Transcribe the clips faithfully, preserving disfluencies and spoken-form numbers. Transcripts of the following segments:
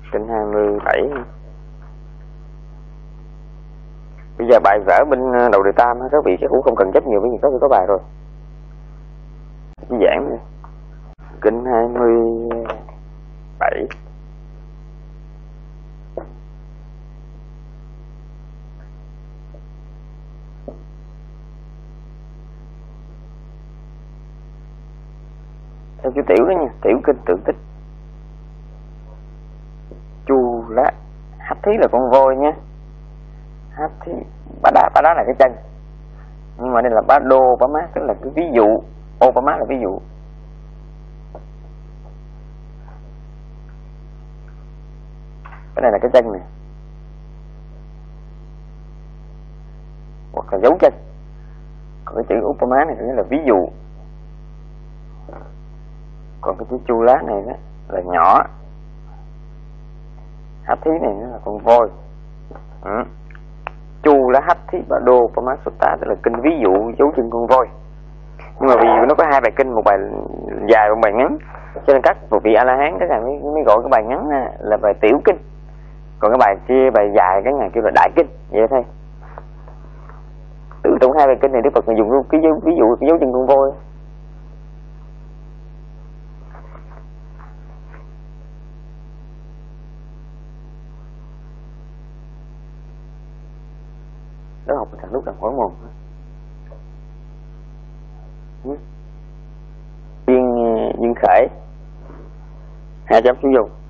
Kênh hai mươi bảy. Bây giờ bài vở bên đầu đề tam các vị chắc cũng không cần chấp nhiều, bởi vì có có bài rồi. Chỉ giảng thôi. Kênh hai mươi bảy. Theo chú Tiểu đó nha, Tiểu kinh tượng tích. Chu lá hách thí là con voi nha. Hách thí bá đá, bá đá là cái chân. Nhưng mà đây là bá đô, bá má, tức là cái ví dụ. Ô bá má là ví dụ. Cái này là cái chân nè. Hoặc là dấu chân. Còn cái chữ úp bá má này nghĩa là ví dụ. Còn cái chữ chu lá này đó là nhỏ. Hách thí này nó là con voi. Ừ. Chu lá hách thí bá đô bá má xuất tá, tức là kinh ví dụ dấu chân con voi. Nhưng mà vì nó có hai bài kinh, một bài dài, một bài ngắn, cho nên các một vị A La Hán các ngài mới, mới gọi cái bài ngắn là bài tiểu kinh, còn cái bài kia bài dài các ngài kêu là đại kinh, vậy thôi. Từ trong hai bài kinh này Đức Phật dùng luôn cái dấu, ví dụ cái dấu chân con voi. Đó học thành lúc làm hỏi mồm. Duyên duyên khởi hai chấm xuống dùng.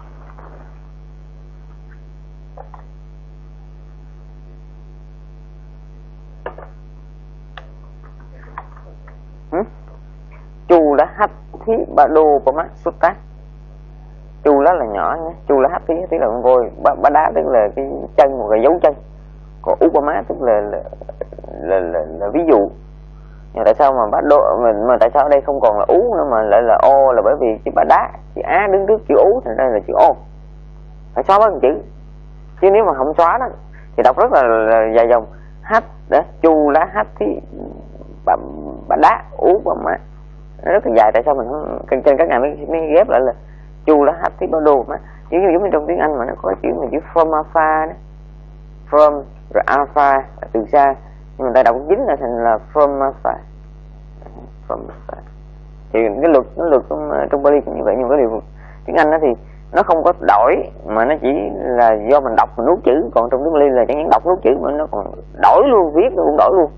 Chu lá hách thí bá đô bá má xuất tác. Chu lá là nhỏ nhé, chu lá hách thí tức là con voi, bá, bá đá tức là cái chân, một cái dấu chân, còn ú bá má tức là là, là, là, là ví dụ. Nhưng tại sao mà bá đô mà, mà tại sao ở đây không còn là ú nữa mà lại là ô, là bởi vì cái bá đá chữ á đứng trước chữ ú, thành ra là chữ ô, phải xóa bớt một chữ, chứ nếu mà không xóa đó thì đọc rất là, là dài dòng. Hách đó, chu lá hách thí bá, bá đá ú bá má, rất là dài. Tại sao mình không trên các ngài mới, mới ghép lại là chu lá hách thí bá đô má, giống như giống như trong tiếng Anh mà nó có chữ mà chữ from alpha đó, from rồi alpha là từ xa, nhưng mà ta đọc dính là thành là from alpha. From alpha thì cái luật nó luật trong, trong Bali cũng như vậy. Nhưng cái điều tiếng Anh đó thì nó không có đổi, mà nó chỉ là do mình đọc mình nuốt chữ. Còn trong tiếng Bali là chẳng những đọc nuốt chữ mà nó còn đổi luôn, viết nó cũng đổi luôn.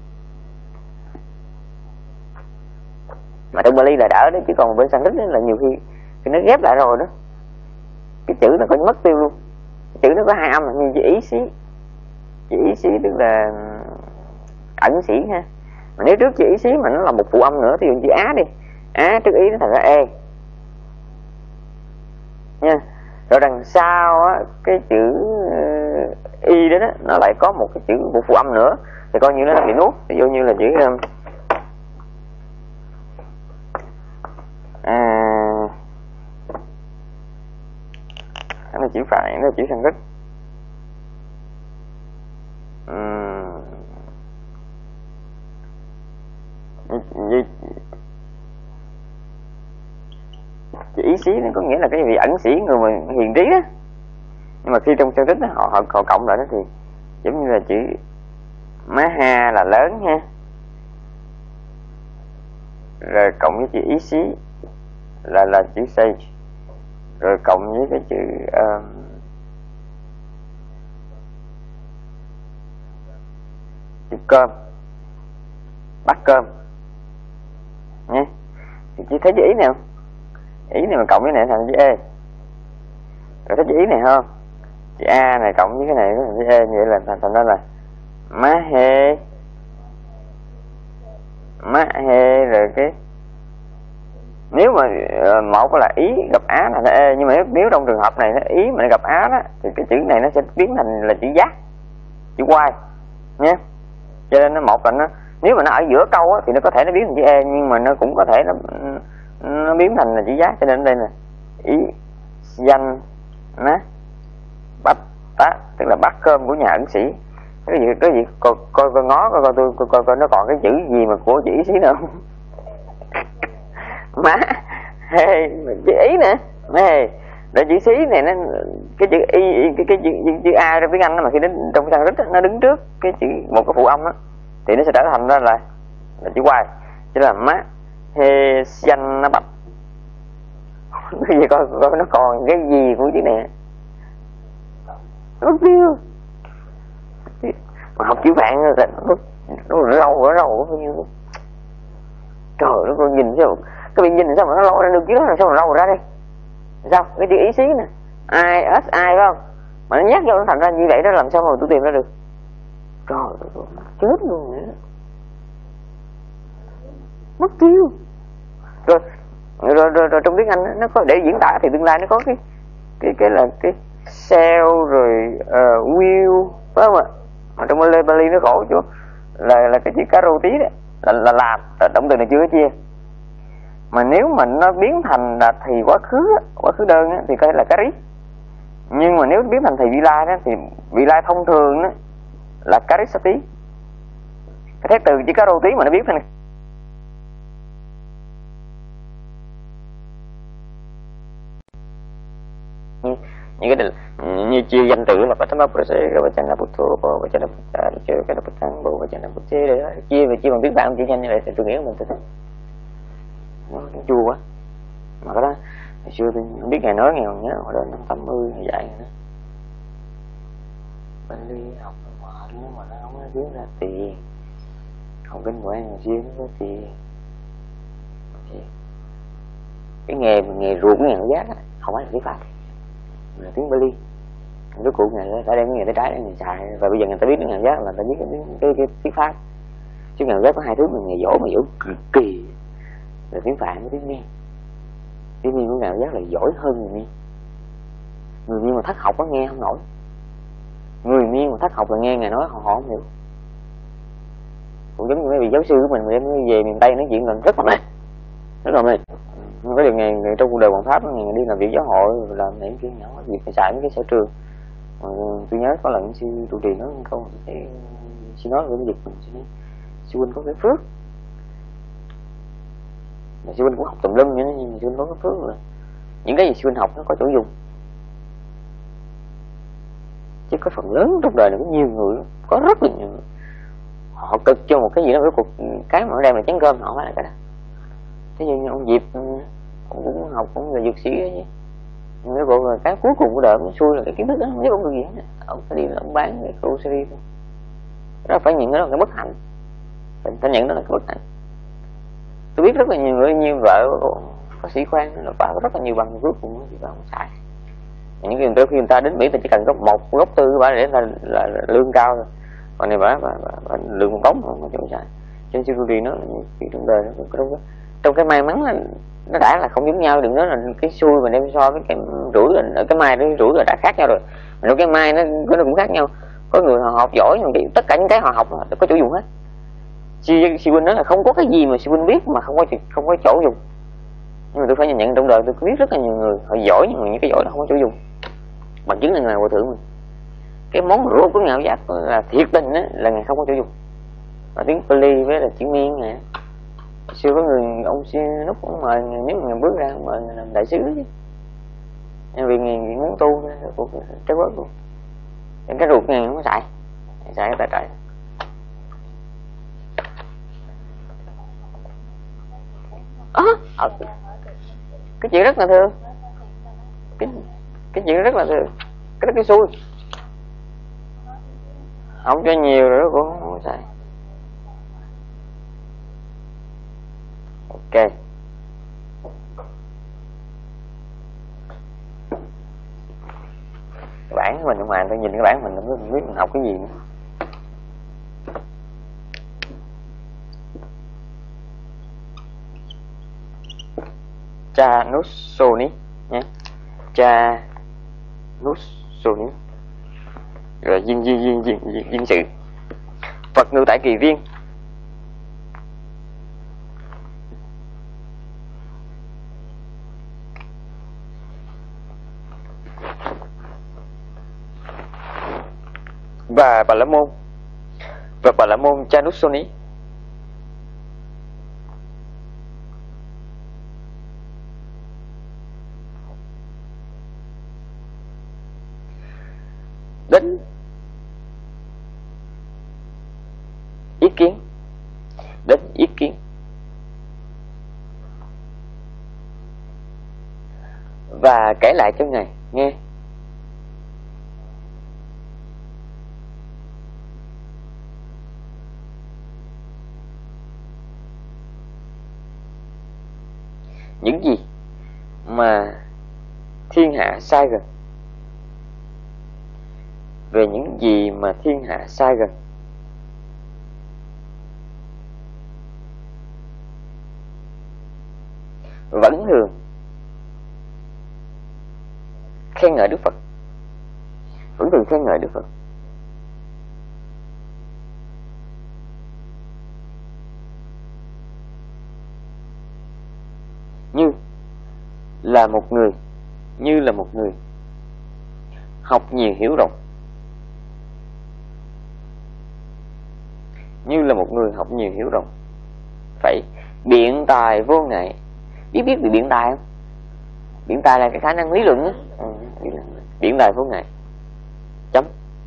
Mà trong Bali là đỡ đấy, chứ còn bên Sanskrit là nhiều khi thì nó ghép lại rồi đó, cái chữ nó còn mất tiêu luôn. Chữ nó có hai âm như chữ ý xí, chữ ý xí tức là ẩn sĩ ha. Mà nếu trước chữ ý xí mà nó là một phụ âm nữa, thì dùng chữ á đi, á trước ý nó thành ra e nha. Rồi đằng sau á, cái chữ y đó, đó nó lại có một cái chữ một phụ âm nữa, thì coi như nó bị nuốt. Ví dụ như là chữ à, nó chữ phải, nó chữ Sanskrit. uhm. Như, chữ ý xí nó có nghĩa là cái vị ẩn sĩ, người mà hiền trí đó. Nhưng mà khi trong Sanskrit họ, họ họ cộng lại đó thì giống như là chữ Maha là lớn ha, rồi cộng với chữ ý xí là là chữ sage, rồi cộng với cái chữ uh, chữ cơm, bát cơm nhé. Thì chỉ thấy chữ ý này không? Ý này mà cộng với này thành chữ e. Rồi thấy chữ ý này không? Chữ a này cộng với cái này thành chữ e, như vậy là thành thành ra là má hê, má hê. Rồi cái nếu mà uh, một là ý gặp á là e, nhưng mà nếu, nếu trong trường hợp này nó ý mà nó gặp á đó, thì cái chữ này nó sẽ biến thành là chữ giác, chữ y nhé. Cho nên nó một là nó nếu mà nó ở giữa câu á, thì nó có thể nó biến thành chữ e, nhưng mà nó cũng có thể nó nó biến thành là chữ giác. Cho nên đây là ý danh ná bát tá, tức là bát cơm của nhà ẩn sĩ. Cái gì cái gì coi coi coi ngó coi coi tôi coi, coi coi nó còn cái chữ gì mà của chữ ý xí nữa không? Má hê, chữ ý nè, má hê Để chữ xí này nó cái chữ y cái cái chữ, chữ, chữ a trong tiếng Anh đó, mà khi đến trong cái Sanskrit nó đứng trước cái chữ một cái phụ âm á thì nó sẽ trở thành ra là là chữ y, chứ là má he xanh nó bạch. Cái gì coi, coi nó còn cái gì của chữ này mất tiêu. Mà học chữ Phạn nó nó râu nó râu bao nhiêu. Trời nó con nhìn sao cái bị nhìn sao mà nó lâu ra được chứ, nó sao mà lâu ra đây sao cái chữ ý xí nè i s i phải không, mà nó nhắc vô nó thành ra như vậy đó, làm sao mà tôi tìm ra được. Trời ơi chết luôn nữa, mất tiêu. Rồi rồi, rồi, rồi trong tiếng Anh nó có để diễn tả thì tương lai nó có cái cái cái là cái cell rồi uh, will phải không ạ. Ở trong Malay Bali nó khổ chỗ là là cái chữ caro tí đấy là là làm là động từ này chưa có chia, mà nếu mà nó biến thành là thì quá khứ quá khứ đơn á, thì có thể là cari, nhưng mà nếu biến thành thì vị lai đó thì vị lai thông thường đó là carisati. Cái thế từ chữ caro tí mà nó biến thành như, như cái như chia danh từ là Patama Prase, Vachana Putho, Vachana Putta, chơi cái Puttan, Bộ Vachana Putte để chia về chia bằng tiếng Phạn chỉ nhanh như vậy thì tôi nghĩ mình tôi nó chua quá. Mà cái đó hồi xưa tôi không biết ngày nói ngày còn nhớ, hồi đó năm tám mươi hay dạy nữa. Bali học nó mệt nhưng mà nó không có kiếm ra tiền, học kinh quản ngày xưa nó có tiền. Cái nghề nghề ruột cái nghề nó giác không phải là tiếng Pháp mà là tiếng Bali. Cái cụ này đã đem cái nghề tới trái để người xài, và bây giờ người ta biết cái nghề giác là người ta biết cái cái, cái tiếng Pháp. Chứ nghề giác có hai thứ, là nghề giỏi mà giỏi cực kỳ là tiếng Phạn với tiếng Miên. Tiếng Miên của nghề giác là giỏi hơn người Miên. Người Miên mà thất học có nghe không nổi, người Miên mà thất học là nghe ngày nói họ, họ không hiểu. Cũng giống như mấy vị giáo sư của mình mà em về miền Tây nói chuyện là rất là mệt, rất là mệt. Cái điều nghề, nghề trong cuộc đời hoàng Pháp nó đi làm việc giáo hội, làm những cái nhỏ việc phải xài mấy cái sở trường. Mà tôi nhớ có lần sư trụ trì nói một câu cái sư nói về cái việc mình sư nói sư huynh có cái phước, mà sư huynh cũng học tùm lum như thế, nhưng mà sư huynh có cái phước là những cái gì sư huynh học nó có chỗ dùng. Chứ có phần lớn trong đời này có nhiều người, có rất là nhiều người họ cực cho một cái gì đó, cái cuộc cái mà nó đem là chén cơm họ phải là cái đó. Thế như ông Diệp ông cũng học cũng là dược sĩ ấy chứ, nhưng cái bộ là cái cuối cùng của đời ông xui là cái kiến thức đó không biết ông được gì hết. Ông phải đi là ông bán cái grocery thôi, đó phải nhận đó là cái bất hạnh, phải, phải nhận đó là cái bất hạnh. Tôi biết rất là nhiều người như vợ có sĩ quan là có rất là nhiều bằng, cuối cùng thì bà không xài. Những cái người khi người ta đến Mỹ thì chỉ cần có một gốc tư bà để là, là, là lương cao rồi, còn này bà, bà, bà, bà lương một đống không có chỗ xài. Trên security nó là trong đời nó trong cái, trong cái may mắn là nó đã là không giống nhau, đừng nói là cái xui mà đem so với cái rủi là cái may nó rủi là đã khác nhau rồi, mà trong cái may nó nó cũng khác nhau. Có người họ học giỏi nhưng mà tất cả những cái họ học là có chỗ dùng hết. Si si huynh nói là không có cái gì mà si huynh biết mà không có không có chỗ dùng, nhưng mà tôi phải nhìn nhận trong đời tôi biết rất là nhiều người họ giỏi nhưng mà những cái giỏi nó không có chỗ dùng. Bằng chứng là ngài hòa thượng mình, cái món ruột của ngài Ảo Giác là thiệt tình á, là ngài không có chỗ dùng. Và tiếng Pali với là chữ Miên nè, xưa có người ông xưa lúc cũng mời nếu mà ngài bước ra mời làm đại sứ chứ, nhưng vì ngài muốn tu cuộc trái bớt luôn, cái ruột ngài không có xài, xài cái tài trời. À, à, cái chuyện rất là thương, cái cái chuyện rất là thương, cái đó cái xui, không cho nhiều rồi cũng không có xài. Ok, cái bản của mình nhưng mà tôi nhìn cái bản của mình không biết mình học cái gì nữa. Cha Nussoni nhé, cha Nussoni rồi duyên duyên duyên duyên duyên, duyên sự Phật ngự tại Kỳ Viên. Và Bà La Môn và Bà La Môn Cha Nussoni đến ý kiến, đến ý kiến. Và kể lại cho Ngài nghe. Những gì mà thiên hạ sai gần, về những gì mà thiên hạ sai gần. Vẫn thường khen ngợi Đức Phật, vẫn thường khen ngợi Đức Phật. Như là một người, như là một người học nhiều hiểu rộng, như là một người học nhiều hiểu rộng, phải biện tài vô ngại. Biết biết bị biện tài không? Biện tài là cái khả năng lý luận á. Ừ, biện tài vô ngại. Chấm.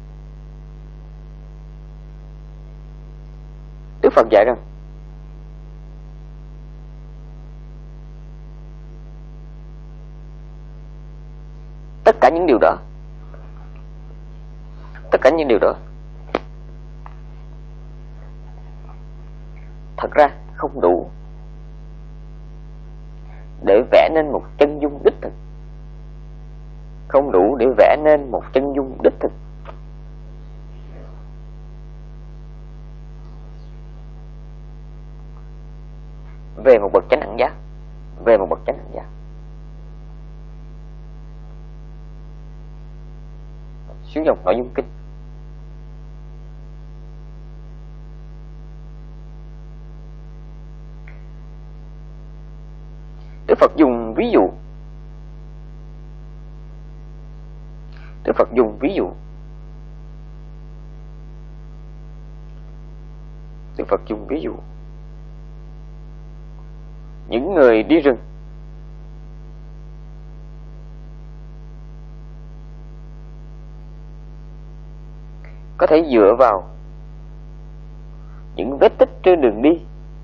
Đức Phật dạy rằng tất cả những điều đó, tất cả những điều đó thật ra không đủ để vẽ nên một chân dung đích thực, không đủ để vẽ nên một chân dung đích thực về một bậc chánh đẳng giác, về một bậc chánh đẳng giác. Xuống dòng nội dung kinh. Đức Phật dùng ví dụ, Đức Phật dùng ví dụ, Đức Phật dùng ví dụ những người đi rừng có thể dựa vào những vết tích trên đường đi,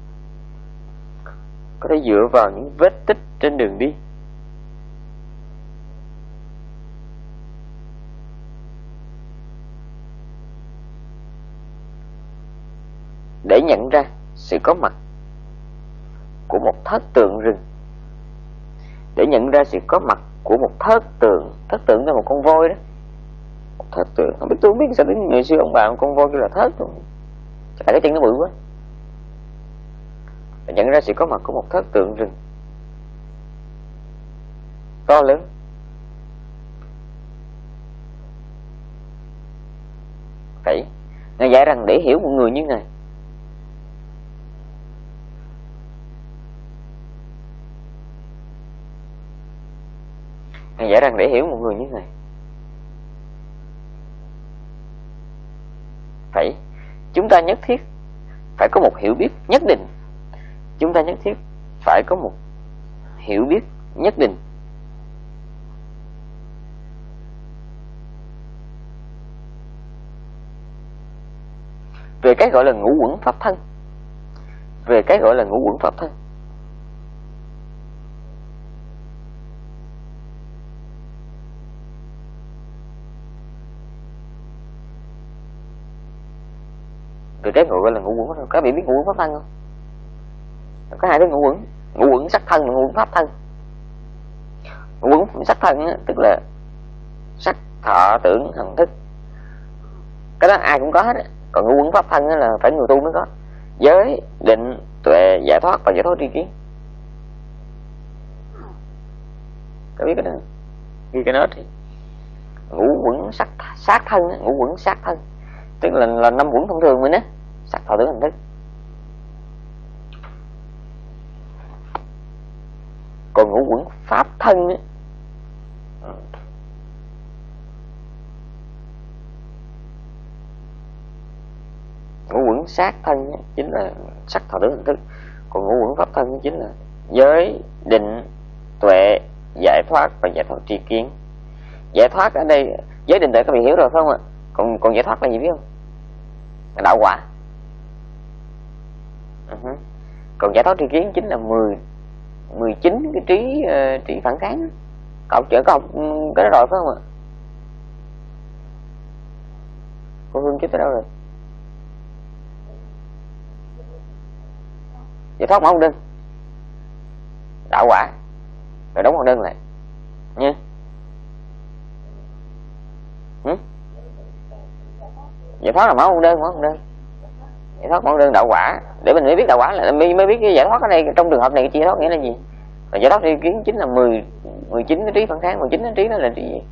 có thể dựa vào những vết tích trên đường đi để nhận ra sự có mặt của một thất tượng rừng, để nhận ra sự có mặt của một thất tượng. Thất tượng là một con voi đó, một thất tượng. Không biết, tôi không biết sao đến ngày xưa ông bà con voi kêu là thất luôn, chắc là cái chân nó bự quá. Để nhận ra sự có mặt của một thất tượng rừng to lớn, phải Ngài dạy rằng để hiểu một người như Ngài, Ngài dạy rằng để hiểu một người như Ngài phải chúng ta nhất thiết phải có một hiểu biết nhất định, chúng ta nhất thiết phải có một hiểu biết nhất định về cái gọi là ngũ uẩn pháp thân, về cái gọi là ngũ uẩn pháp thân. Về cái gọi là ngũ uẩn pháp thân. Các bạn biết ngũ uẩn pháp thân không? Có hai thứ ngũ uẩn, ngũ uẩn sắc thân và ngũ uẩn pháp thân. Ngũ uẩn sắc thân á, tức là sắc, thọ, tưởng, hành, thức. Cái đó ai cũng có hết á. Còn ngũ uẩn pháp thân á là phải người tu mới có. Giới, định, tuệ, giải thoát và giải thoát tri kiến. Có biết cái đó không? Ghi cái đó thì ngũ uẩn sắc sát thân á, ngũ uẩn sát thân tức là là năm uẩn thông thường mình á, sắc, thọ, tưởng, hành, thức. Còn ngũ uẩn pháp thân á, ngũ uẩn sát thân á, chính là sắc, thọ, tưởng, hành, thức. Còn ngũ uẩn pháp thân chính là giới, định, tuệ, giải thoát và giải thoát tri kiến. Giải thoát ở đây, giới định tuệ các bạn hiểu rồi phải không ạ? còn còn giải thoát là gì biết không? Là đạo quả. Uh-huh. Còn giải thoát tri kiến chính là mười mười chín cái trí uh, trí phản kháng. Cậu chưa có học cái đó rồi phải không ạ? Cô Hương chết tới đâu rồi? Giải thoát mẫu đơn, đạo quả, rồi đóng mẫu đơn lại nha. Ừ? Giải thoát là mẫu đơn, mẫu đơn. Giải thoát mẫu đơn đạo quả, để mình mới biết đạo quả là mới mới biết cái giải thoát ở đây, trong trường hợp này cái giải thoát nghĩa là gì? Và giải thoát tri kiến chính là mười mười chín cái trí phản kháng, mười chín cái trí đó là trí gì?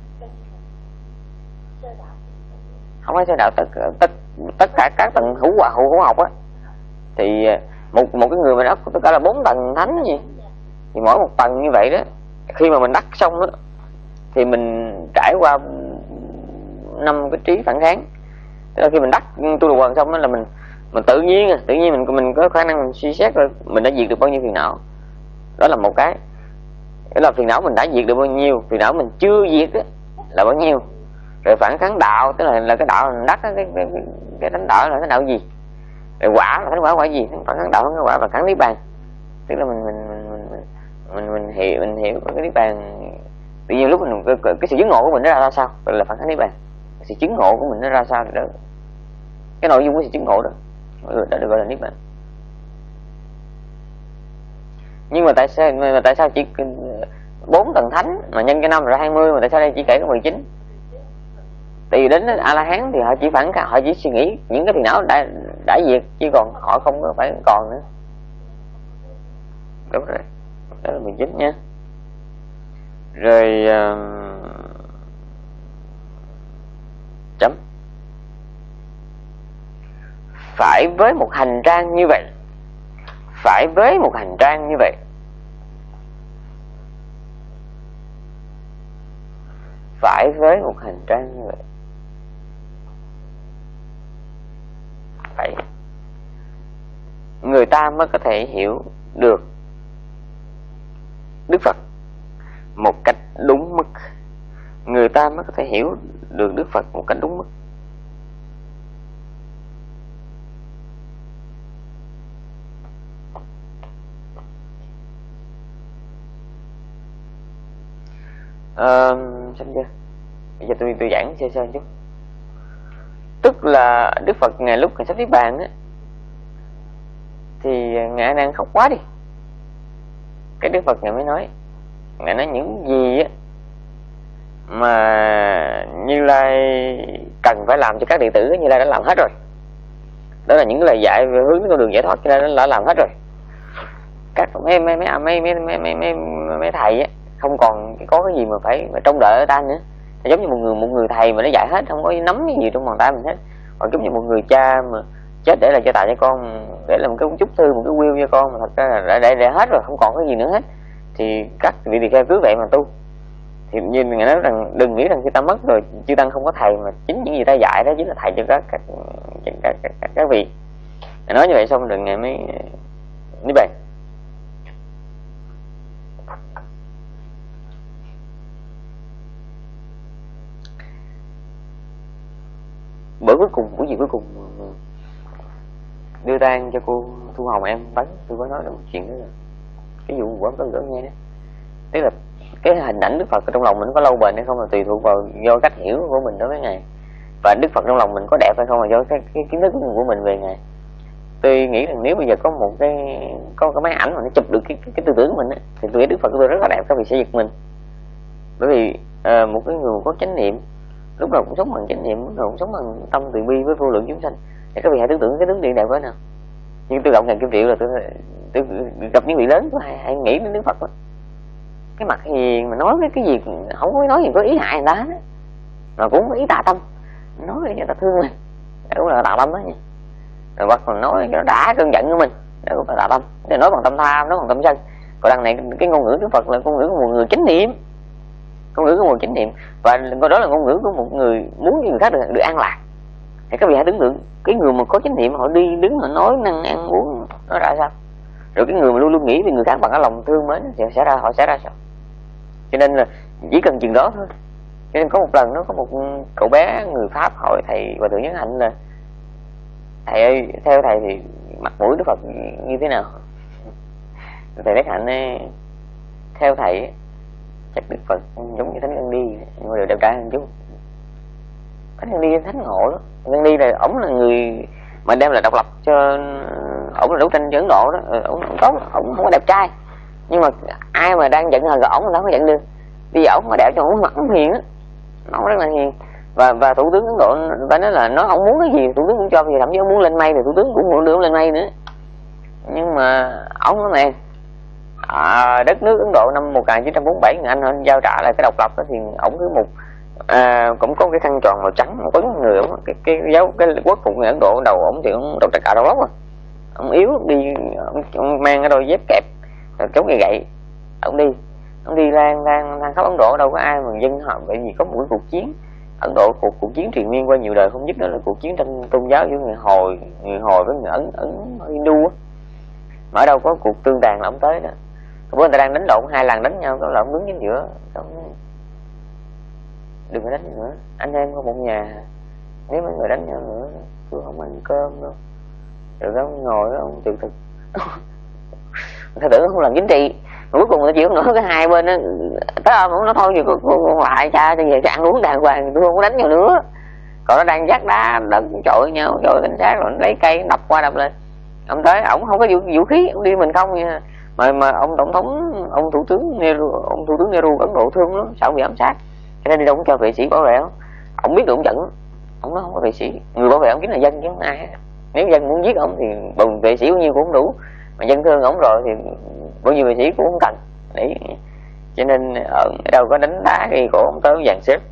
Không phải sơ đạo, tất tất tất cả các tầng hữu hòa hữu học á, thì một một cái người mà đắc tất cả là bốn tầng thánh gì, thì mỗi một tầng như vậy đó, khi mà mình đắc xong đó thì mình trải qua năm cái trí phản kháng. Tức là khi mình đắc tu lục hoàn xong đó là mình mình tự nhiên tự nhiên mình mình có khả năng mình suy xét rồi mình đã diệt được bao nhiêu phiền não. Đó là một cái. Đó là phiền não mình đã diệt được bao nhiêu, phiền não mình chưa diệt đó là bao nhiêu. Rồi phản kháng đạo, tức là là cái đạo mình đắc cái cái cái, cái thánh đạo là cái đạo gì? Rồi quả là thánh quả quả gì? Phản kháng đạo, phản kháng quả và kháng niết bàn. Tức là mình mình mình mình mình, mình hiểu mình hiểu cái niết bàn. Tự nhiên lúc mình cái, cái sự chứng ngộ của mình nó ra, ra sao? Gọi là phản kháng niết bàn. Sự chứng ngộ của mình nó ra sao đó. Cái nội dung của sự chứng ngộ đó đã được gọi là niết bàn. Nhưng mà tại sao mà tại sao chỉ bốn tầng thánh mà nhân cho năm ra hai mươi, mà tại sao đây chỉ kể có mười chín? Thì đến A La Hán thì họ chỉ phản họ chỉ suy nghĩ những cái phiền não đã đã diệt, chứ còn họ không có phải còn nữa. Đúng rồi, đó là mười chín nha. Rồi uh, chấm. Phải với một hành trang như vậy, phải với một hành trang như vậy, phải với một hành trang như vậy, phải người ta mới có thể hiểu được Đức Phật một cách đúng mức. Người ta mới có thể hiểu được Đức Phật một cách đúng mức. Uh, xem chưa? Bây giờ tôi tôi giảng sơ sơ chút. Tức là Đức Phật ngày lúc Ngài sắp niết bàn á, thì Ngài đang khóc quá đi. Cái Đức Phật Ngài mới nói, Ngài nói những gì á mà Như Lai cần phải làm cho các đệ tử, Như Lai đã làm hết rồi. Đó là những lời dạy về hướng đến con đường giải thoát, Như Lai đã làm hết rồi. Các mấy mấy mấy mấy mấy mấy mấy, mấy, mấy thầy á không còn có cái gì mà phải, phải trông đợi ở ta nữa. Thì giống như một người một người thầy mà nó dạy hết, không có nắm cái gì trong bàn tay mình hết. Còn giống như một người cha mà chết để lại cho tài cho con, để làm cái chúc thư, một cái will cho con, mà thật ra là đã để, để hết rồi, không còn cái gì nữa hết. Thì các vị tỳ kheo cứ vậy mà tu. Thì như Ngài nói rằng đừng nghĩ rằng khi ta mất rồi chư tăng không có thầy, mà chính những gì ta dạy đó chính là thầy cho các các các, các, các, các, các vị. Ngài nói như vậy xong rồi Ngài mới niết bàn. Bữa cuối cùng, buổi gì cuối cùng đưa tang cho cô Thu Hồng em bắn, tôi có nói được một chuyện đó là cái vụ quán có gỡ nghe đó. Tức là cái hình ảnh Đức Phật trong lòng mình có lâu bền hay không là tùy thuộc vào do cách hiểu của mình đối với Ngài. Và Đức Phật trong lòng mình có đẹp hay không là do cái, cái kiến thức của mình về Ngài. Tôi nghĩ rằng nếu bây giờ có một cái có cái máy ảnh mà nó chụp được cái cái, cái tư tưởng của mình á, thì tôi nghĩ Đức Phật của tôi rất là đẹp, các vị sẽ giật mình. Bởi vì uh, một cái người có chánh niệm lúc nào cũng sống bằng chánh niệm, lúc nào cũng sống bằng tâm từ bi với vô lượng chúng sanh, thì các vị hãy tưởng tượng cái tướng điện đẹp quá nào. Nhưng tôi gặp Ngài Kim Triệu là tôi, tôi, tôi gặp những vị lớn, tôi hay, hay nghĩ đến Đức Phật đó. Cái mặt hiền mà nói cái cái gì không có nói gì có ý hại người ta đó, mà cũng có ý tà tâm, nói để người ta thương mình, đó cũng là tà tâm đó nha. Rồi bắt còn nói cho nó đã cơn giận của mình, đó cũng là tà tâm. Để nói bằng tâm tham, nói bằng tâm sân. Còn đằng này cái ngôn ngữ Đức Phật là ngôn ngữ của một người chánh niệm, ngôn ngữ của một chánh niệm, và đó là ngôn ngữ của một người muốn cho người khác được, được an lạc. Thì các vị hãy tưởng tượng cái người mà có chánh niệm họ đi đứng họ nói năng ăn uống nó ra sao, rồi cái người mà luôn luôn nghĩ về người khác bằng cái lòng thương mến thì sẽ ra họ sẽ ra sao. Cho nên là chỉ cần chừng đó thôi, Cho nên có một lần nó có một cậu bé người Pháp hỏi thầy Hòa thượng Nhấn Hạnh là thầy ơi, theo thầy thì mặt mũi Đức Phật như thế nào? Thầy Nhấn Hạnh ấy, theo thầy chắc Đức Phật giống như Thánh Nhân Đi, nhưng mà đều đẹp trai hơn chút. Thánh Nhân Đi thánh ngộ đó. Nhân Đi là ổng là người mà đem lại độc lập cho, ổng là đấu tranh cho Ấn Độ đó, ổng tốt, ổng không có đẹp trai, nhưng mà ai mà đang giận hờn ổng là không giận được. Bây giờ ổng mà đẹp cho ổng mặt ổng hiền á, ổng rất là hiền. Và và thủ tướng Ấn Độ phải nói là nói ổng muốn cái gì thủ tướng cũng cho, vì thậm chí ổng muốn lên mây thì thủ tướng cũng muốn đưa ổng lên mây nữa. Nhưng mà ổng nói này, à, đất nước Ấn Độ năm một nghìn chín trăm bốn mươi bảy anh anh giao trả lại cái độc lập đó, thì ổng cứ một à, cũng có cái khăn tròn màu trắng quấn người ổng, cái cái dấu cái quốc phục người Ấn Độ đầu ổng thì ổng đầu trà cà đầu lóc à, ổng yếu đi, ổng, ổng mang cái đôi dép kẹp chống gậy gậy, ổng đi ổng đi lang lang lang khắp Ấn Độ, đâu có ai mà dân họ, bởi vì có một cái cuộc chiến Ấn Độ, cuộc cuộc chiến triền miên qua nhiều đời không dứt, đó là cuộc chiến tranh tôn giáo giữa người Hồi người Hồi với người Ấn Ấn Hindu á, mà ở đâu có cuộc tương đàn là ổng tới đó. Bữa người ta đang đánh lộn hai lần đánh nhau, có là ổng đứng chính giữa, đừng có đánh nữa, anh em có một nhà, nếu mấy người đánh nhau nữa tôi không ăn cơm đâu. Rồi đó ngồi đó ông tự thực người ta tưởng không làm chính trị, mà cuối cùng người ta chịu không nổi, cái hai bên đó tới ông nó thôi thì còn lại cha cho về cho ăn uống đàng hoàng, tôi không có đánh nhau nữa. Còn nó đang dắt đá đần chọi nhau, chọi cảnh sát rồi lấy cây đập qua đập lên, ông tới ổng không có vũ, vũ khí, ông đi mình không nha. mà mà ông tổng thống ông thủ tướng Nehru, ông thủ tướng Nehru Ấn Độ thương lắm, sợ bị ám sát cho nên đi đâu cũng cho vệ sĩ bảo vệ. Ông biết được ông giận, ông nói không có vệ sĩ, người bảo vệ ông chính là dân chứ không ai. Nếu dân muốn giết ông thì bằng vệ sĩ bao nhiêu cũng không đủ, mà dân thương ông rồi thì bao nhiêu vệ sĩ cũng không cần để. Cho nên ở đâu có đánh đá cái cổ ông tới dàn xếp.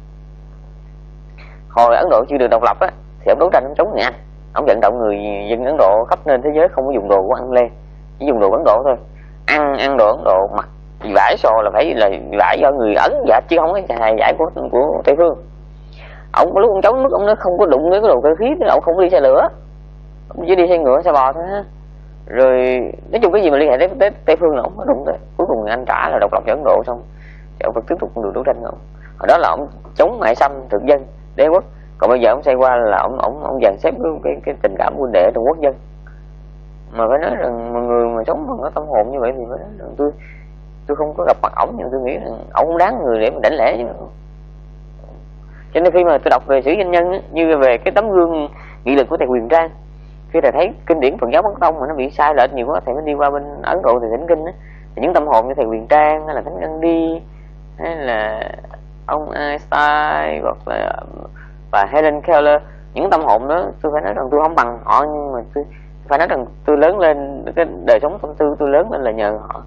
Hồi Ấn Độ chưa được độc lập á thì ông đấu tranh chống người Anh, ông vận động người dân Ấn Độ khắp nơi thế giới không có dùng đồ của Anh Lê, chỉ dùng đồ Ấn Độ thôi. Ăn ăn đồ Ấn Độ, mặc vải xò là phải là vải do người Ấn dạ, chứ không có xài vải của của Tây phương. Ông có lúc ông chống nước ông nó không có đụng với cái đồ cơ khí, ông không có đi xe lửa, ông chỉ đi xe ngựa xe bò thôi ha. Rồi nói chung cái gì mà liên hệ tới, tới Tây phương là ông có đụng tới. Cuối cùng người Anh trả là độc lập cho Ấn Độ xong thì ông vẫn tiếp tục con đường đấu tranh của ông. Hồi đó là ông chống ngoại xâm thực dân đế quốc, còn bây giờ ông xoay qua là ông ông ông dàn xếp cái cái, cái tình cảm huynh đệ trong quốc dân. Mà phải nói rằng mọi người mà sống bằng cái tâm hồn như vậy thì phải nói rằng tôi tôi không có gặp mặt ổng, nhưng tôi nghĩ rằng ổng không đáng người để mà đánh lễ chứ. Cho nên khi mà tôi đọc về sử danh nhân như về cái tấm gương nghị lực của thầy Quyền Trang, khi thầy thấy kinh điển Phật giáo Bắc Tông mà nó bị sai lệch nhiều quá, thầy mới đi qua bên Ấn Độ thì thỉnh kinh á, thì những tâm hồn như thầy Quyền Trang hay là Thánh Nhân Đi hay là ông Einstein hoặc là và Helen Keller, những tâm hồn đó tôi phải nói rằng tôi không bằng họ, nhưng mà tôi phải nói rằng tôi lớn lên, cái đời sống tâm tư tôi lớn lên là nhờ họ.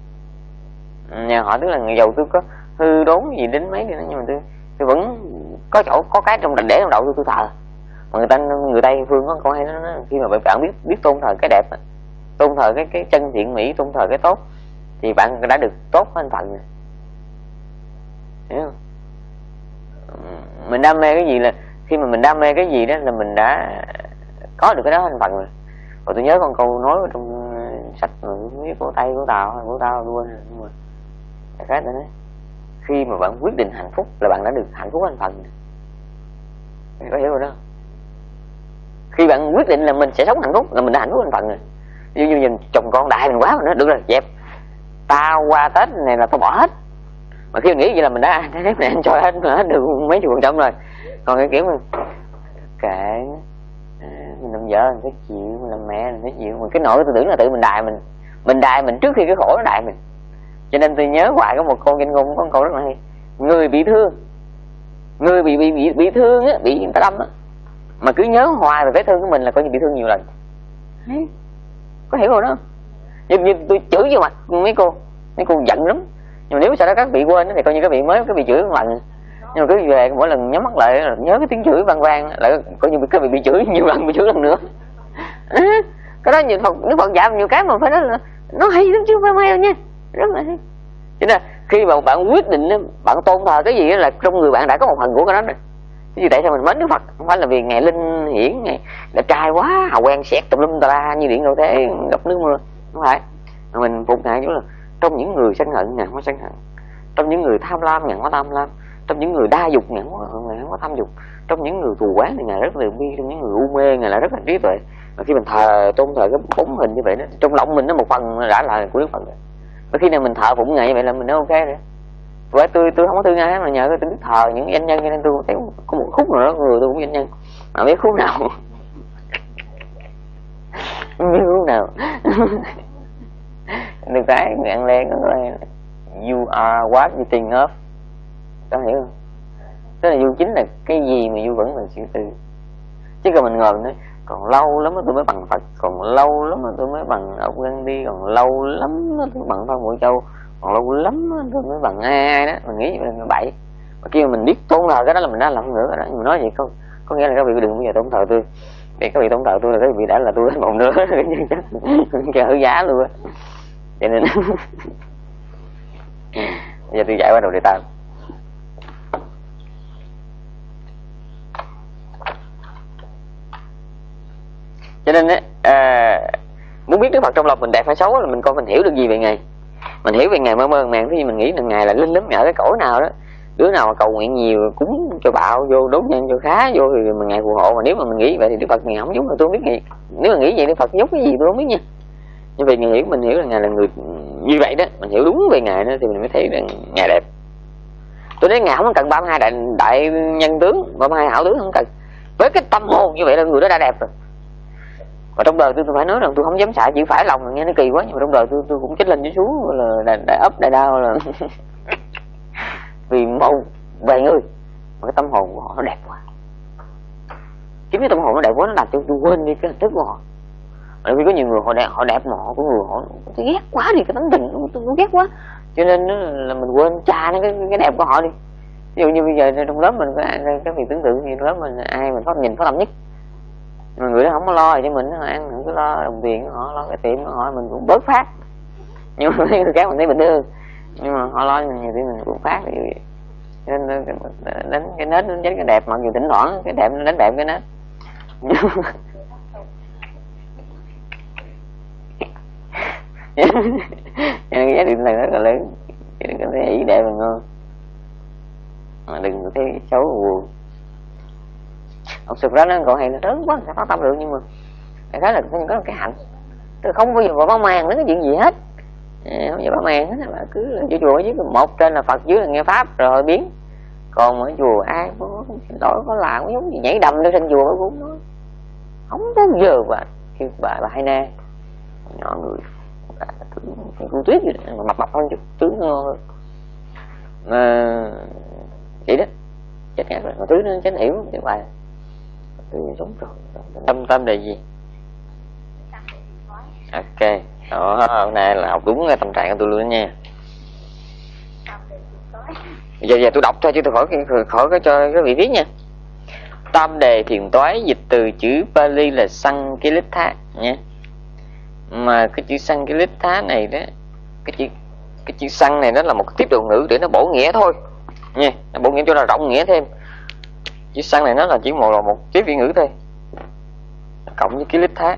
Nhờ họ tức là người giàu tôi có hư đốn gì đến mấy đi nữa, nhưng mà tôi tôi vẫn có chỗ có cái trong để trong đầu tôi tôi thờ. Mà người ta người Tây phương có câu hay nó, nó khi mà bạn biết biết tôn thờ cái đẹp, tôn thờ cái cái chân thiện mỹ, tôn thờ cái tốt thì bạn đã được tốt hơn phận rồi. Hiểu không? Mình đam mê cái gì là khi mà mình đam mê cái gì đó là mình đã có được cái đó thành phần rồi. Rồi tôi nhớ con câu nói trong sách mà biết của Tây của Tàu hay của Tàu tôi quên rồi, nhưng mà cái khác đó nói khi mà bạn quyết định hạnh phúc là bạn đã được hạnh phúc thành phần. Có hiểu rồi đó. Khi bạn quyết định là mình sẽ sống hạnh phúc là mình đã hạnh phúc thành phần rồi. Ví dụ như nhìn chồng con đại mình quá mà nó được rồi, dẹp, tao qua Tết này là tao bỏ hết. Mà khi mình nghĩ vậy là mình đã thấy này anh cho hết hết được mấy chục phần trăm rồi. Còn cái kiểu mình kệ, mình làm vợ mình phải chịu, mình làm mẹ mình phải chịu. Mà cái nỗi tôi tưởng là tự mình đài mình mình đài mình trước khi cái khổ nó đài mình. Cho nên tôi nhớ hoài có một câu danh ngôn, có một câu rất là hay: người bị thương, người bị bị bị, bị thương á, bị người ta đâm á, mà cứ nhớ hoài về vết thương của mình là coi như bị thương nhiều lần. Đấy. Có hiểu rồi đó. Như, như tôi chửi vô mặt mấy cô, mấy cô giận lắm. Nhưng mà nếu sau đó các vị quên thì coi như các vị mới các vị chửi một lần. Nhưng mà cứ về mỗi lần nhắm mắt lại là nhớ cái tiếng chửi vang vang lại coi như các vị bị chửi nhiều lần, bị chửi lần nữa. À, cái đó nhiều Phật, nếu Phật dạy nhiều cái mà phải nói là nó hay lắm chứ không phải may đâu nha, rất là hay. Cho nên khi mà bạn quyết định bạn tôn thờ cái gì là trong người bạn đã có một phần của cái đó rồi. Chứ tại sao mình mến Đức Phật không phải là vì ngày linh hiển, ngày đẹp trai quá hào quang xẹt tùm lum tà la như điện đâu thế gặp nước mưa, không phải. Mà mình phục ngại chỗ là trong những người sân hận ngàn có sân hận, trong những người tham lam ngàn có tham lam, Trong những người đa dục ngài không, ngài không có tham dục. Trong những người thù quán thì ngài rất là bi, trong những người u mê ngài lại rất là trí tuệ. Và khi mình thờ tôn thờ cái bóng hình như vậy đó, trong lòng mình nó một phần đã là của Đức Phật rồi. Và khi nào mình thờ phụng ngài như vậy là mình nó ok rồi. Vậy tôi tôi không có thương ai mà nhờ tôi biết thờ những danh nhân, cho nên tôi thấy có một khúc nào đó người tôi cũng danh nhân, mà biết khúc nào không biết khúc nào được cái người ăn lên nó là you are what you think of, có hiểu không? Tức là du chính là cái gì mà du vẫn là chữ từ. Chứ còn mình ngồi nói còn lâu lắm tôi mới bằng Phật, còn lâu lắm tôi mới bằng ông Gandhi, còn lâu lắm tôi mới bằng Phan Bội Châu, còn lâu lắm tôi mới bằng ai ai đó. Mình nghĩ là bậy. Mà khi mà mình biết tôn thờ cái đó là mình đã làm nữa đó. Nhưng mà nói vậy không có nghĩa là các vị đừng bao giờ tôn thờ tôi. Để các vị tôn thờ tôi là các vị đã là tôi đến một nữa cho hứa giá luôn á. Cho nên bây giờ tôi giải qua đầu đề tài. Cho nên á, à, muốn biết Đức Phật trong lòng mình đẹp hay xấu là mình coi mình hiểu được gì về Ngài. Mình hiểu về Ngài mơ mơ màng, khi mình nghĩ là Ngài là linh lắm ở cái cõi nào đó. Đứa nào mà cầu nguyện nhiều cúng cho bạo vô, đốt nhân cho khá vô thì mình Ngài phù hộ. Mà nếu mà mình nghĩ vậy thì Đức Phật Ngài không giống, là tôi không biết Ngài. Nếu mà nghĩ vậy Đức Phật giống cái gì tôi không biết nha. Nhưng vì Ngài hiểu, mình hiểu là Ngài là người như vậy đó, mình hiểu đúng về Ngài đó thì mình mới thấy rằng Ngài đẹp. Tôi nói Ngài không cần ba mươi hai đại, đại nhân tướng, ba mươi hai hảo tướng không cần. Với cái tâm hồn như vậy là người đó đã đẹp rồi. Và trong đời tôi, tôi phải nói rằng tôi không dám xả chữ phải lòng, nghe nó kỳ quá, nhưng mà trong đời tôi tôi cũng chết lên chết xuống là đại, đại ấp đại đau là vì một vài người mà cái tâm hồn của họ nó đẹp quá. Chính cái tâm hồn nó đẹp quá nó làm cho tôi quên đi cái hình thức của họ. Bởi vì có nhiều người họ đẹp, họ đẹp mà họ có người họ tôi ghét quá đi, cái tánh tình tôi, tôi ghét quá, cho nên là mình quên cha nó cái, cái đẹp của họ đi. Ví dụ như bây giờ trong lớp mình có ai, cái việc tưởng tượng như trong lớp mình ai mình có nhìn có tâm nhất, mà người đó không có lo cho mình ăn, mình cứ lo đồng tiền của họ, lo cái tiệm của họ mình cũng bớt phát. Nhưng mà mấy người khác mình thấy bình thường, nhưng mà họ lo cho mình nhiều thì mình cũng phát như vậy. Nên đánh cái nết nó đánh cái đẹp, mặc dù thỉnh thoảng cái đẹp nó đánh đẹp cái nết. Cái giá trị này rất là lớn, đừng có thấy ý đẹp mà ngon, mà đừng có thấy xấu và buồn. Ông sực ra nó còn hay, nó lớn quá sẽ phát tâm được, nhưng mà cái khá là có cái hạnh, tôi không bao giờ vào báo màng đến cái chuyện gì hết, không bao giờ báo màng hết, là cứ là vô chùa dưới một trên là Phật, dưới là nghe pháp rồi biến. Còn ở chùa ai có đổi có làm có giống gì nhảy đầm lên trên chùa nó cũng nói không tới giờ. Và khi bà bà Hai Na nhỏ người cái con tuyết gì đó, mà mập mập hơn chút, tướng ngon hơn mà vậy đó, chết ngắt rồi. Mà thứ nó chánh hiểu cái bài thứ sống rồi tâm tâm đề gì. Ok đó, hôm nay là học đúng cái tâm trạng của tôi luôn đó nha. Giờ giờ tôi đọc thôi chứ tôi khỏi khỏi có cho cái vị viết nha. Tam đề thiền toái dịch từ chữ Pali là Sankilitha nha. Mà cái chữ Sankilitha này đó, cái chữ cái chữ sang này nó là một tiếp độ ngữ để nó bổ nghĩa thôi nha, nó bổ nghĩa cho là rộng nghĩa thêm. Chữ sang này nó là chỉ một là một tiếp vị ngữ thôi, cộng với Kilitha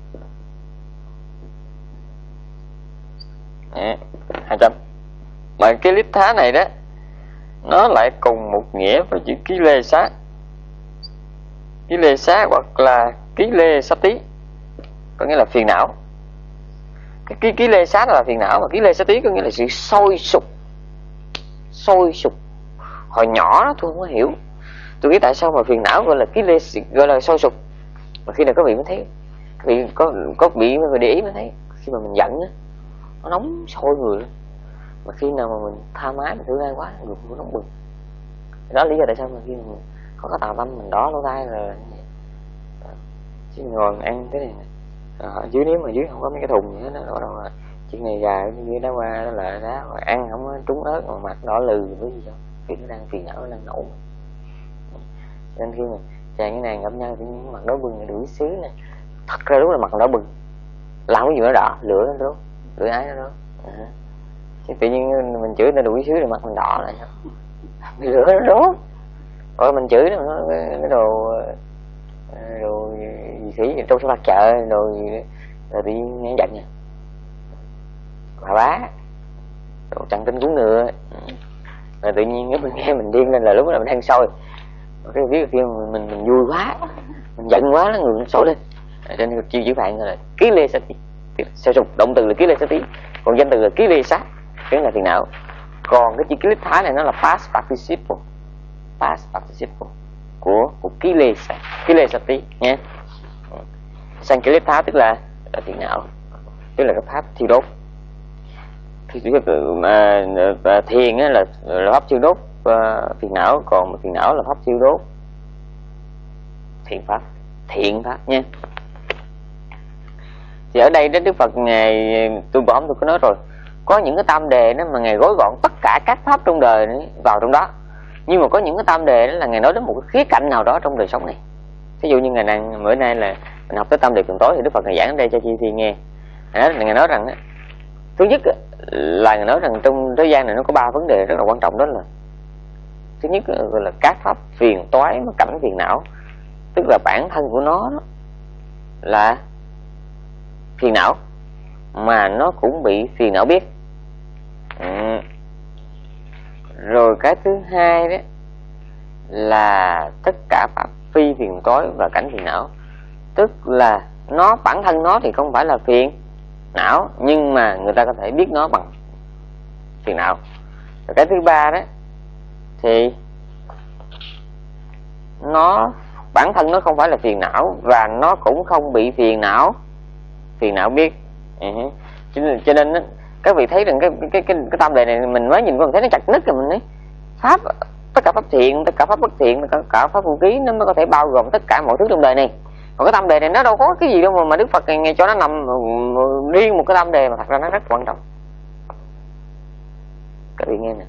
hai trăm. Mà Kilitha này đó nó lại cùng một nghĩa với chữ ký lê xá, ký lê xá hoặc là ký lê sát tí, có nghĩa là phiền não. Cái ký, ký lê xá là phiền não, mà ký lê sát tí có nghĩa là sự sôi sục, sôi sục. Hồi nhỏ đó tôi không có hiểu, tôi nghĩ tại sao mà phiền não gọi là ký lê, gọi là sôi sục. Mà khi nào các vị mới thấy, các vị có có bị người để ý mới thấy, khi mà mình giận á nó nóng sôi người luôn. Mà khi nào mà mình tha mái, mình thương ai quá, người cũng nóng bừng. Đó là lý do tại sao mà khi mà mình có cái tà tâm mình đỏ lỗ tai rồi chứ mình ngồi mình ăn thế này à, dưới nếu mà dưới không có mấy cái thùng gì hết, nó bắt đầu là chuyện này gà dưới đá qua đó là đá, rồi ăn không có trúng ớt mà mặt đỏ lừ với gì đâu, vì nó đang phiền não, nó đang nổ. Nên khi mà chàng cái nàng gặp nhau thì những mặt đỏ bừng là đuổi xứ nè, thật ra đúng là mặt đỏ bừng, làm cái gì nó đỏ, lửa nó đốt, lửa ái nó đốt. À. Chứ tự nhiên mình chửi nó đuổi xứ thì mặt mình đỏ lại sao? Lửa nó đốt. Rồi mình chửi nó cái, cái đồ đồ gì khỉ trong số mặt chợ đồ gì đó, rồi tự nhiên nghe giận nha, bà bá đồ chẳng tin cúng nữa. Rồi tự nhiên mình nghe mình điên lên là lúc đó mình đang sôi, cái viết kia mình, mình mình vui quá, mình giận quá nó người nó sôi lên. Cho nên chiêu chữ phạn là ký lê sa tí, sao sụp động từ là ký lê sa tí, còn danh từ là ký lê sát, cái là phiền não. Còn cái chữ ký lít thái này nó là past participle, past participle của của ký lê sa, ký lê sa tí nhé. Sang ký lít thái tức là, là phiền não, tức là cái pháp thiêu đốt. Thì mà, mà thiền á là, là pháp thiêu đốt uh, phiền não, còn phiền não là pháp thiêu đốt thiện pháp, thiện pháp nha. Thì ở đây Đức Phật ngài, tôi bỏng tôi có nói rồi, có những cái tam đề đó mà ngài gói gọn tất cả các pháp trong đời vào trong đó. Nhưng mà có những cái tam đề đó là ngài nói đến một cái khía cạnh nào đó trong đời sống này. Ví dụ như ngài đang bữa nay là mình học tới tam đề phần tối thì Đức Phật ngài giảng ở đây cho chi thi nghe. Ngài nói, ngài nói rằng thứ nhất là ngài nói rằng trong thế gian này nó có ba vấn đề rất là quan trọng, đó là thứ nhất là, là các pháp phiền toái, nó cảnh phiền não, tức là bản thân của nó đó là phiền não mà nó cũng bị phiền não biết. Ừ. Rồi cái thứ hai đó là tất cả pháp phi phiền toái và cảnh phiền não, tức là nó bản thân nó thì không phải là phiền não, nhưng mà người ta có thể biết nó bằng phiền não. Rồi cái thứ ba đó thì nó bản thân nó không phải là phiền não và nó cũng không bị phiền não phiền não biết. Uh-huh. cho, nên, cho nên các vị thấy rằng cái cái cái cái tam đề này mình mới nhìn qua mình thấy nó chặt nứt rồi, mình thấy pháp tất cả pháp thiện, tất cả pháp bất thiện, tất cả pháp vô ký nó mới có thể bao gồm tất cả mọi thứ trong đời này. Còn cái tam đề này nó đâu có cái gì đâu mà mà Đức Phật ngày cho nó nằm riêng một cái tam đề mà thật ra nó rất quan trọng. Các vị nghe nè,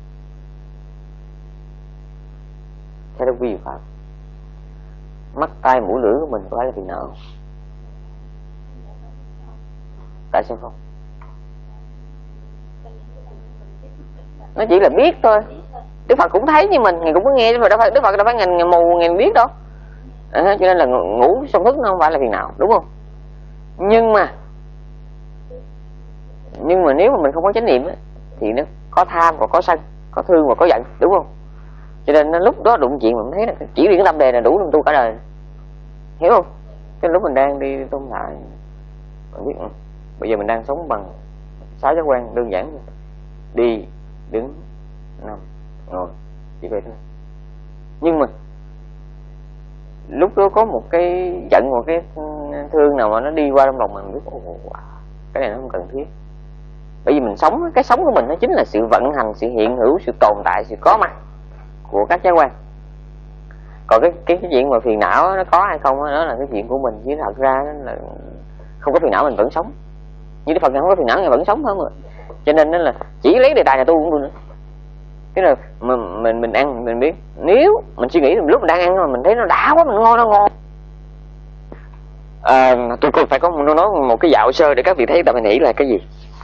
theo đức vi pháp, mắt tai mũi lưỡi của mình có phải là phiền não? Tại sao không? Nó chỉ là biết thôi. Đức Phật cũng thấy như mình, ngài cũng có nghe, Đức Phật Đức Phật đâu phải ngài, ngài mù ngài biết đâu. À, cho nên là ngủ song thức nó không phải là phiền não, đúng không? Nhưng mà nhưng mà nếu mà mình không có chánh niệm ấy, thì nó có tham và có sân, có thương và có giận, đúng không? Cho nên lúc đó đụng chuyện mình thấy là chỉ riêng cái tâm đề là đủ làm tu cả đời, hiểu không? Cái lúc mình đang đi tôn thải, mình biết bây giờ mình đang sống bằng sáu giác quan đơn giản, đi, đứng, nằm, ngồi, chỉ vậy thôi. Nhưng mà lúc đó có một cái giận, một cái thương nào mà nó đi qua trong lòng mình, biết ồ, cái này nó không cần thiết. Bởi vì mình sống, cái sống của mình nó chính là sự vận hành, sự hiện hữu, sự tồn tại, sự có mặt của các giác quan. Còn cái cái, cái chuyện mà phiền não nó có hay không đó, đó là cái chuyện của mình, chứ thật ra đó là không có phiền não mình vẫn sống. Như Đức Phật không có phiền não mình vẫn sống, phải không ạ? Cho nên đó là chỉ lấy đề tài là tu cũng được nữa. Cái là mình, mình mình ăn mình biết, nếu mình suy nghĩ lúc mình đang ăn mà mình thấy nó đã quá, mình ngon nó ngon. À, tôi còn phải có một, nói một cái dạo sơ để các vị thấy tập mình nghĩ là cái gì.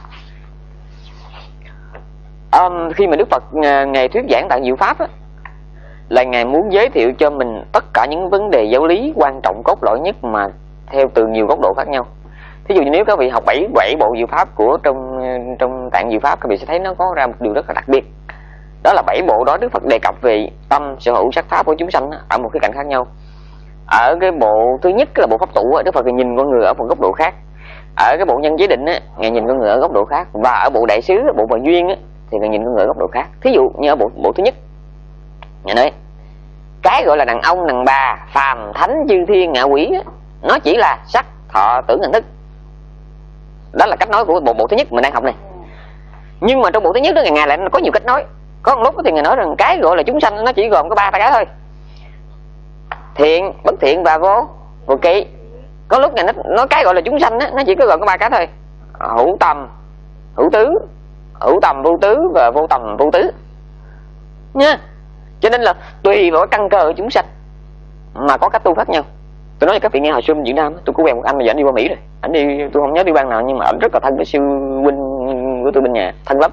Um, khi mà Đức Phật ngày thuyết giảng tại Diệu Pháp á, là ngài muốn giới thiệu cho mình tất cả những vấn đề giáo lý quan trọng cốt lõi nhất mà theo từ nhiều góc độ khác nhau. Thí dụ như nếu các vị học bảy bảy bộ Diệu Pháp của trong trong tạng Diệu Pháp, các vị sẽ thấy nó có ra một điều rất là đặc biệt. Đó là bảy bộ đó Đức Phật đề cập về tâm, sở hữu, sắc pháp của chúng sanh ở một cái cạnh khác nhau. Ở cái bộ thứ nhất là bộ pháp tụ, Đức Phật nhìn con người ở một góc độ khác. Ở cái bộ nhân giới định á, ngài nhìn con người ở góc độ khác. Và ở bộ đại xứ, bộ bằng duyên á, thì ngài nhìn con người ở góc độ khác. Thí dụ như ở bộ bộ thứ nhất, ngài nói cái gọi là đàn ông, đàn bà, phàm, thánh, chư thiên, ngạ quỷ á, nó chỉ là sắc, thọ, tưởng, hành thức. Đó là cách nói của bộ bộ thứ nhất mình đang học này. Nhưng mà trong bộ thứ nhất đó ngài lại có nhiều cách nói. Có một lúc thì ngài nói rằng cái gọi là chúng sanh nó chỉ gồm có ba cái thôi: thiện, bất thiện và vô vô ký. Có lúc ngài nói cái gọi là chúng sanh á, nó chỉ có gồm có ba cái thôi: hữu tầm, hữu tứ, hữu tầm vô tứ và vô tầm vô tứ nha. Cho nên là tùy vào căn cơ của chúng sanh mà có cách tu khác nhau. Tôi nói cho các vị nghe, hồi xưa Việt Nam tôi có quen một anh mà giờ anh đi qua Mỹ rồi. Anh đi, tôi không nhớ đi bang nào, nhưng mà anh rất là thân với sư huynh của tôi bên nhà, thân lắm.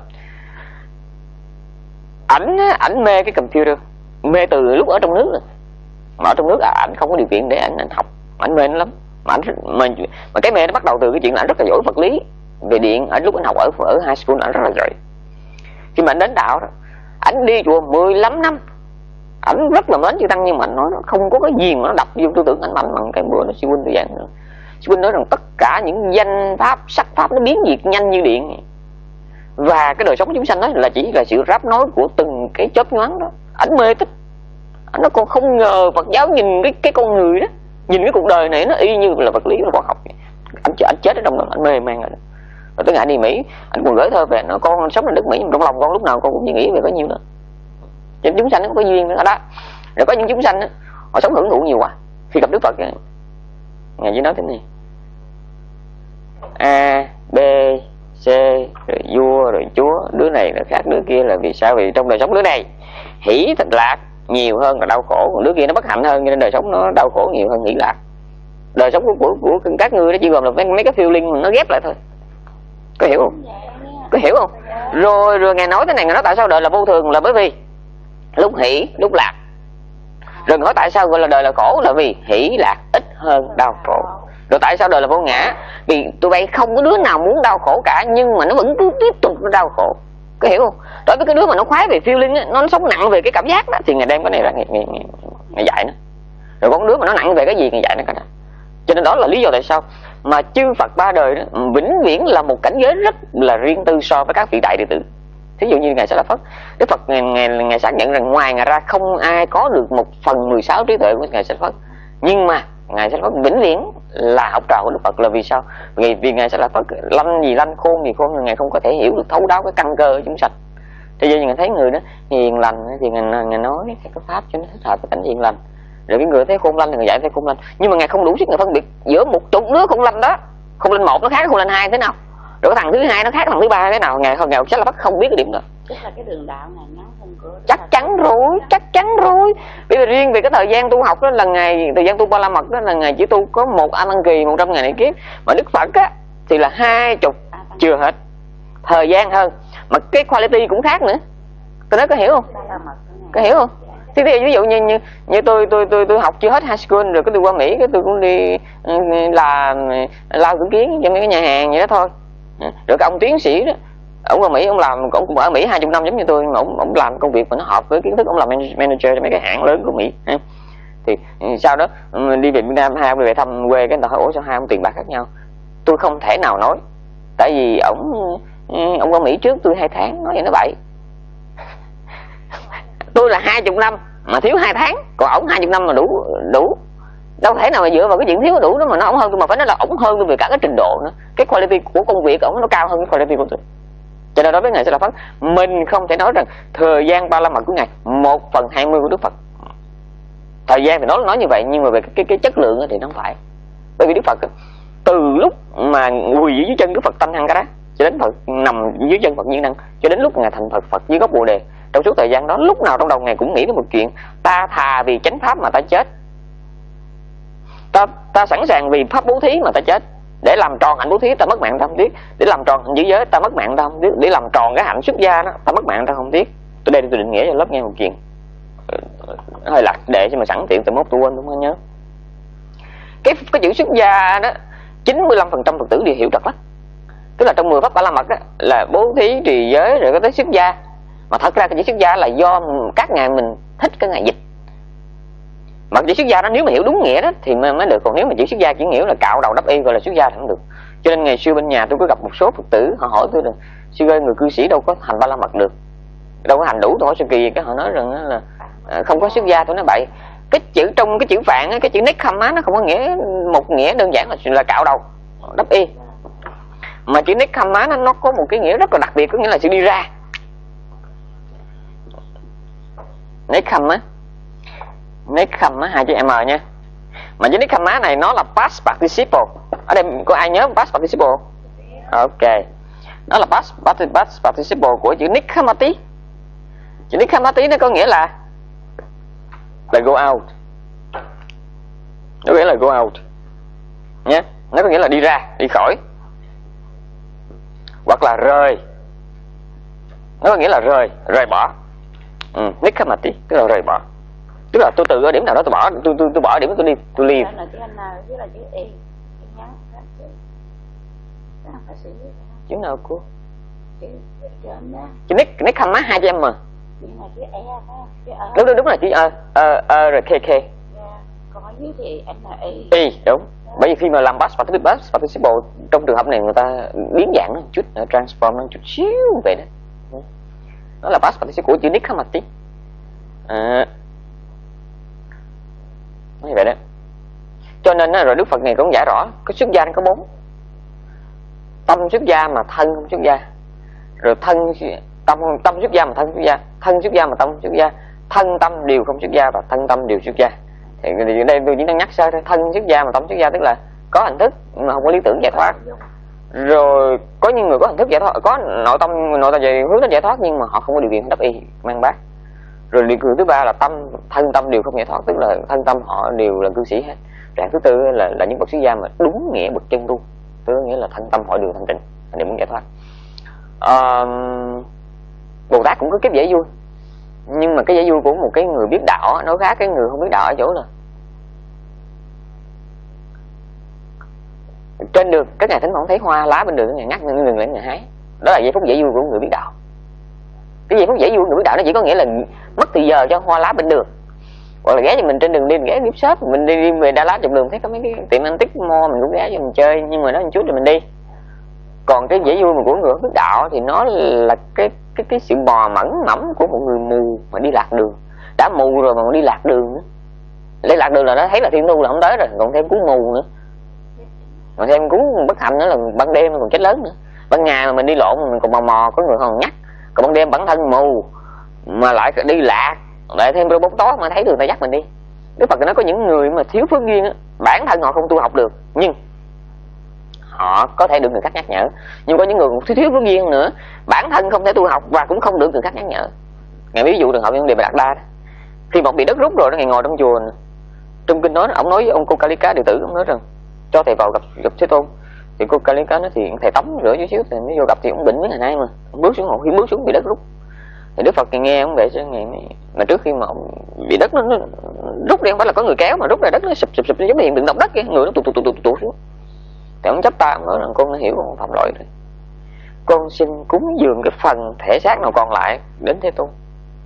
Ảnh ảnh mê cái computer, mê từ lúc ở trong nước rồi. Mà ở trong nước à, ảnh không có điều kiện để ảnh ảnh học, ảnh mê nó lắm. Mà ảnh mà, mà cái mê nó bắt đầu từ cái chuyện là ảnh rất là giỏi vật lý về điện. Ở lúc anh học ở ở high school ảnh rất là giỏi. Khi mà anh đến đạo đó, Ảnh đi chùa mười lăm năm, ảnh rất là mến chư tăng, nhưng mà anh nói nó không có cái gì mà nó đập vô tư tưởng anh mạnh bằng cái bữa nó sư huynh tôi giảng nữa. Sư huynh nói rằng tất cả những danh pháp, sắc pháp nó biến diệt nhanh như điện, và cái đời sống chúng sanh đó là chỉ là sự ráp nối của từng cái chớp nhoáng đó. Ảnh mê tích, ảnh nó còn không ngờ Phật giáo nhìn cái cái con người đó, nhìn cái cuộc đời này nó y như là vật lý, là khoa học. Anh anh chết ở trong đó, anh mê man rồi. Rồi tới ngày đi Mỹ, anh còn gửi thơ về, nó con sống ở nước Mỹ, trong lòng con lúc nào con cũng suy nghĩ về có nhiêu đó. Cho chúng sanh nó có duyên nữa đó. Rồi có những chúng sanh đó, họ sống hưởng thụ nhiều quá, khi gặp Đức Phật ngài chỉ nói thế này: A, B, C, rồi vua, rồi chúa, đứa này là khác đứa kia. Là vì sao? Vì trong đời sống đứa này hỷ thịnh lạc nhiều hơn là đau khổ, còn đứa kia nó bất hạnh hơn, cho nên đời sống nó đau khổ nhiều hơn hỷ lạc. Đời sống của, của, của các ngươi nó chỉ gồm là mấy, mấy cái feeling nó ghép lại thôi. Có hiểu không? Có hiểu không? Rồi rồi ngài nói thế này, ngài nói tại sao đời là vô thường, là bởi vì lúc hỷ lúc lạc. Rồi hỏi tại sao gọi là đời là khổ, là vì hỷ lạc ít hơn đau khổ. Rồi tại sao đời là vô ngã? Vì tụi bay không có đứa nào muốn đau khổ cả, nhưng mà nó vẫn cứ tiếp tục nó đau khổ. Có hiểu không? Đối với cái đứa mà nó khoái về feeling á, nó sống nặng về cái cảm giác đó, thì ngài đem cái này ra ngày, ngày, ngày, ngày dạy nó. Rồi có đứa mà nó nặng về cái gì ngài dạy nó cái đó. Cho nên đó là lý do tại sao mà chư Phật ba đời đó, vĩnh viễn là một cảnh giới rất là riêng tư so với các vị đại đệ tử. Thí dụ như ngài Xá Lợi Phất, Đức Phật ngài, ngài, ngài xác nhận rằng ngoài ngài ra không ai có được một phần mười sáu trí tuệ của ngài Xá Lợi Phất. Nhưng mà ngài Xá Lợi Phất vĩnh viễn là học trò của Đức Phật. Là vì sao? Vì, vì ngài Xá Lợi Phất lanh gì lanh, khôn gì khôn, ngài không có thể hiểu được thấu đáo cái căn cơ của chúng sanh. Thế giờ ngài thấy người đó hiền lành thì ngài, ngài nói cái pháp cho nó thích hợp với cảnh hiền lành. Rồi cái người thấy khôn lanh thì ngài dạy thấy khôn lanh. Nhưng mà ngài không đủ sức ngài phân biệt giữa một chục đứa khôn lanh đó. Khôn lanh một nó khác khôn lanh hai thế nào, rồi cái thằng thứ hai nó khác thằng thứ ba thế nào. Ngài không, ngài Xá Lợi Phất không biết cái điểm đó. Tức là cái đường đạo ngài ngắn hơn của Chắc chắn rồi, chắc chắn rồi. Bởi vì riêng về cái thời gian tu học đó là ngày, thời gian tu Ba La Mật đó là ngày chỉ tu có một A Tăng Kỳ, một trăm ngày này kiếp. Mà Đức Phật á thì là hai chục chưa hết thời gian hơn, mà cái quality cũng khác nữa. Tôi nói có hiểu không? Có hiểu không? Thì ví dụ như như, như tôi tôi tôi tôi học chưa hết high school, rồi cái tôi qua Mỹ, cái tôi cũng đi làm lao cử kiến cho mấy cái nhà hàng vậy đó thôi. Rồi cái ông tiến sĩ đó, ông ở Mỹ, ông làm, ông cũng ở Mỹ hai chục năm giống như tôi, mà ông, ông làm công việc mà nó hợp với kiến thức, ông làm manager cho mấy cái hãng lớn của Mỹ. Thì sau đó đi về Việt Nam, hai ông về thăm quê, cái người ta hỏi ủa sao hai ông tiền bạc khác nhau. Tôi không thể nào nói, tại vì ông ông qua Mỹ trước tôi hai tháng, nói vậy nó bậy. Tôi là hai chục năm mà thiếu hai tháng, còn ổng hai chục năm mà đủ đủ. Đâu thể nào mà dựa vào cái chuyện thiếu đủ đó mà nó ổng hơn tôi, mà phải nói là ổng hơn tôi về cả cái trình độ nữa. Cái quality của công việc ổng nó cao hơn cái quality của tôi. Cho nên đối với ngài Xá Lợi Phất, mình không thể nói rằng thời gian Ba La Mật của ngài một phần hai mươi của Đức Phật. Thời gian thì nói nói như vậy, nhưng mà về cái cái, cái chất lượng thì nó không phải. Bởi vì Đức Phật từ lúc mà quỳ dưới chân Đức Phật Thanh Hằng Ca cho đến Phật nằm dưới chân Phật Nhiên Đăng, cho đến lúc ngài thành Phật Phật dưới gốc Bồ Đề, trong suốt thời gian đó lúc nào trong đầu ngài cũng nghĩ đến một chuyện: ta thà vì chánh pháp mà ta chết, ta ta sẵn sàng vì pháp bố thí mà ta chết. Để làm tròn hạnh bố thí ta mất mạng ta không tiếc, để làm tròn hạnh giữ giới ta mất mạng ta không tiếc, để làm tròn cái hạnh xuất gia đó ta mất mạng ta không tiếc. Tôi đây tôi định nghĩa cho lớp nghe một chuyện hơi lạc đệ, nhưng mà sẵn tiện từ mốt tôi quên cũng không nhớ. Cái cái chữ xuất gia đó chín mươi lăm phần trăm Phật tử đều hiểu trật lắm. Tức là trong mười pháp Ba La Mật đó, là bố thí, trì giới, rồi có tới xuất gia. Mà thật ra cái chữ xuất gia là do các ngài mình thích cái ngài dịch. Mà chữ xuất gia đó nếu mà hiểu đúng nghĩa đó thì mới, mới được. Còn nếu mà chữ xuất gia chỉ hiểu là cạo đầu đắp y gọi là xuất gia thì không được. Cho nên ngày xưa bên nhà tôi có gặp một số Phật tử, họ hỏi tôi là sư ơi, người cư sĩ đâu có hành Ba La Mật được, đâu có hành đủ. Tôi hỏi sao kỳ, cái họ nói rằng là không có xuất gia. Tôi nói bậy. Cái chữ trong cái chữ Phạn, cái chữ Nekkhamma nó không có nghĩa một nghĩa đơn giản là là cạo đầu đắp y, mà chữ Nekkhamma nó, nó có một cái nghĩa rất là đặc biệt, có nghĩa là sự đi ra. Nekkhamma, Nekkhamma hai chữ M nha. Mà chữ Nekkhamma này nó là past participle. Ở đây có ai nhớ past participle? Ok, nó là past, past participle của chữ Nekhamati. Chữ Nekhamati nó có nghĩa là là go out. Nó có nghĩa là go out nhé. Nó có nghĩa là đi ra, đi khỏi, hoặc là rời. Nó có nghĩa là rời, rời bỏ. Ừ, Nekhamati tức là rời bỏ. Tức là tôi từ ở điểm nào đó tôi bỏ, tôi tôi tôi bỏ điểm đó tôi đi, tôi leave. Chữ nào cô? Chữ Nekhamma hai chữ M. Nhưng mà chữ E đó, chữ E. Đúng đúng đúng là chữ E, E, E rồi K K. Yeah. Còn ở dưới thì N I. Y đúng. Yeah. Bởi vì khi mà làm past participle, past participle trong trường hợp này người ta biến dạng nó một chút, transform nó một chút xíu vậy đó. Nó là past participle của chữ Nick Hamati. À, như vậy đó. Cho nên rồi Đức Phật này cũng giải rõ cái xuất gia nó có bốn: tâm xuất gia mà thân không xuất gia, rồi thân tâm tâm xuất gia mà thân xuất gia, thân xuất gia mà tâm xuất gia, thân tâm đều không xuất gia và thân tâm đều xuất gia. Thì ở đây tôi chỉ đang nhắc sơ thôi. Thân xuất gia mà tâm xuất gia tức là có hình thức mà không có lý tưởng giải thoát. Rồi có những người có hình thức giải thoát, có nội tâm nội tâm về hướng đến giải thoát nhưng mà họ không có điều kiện đắc y mang bát. Rồi điều kiện thứ ba là tâm thân tâm đều không giải thoát, tức là thân tâm họ đều là cư sĩ hết. Dạng thứ tư là là những bậc xuất gia mà đúng nghĩa bậc chân tu, tức nghĩa là thân tâm họ đều thanh tịnh để muốn giải thoát. À, Bồ Tát cũng có kiếp dễ vui, nhưng mà cái dễ vui của một cái người biết đạo nó khác cái người không biết đạo ở chỗ là trên đường các ngài thỉnh thoảng thấy hoa lá bên đường, các ngài ngắt ngừng ngừng lại ngài hái. Đó là giây phút dễ vui của người biết đạo. Cái giây phút dễ vui của người biết đạo nó chỉ có nghĩa là mất thì giờ cho hoa lá bên đường, hoặc là ghé cho mình trên đường đi, mình ghé gift shop, mình đi, đi về Đà Lạt chụp đường thấy có mấy cái tiệm antique mall mình cũng ghé cho mình chơi, nhưng mà nó một chút rồi mình đi. Còn cái dễ vui mà của người biết đạo thì nó là cái cái cái sự bò mẫn mẫm của một người mù mà đi lạc đường. Đã mù rồi mà còn đi lạc đường nữa. Lấy lạc đường là nó thấy là thiên thu là không tới rồi, còn thêm cú mù nữa, còn thêm cú bất hạnh nữa là ban đêm còn chết lớn nữa. Ban ngày mà mình đi lộn mình còn mò mò có người còn nhắc, còn ban đêm bản thân mù mà lại đi lạc, lại thêm robot tó mà thấy đường ta dắt mình đi. Đức Phật nó có những người mà thiếu phước duyên á, bản thân họ không tu học được nhưng họ có thể được người khác nhắc nhở. Nhưng có những người thiếu thiếu phước duyên nữa, bản thân không thể tu học và cũng không được người khác nhắc nhở. Ngày ví dụ trường hợp vấn đề Bà Đạt Đa đó, khi một bị đất rút rồi đó, ngày ngồi trong chùa này, trong kinh nói, ông nói với ông Cô Kalika đệ tử, ông nói rằng cho thầy vào gặp gặp Thế Tôn. Thì Cô Kalika nói thì thầy tắm rửa chút xíu thì mới vô gặp, thì ông bệnh mấy ngày nay mà ông bước xuống hồ, khi bước xuống bị đất rút. Thì Đức Phật nghe ông vậy chứ ngày mà trước khi mà ông bị đất nó, nó rút đi, không phải là có người kéo mà rút ra đất nó sụp sụp sụp giống như hiện tượng động đất vậy, người nó tụt tụt tụt tụt tụt xuống. Thì ông chắp tay ông nói rằng con đã hiểu con phạm lỗi rồi, con xin cúng dường cái phần thể xác nào còn lại đến Thế Tôn.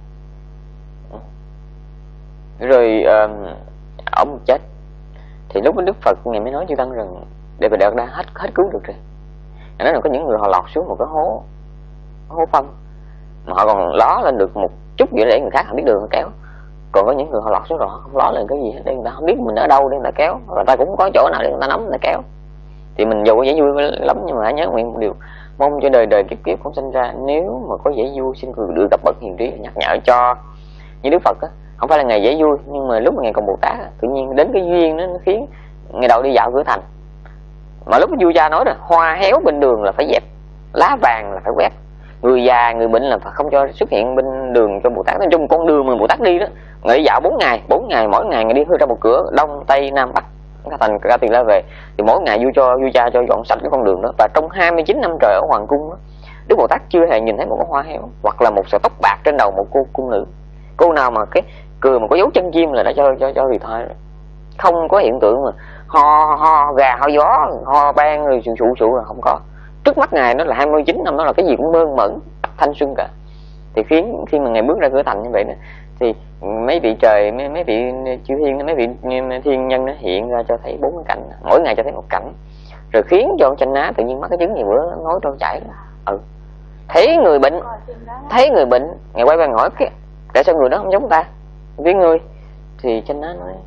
Rồi uh, ông chết. Thì lúc đó Đức Phật ngày mới nói chư tăng rằng để Bà Đạt Đa hết hết cứu được rồi. Nói là có những người họ lọt xuống một cái hố hố phân mà họ còn ló lên được một chút vậy để người khác không biết đường họ kéo. Còn có những người họ lọt xuống rồi họ không ló lên cái gì hết, để người ta không biết mình ở đâu để người ta kéo, người ta cũng không có chỗ nào để người ta nắm người ta kéo. Thì mình dù có dễ vui lắm nhưng mà hãy nhớ nguyện một điều, mong cho đời đời kiếp kiếp không sinh ra nếu mà có dễ vui xin được gặp bậc hiền trí nhắc nhở cho. Như Đức Phật á, không phải là ngày dễ vui nhưng mà lúc mà ngày còn Bồ Tát á, tự nhiên đến cái duyên nó, nó khiến ngày đầu đi dạo cửa thành, mà lúc vua cha nói là hoa héo bên đường là phải dẹp, lá vàng là phải quét, người già người bệnh là phải không cho xuất hiện bên đường cho Bồ Tát. Nói chung con đường mà Bồ Tát đi đó, ngày đi dạo bốn ngày, bốn ngày mỗi ngày ngày đi ra một cửa đông tây nam bắc cả thành cả tiền ra về, thì mỗi ngày vua cho vua cha cho dọn sạch cái con đường đó. Và trong hai mươi chín năm trời ở hoàng cung đó, Đức Bồ Tát chưa hề nhìn thấy một con hoa héo hoặc là một sợi tóc bạc trên đầu một cô cung nữ. Cô nào mà cái cười mà có dấu chân chim là đã cho cho cho retire rồi. Không có hiện tượng mà ho ho gà ho gió ho ban rồi sụ sụ sụ là không có. Trước mắt ngài nó là hai mươi chín năm, đó là cái gì cũng mơn mởn thanh xuân cả. Thì khiến khi mà ngài bước ra cửa thành như vậy nè, thì mấy vị trời mấy, mấy vị chư thiên mấy vị thiên nhân nó hiện ra cho thấy bốn cái cảnh, mỗi ngày cho thấy một cảnh, rồi khiến cho ông Chanh Ná tự nhiên mắc cái chứng gì bữa nói trôi chảy. Ừ, thấy người bệnh thấy người bệnh ngài quay qua hỏi cái tại sao người đó không giống ta với người, thì Chanh Ná nói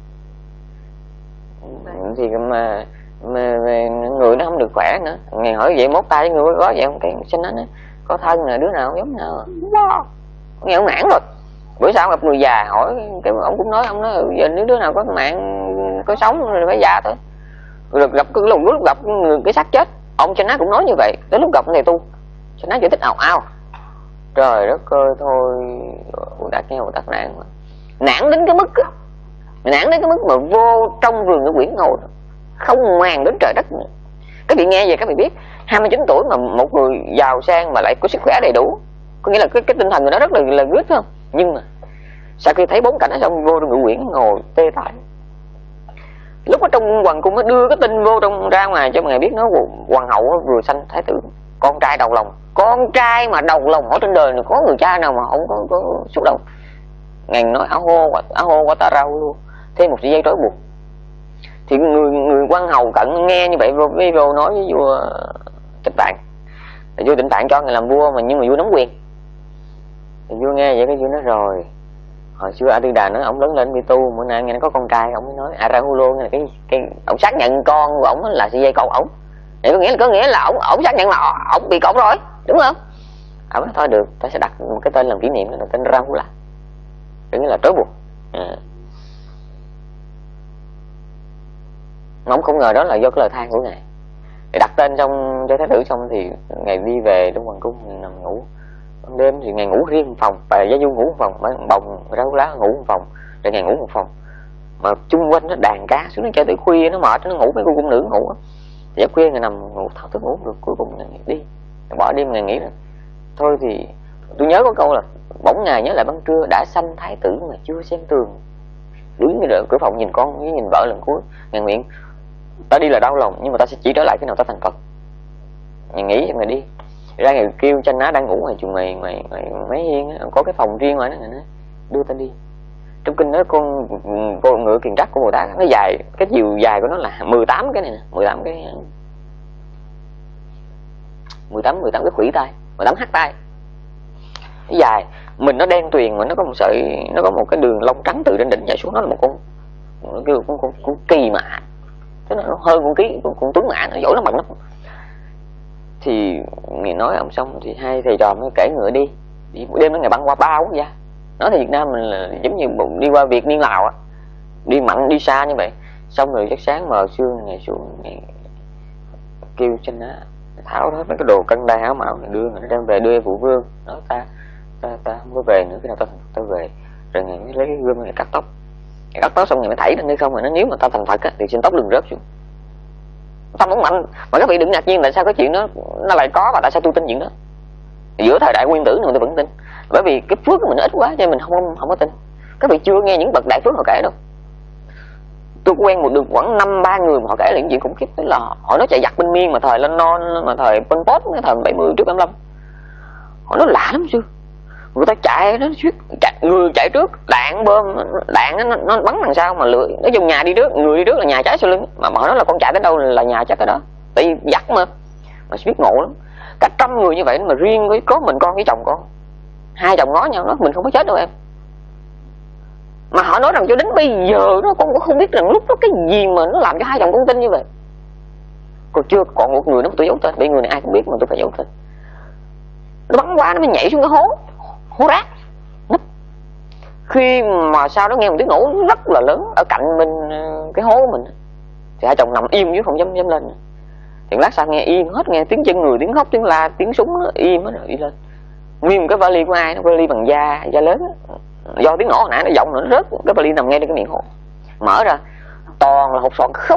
thì mà, mà, mà người nó không được khỏe nữa. Ngài hỏi vậy mốt tay với người có vậy không? Cái Chanh Ná nói có thân là đứa nào không giống nào. Wow, nghe ông nản rồi. Bữa sau gặp người già hỏi cái ông cũng nói, ông nói giờ nếu đứa nào có mạng có sống rồi phải già thôi. Rồi gặp cái lúc, lúc gặp người cái xác chết, ông Chanh Ná cũng nói như vậy. Tới lúc gặp thầy tu Chanh Ná giải thích ào ào, trời đất ơi thôi Bồ Tát nghe Bồ Tát nản mà. Nản đến cái mức á, nản đến cái mức mà vô trong vườn cái quyển ngồi không màng đến trời đất nữa. Các vị nghe về các vị biết hai mươi chín tuổi mà một người giàu sang mà lại có sức khỏe đầy đủ, có nghĩa là cái, cái tinh thần của nó rất là là good không? Nhưng mà sau khi thấy bốn cảnh ở trong vô trong ngự quyển ngồi tê tái. Lúc ở trong hoàng cung nó đưa cái tin vô trong ra ngoài cho mọi người biết, nó hoàng hậu vừa sanh thái tử con trai đầu lòng Con trai mà đầu lòng ở trên đời này có người cha nào mà không có, có xúc động. Ngài nói áo hô áo hô qua ta rau luôn, thêm một sợi dây trói buộc. Thì người người quan hầu cận nghe như vậy mới vô nói với vua Tịnh Tạng. Thì vua Tịnh Tạng cho ngài làm vua mà nhưng mà vua nắm quyền. Thì vua nghe vậy cái vua nói rồi, hồi xưa A Tư Đà nói ông lớn lên đi tu, bữa nay nghe nó có con trai ông mới nói Arahulo là cái cái ông xác nhận con của ông là sợi dây con ổng. Thì có nghĩa là có nghĩa là ổng ổng xác nhận là ổng bị cột rồi, đúng không? Ông nói thôi được, ta sẽ đặt một cái tên làm kỷ niệm là tên Rahula, có nghĩa là trói buộc. À. Ông không ngờ đó là do cái lời than của ngài. Để đặt tên xong cho thái tử xong thì ngài đi về trong hoàng cung nằm ngủ. Ban đêm thì ngài ngủ riêng một phòng, bà Gia Du ngủ một phòng, Bồng Rahula ngủ một phòng, rồi ngài ngủ một phòng. Mà chung quanh nó đàn cá xuống, nó chơi tới khuya, nó mệt, nó ngủ, mấy cô cung nữ ngủ. Thì khuya ngài nằm ngủ thao thức ngủ được, cuối cùng ngài đi. Bỏ đêm ngài nghĩ là thôi thì tôi nhớ có câu là bỗng ngài nhớ lại ban trưa đã sanh thái tử mà chưa xem tường. Đứng như cửa phòng nhìn con với nhìn vợ lần cuối, ngài nguyện ta đi là đau lòng nhưng mà ta sẽ chỉ trở lại khi nào ta thành Phật. Ngài nghĩ cho ngài đi. Ra ngài kêu Chanh Á đang ngủ ngoài trường mày mày mày mấy hiên á, có cái phòng riêng mà nó ngài nói đưa ta đi. Trong kinh nói con con ngựa kiền trắc của Bồ Tát nó dài, cái chiều dài của nó là mười tám cái này nè, mười tám cái mười tám mười tám cái khuỷu tay, mười tám hắc tay. Nó dài, mình nó đen tuyền mà nó có một sợi, nó có một cái đường lông trắng từ trên đỉnh chạy xuống, nó là một con nó kêu con con, con kỳ mã. Tức là nó hơn con ký con, con tuấn mã, nó dỗi lắm bằng lắm. Thì ngày nói ông xong thì hai thầy trò mới kể ngựa đi. Đi đêm đó ngày băng qua ba quốc gia. Nói thì Việt Nam mình là giống như đi qua Việt Niên Lào á, đi mạnh đi xa như vậy. Xong rồi chắc sáng mờ sương ngày xuống ngày kêu Chanh Á tháo hết mấy cái đồ cân đai áo mão này đưa người nó đem về đưa phụ vương. Nói ta ta ta không có về nữa, khi nào ta thành ta về. Rồi ngày mới lấy cái gươm này cắt tóc. Ngày cắt tóc xong ngày mới thảy lên đi không, rồi nó nếu mà ta thành Phật á thì xin tóc đừng rớt xuống. Tâm không mạnh mà các vị đừng ngạc nhiên tại sao cái chuyện đó nó lại có và tại sao tôi tin chuyện đó. Giữa thời đại nguyên tử này tôi vẫn tin, bởi vì cái phước của mình ít quá cho nên mình không không có tin. Các vị chưa nghe những bậc đại phước họ kể đâu. Tôi quen một được khoảng năm ba người mà họ kể là những chuyện khủng khiếp, tức là họ nói chạy giặc bên Miên mà thời lên non mà thời Pol Pot cái thời bảy mươi trước bảy mươi lăm. Họ nói lạ lắm chứ. Người ta chạy nó suýt chạy, người chạy trước đạn bom đạn nó, nó bắn đằng sau mà lưỡi nó dùng nhà đi trước, người đi trước là nhà trái sau lưng, mà họ nói là con chạy tới đâu là nhà chắc tới đó, tại vì giặc mà mà biết ngộ lắm. Cả trăm người như vậy mà riêng với có mình con với chồng con, hai chồng ngó nhau nói mình không có chết đâu em. Mà họ nói rằng cho đến bây giờ nó con cũng không biết rằng lúc đó cái gì mà nó làm cho hai chồng con tin như vậy. Còn chưa còn một người nó tôi giấu tên, bị người này ai cũng biết mà tôi phải giấu tên. Nó bắn qua nó mới nhảy xuống cái hố hố rác. Khi mà sau đó nghe một tiếng nổ rất là lớn ở cạnh bên cái hố của mình thì hai chồng nằm im chứ không dám dám lên. Thì lát sau nghe yên hết, nghe tiếng chân người, tiếng khóc, tiếng la, tiếng súng nó im hết rồi đi lên. Nguyên một cái vali của ai, nó vali bằng da da lớn đó. Do tiếng nổ hồi nãy nó giọng nữa nó rớt, cái vali nằm ngay trên cái miệng hố. Mở ra toàn là hột xoàn không.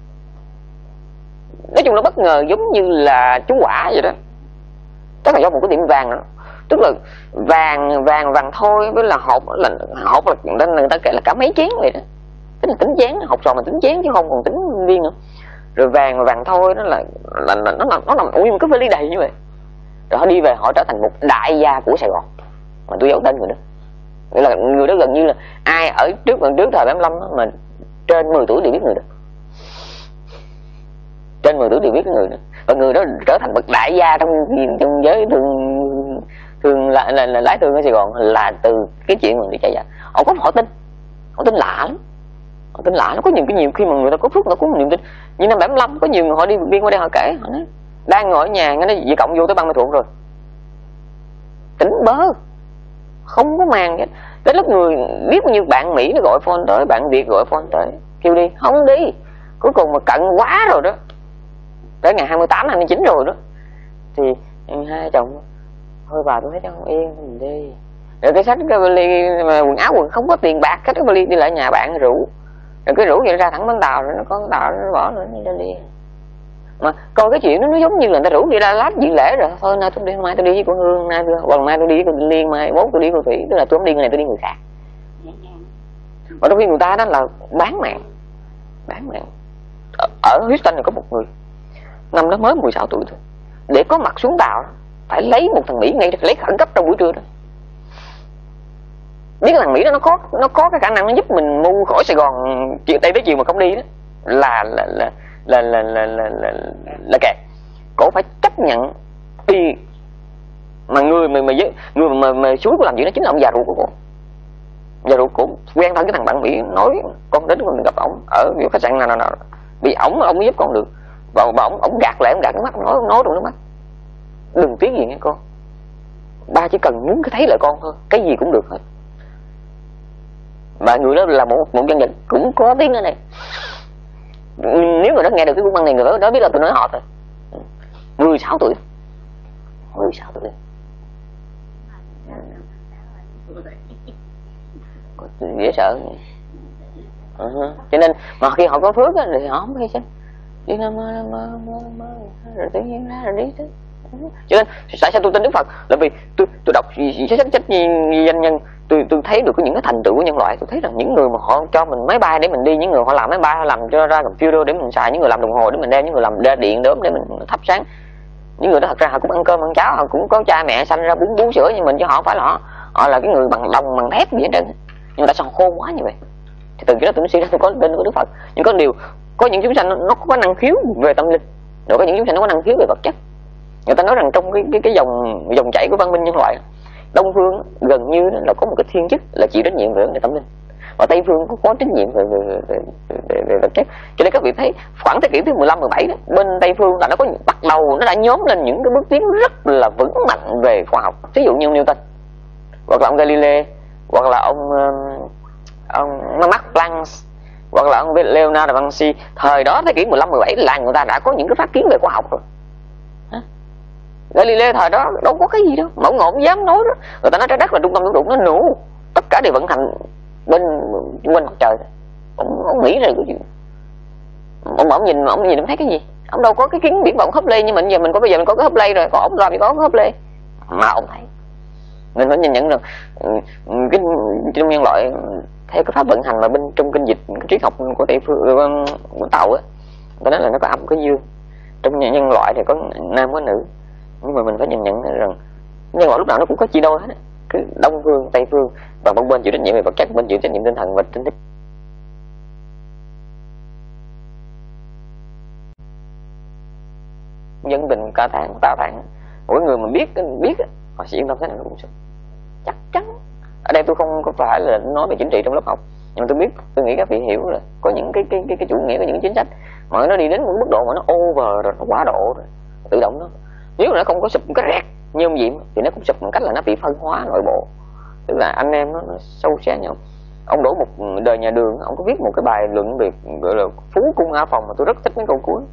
Nói chung nó bất ngờ giống như là trúng quả vậy đó. Chắc là do một cái tiệm vàng đó. Tức là vàng vàng vàng thôi với là hộp là hộp là người ta kể là cả mấy chén vậy đó. Tính là tính chén, hộp xoàn mà tính chén chứ không còn tính viên nữa. Rồi vàng và vàng thôi đó là, là, là nó làm nó làm nguyên một cái vali đầy như vậy. Rồi họ đi về họ trở thành một đại gia của Sài Gòn. Mà tôi giấu tên người đó. Nghĩa là người đó gần như là ai ở trước gần trước thời bảy mươi lăm đó, mà trên mười tuổi đều biết người đó. Trên mười tuổi đều biết cái người đó. Và người đó trở thành bậc đại gia trong trong giới thường thường là, là, là lái thương ở Sài Gòn là từ cái chuyện mà đi chạy giặc. Họ có họ tin, họ tin lạ lắm, họ tin lạ nó có nhiều cái nhiều khi mà người ta có phước nó có một niềm tin. Như năm bảy mươi lăm có nhiều người họ đi biên qua đây họ kể, họ nói đang ngồi ở nhà nghe nói dị cộng vô tới Ban Mê Thuột rồi, tỉnh bơ, không có màng hết. Đến lúc người biết bao nhiêu bạn Mỹ nó gọi phone tới, bạn Việt gọi phone tới, kêu đi, không đi. Cuối cùng mà cận quá rồi đó, tới ngày hai mươi tám, hai mươi chín rồi đó, thì hai chồng thôi bà tôi thấy không yên mình đi. Rồi cái sách cái vali mà quần áo quần không có tiền bạc, cái vali đi lại nhà bạn rủ, rồi cái rủ vậy ra thẳng bến tàu rồi nó có tàu nó bỏ nữa đi đi. Mà coi cái chuyện đó nó giống như là người ta rủ đi Đà Lạt dự lễ rồi thôi nay tôi đi, mai tôi đi với cô Hương, nay còn mai tôi đi với cô Liên, mai mốt tôi đi với cô Thủy, tức là tôi không đi người này tôi đi người khác. Mà trong khi người ta đó là bán mạng, bán mạng. Ở, ở Houston này có một người năm đó mới mười sáu tuổi thôi, để có mặt xuống tàu phải lấy một thằng Mỹ ngay, lấy khẩn cấp trong buổi trưa đó. Biết thằng Mỹ đó nó có nó có cái khả năng nó giúp mình mưu khỏi Sài Gòn chiều tây tới chiều mà không đi đó là là là là là là là, là, là kẹt. Cổ phải chấp nhận đi, mà người mà mà người mà mà suối của làm chuyện đó chính là ông già ruột của cổ. Già ruột cổ quen thân cái thằng bạn Mỹ, nói con đến con gặp ổng ở khách sạn nào nào nào, bị ổng ông mới giúp con được. Và ổng ổng gạt lại, ổng gạt cái mắt, nói nói trong nước mắt, đừng tiếng gì nghe con, ba chỉ cần muốn cái thấy lại con thôi, cái gì cũng được hết. Và người đó là một một nhân vật cũng có tiếng ở đây. Nếu người đó nghe được cái cuốn băng này, người đó biết là tôi nói họ thôi. mười sáu tuổi, mười sáu tuổi dễ sợ. Uh-huh. Cho nên mà khi họ có phước á thì họ không hay sao đi mà mà mà mà rồi tự nhiên ra rồi đi chứ. Cho nên tại sao tôi tin Đức Phật là vì tôi tôi đọc sách sách danh nhân, tôi tôi thấy được có những cái thành tựu của nhân loại. Tôi thấy rằng những người mà họ cho mình máy bay để mình đi, những người họ làm máy bay, họ làm cho ra computer để mình xài, những người làm đồng hồ để mình đeo, những người làm đa điện đốm để mình thắp sáng, những người đó thật ra họ cũng ăn cơm ăn cháo, họ cũng có cha mẹ sanh ra bún bú sữa như mình, chứ họ không phải là họ họ là cái người bằng đồng bằng thép gì hết trơn. Nhưng tại sao họ khôn quá như vậy? Thì từ cái đó tôi mới suy ra tôi có tin của Đức Phật. Nhưng có điều có những chúng sanh nó, nó có năng khiếu về tâm linh, rồi có những chúng sanh nó có năng khiếu về vật chất. Người ta nói rằng trong cái cái cái dòng dòng chảy của văn minh nhân loại, Đông phương gần như là có một cái thiên chức là chịu trách nhiệm về vấn đề tâm linh, và Tây phương cũng có trách nhiệm về về, về, về, về vật chất. Cho nên các vị thấy khoảng thế kỷ thứ mười lăm mười bảy đó, bên Tây phương là nó có bắt đầu nó đã nhóm lên những cái bước tiến rất là vững mạnh về khoa học. Ví dụ như ông Newton, hoặc là ông Galilei, hoặc là ông ông Max Planck, hoặc là ông Leonardo da Vinci. Thời đó thế kỷ mười lăm mười bảy là người ta đã có những cái phát kiến về khoa học rồi. Galilei thời đó đâu có cái gì đâu, mà ông ngộ ông dám nói đó. Người ta nói trái đất là trung tâm vũ trụ, nó nổ, tất cả đều vận hành bên bên mặt trời. Ông, ông nghĩ rồi cái gì? Ông ông nhìn ông nhìn ông thấy cái gì? Ông đâu có cái kính viễn vọng Hubble như mình giờ mình có, bây giờ mình có cái Hubble rồi, còn ông làm gì có cái Hubble mà ông thấy. Mình phải nhìn nhận rằng cái trong nhân loại theo cái pháp vận hành mà bên trong kinh dịch cái triết học của Tây phương của Tàu á, ta nói là nó có âm có dương. Trong nhân loại thì có nam có nữ, nhưng mà mình phải nhìn nhận rằng nhân loại lúc nào nó cũng có chia đôi hết, cứ Đông phương Tây phương, và một bên chịu trách nhiệm về vật chất, bên chịu trách nhiệm tinh thần và tinh thần. Dân tình ca tạng tao tạng, mỗi người mà biết biết họ sẽ yên tâm thế nào nó cũng sống chắc chắn. Ở đây tôi không có phải là nói về chính trị trong lớp học, nhưng mà tôi biết, tôi nghĩ các vị hiểu là có những cái cái cái, cái chủ nghĩa, có những chính sách mà nó đi đến một mức độ mà nó over rồi, nó quá độ rồi, tự động nó, nếu mà nó không có sụp một cái rẹt như ông Diệm thì nó cũng sụp một cách là nó bị phân hóa nội bộ, tức là anh em nó, nó sâu xé nhau. Ông Đỗ Một Đời Nhà Đường, ông có viết một cái bài luận về gọi là Phú Cung A Phòng mà tôi rất thích mấy câu cuối.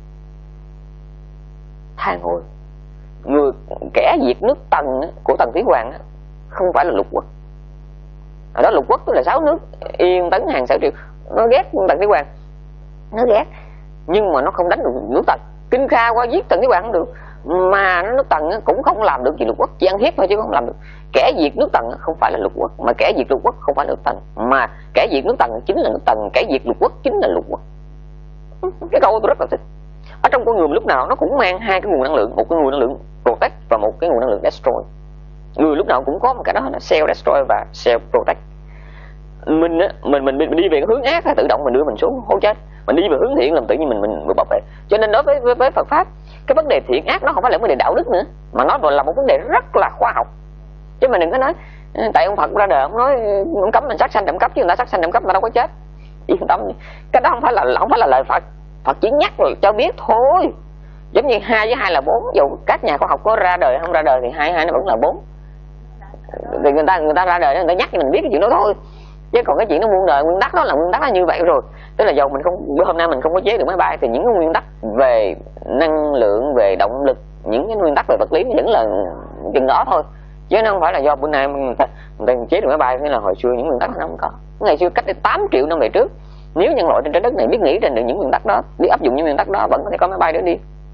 Than ôi, người kẻ diệt nước Tần của Tần Thủy Hoàng không phải là lục quốc. Ở đó lục quốc tức là sáu nước Yên, Tấn, Hàn, Sở, Triệu, nó ghét Tần Thủy Hoàng, nó ghét, nhưng mà nó không đánh được nước Tần. Kinh Kha qua giết Tần Thủy Hoàng không được, mà nước Tần cũng không làm được gì lục quốc, chỉ ăn hiếp thôi chứ không làm được. Kẻ diệt nước Tần không phải là lục quốc, mà kẻ diệt lục quốc không phải là nước Tần, mà kẻ diệt nước Tần chính là nước Tần, kẻ diệt lục quốc chính là lục quốc. Cái câu tôi rất là thích. Ở trong con người lúc nào nó cũng mang hai cái nguồn năng lượng, một cái nguồn năng lượng protect và một cái nguồn năng lượng destroy. Người lúc nào cũng có một cái đó là self destroy và self protect. Mình á, mình, mình mình đi về cái hướng ác là tự động mình đưa mình xuống hố chết. Mình đi về hướng thiện làm tự nhiên mình mình được bảo vệ. Cho nên đối với, với với Phật pháp, cái vấn đề thiện ác nó không phải là vấn đề đạo đức nữa, mà nó là một vấn đề rất là khoa học. Chứ mình đừng có nói tại ông Phật ra đời ông nói ông cấm mình sát sanh trộm cắp, chứ người ta sát sanh trộm cắp mà đâu có chết. Yên tâm, cái đó không phải là không phải là lời Phật. Phật chỉ nhắc rồi cho biết thôi. Giống như hai với hai là bốn, dù các nhà khoa học có ra đời không ra đời thì hai hai nó vẫn là bốn. Thì người ta người ta ra đời người ta nhắc cho mình biết cái chuyện đó thôi. Chứ còn cái chuyện nó muôn đời nguyên tắc đó là nguyên tắc là như vậy rồi. Tức là dầu mình không, bữa hôm nay mình không có chế được máy bay thì những cái nguyên tắc về năng lượng, về động lực, những cái nguyên tắc về vật lý vẫn là chừng đó thôi. Chứ nó không phải là do bữa nay người ta, người ta chế được máy bay, thế là hồi xưa những nguyên tắc nó không có. Ngày xưa cách đây tám triệu năm về trước, nếu nhân loại trên trái đất này biết nghĩ ra được những nguyên tắc đó, biết áp dụng những nguyên tắc đó, vẫn có thể có máy bay để đi.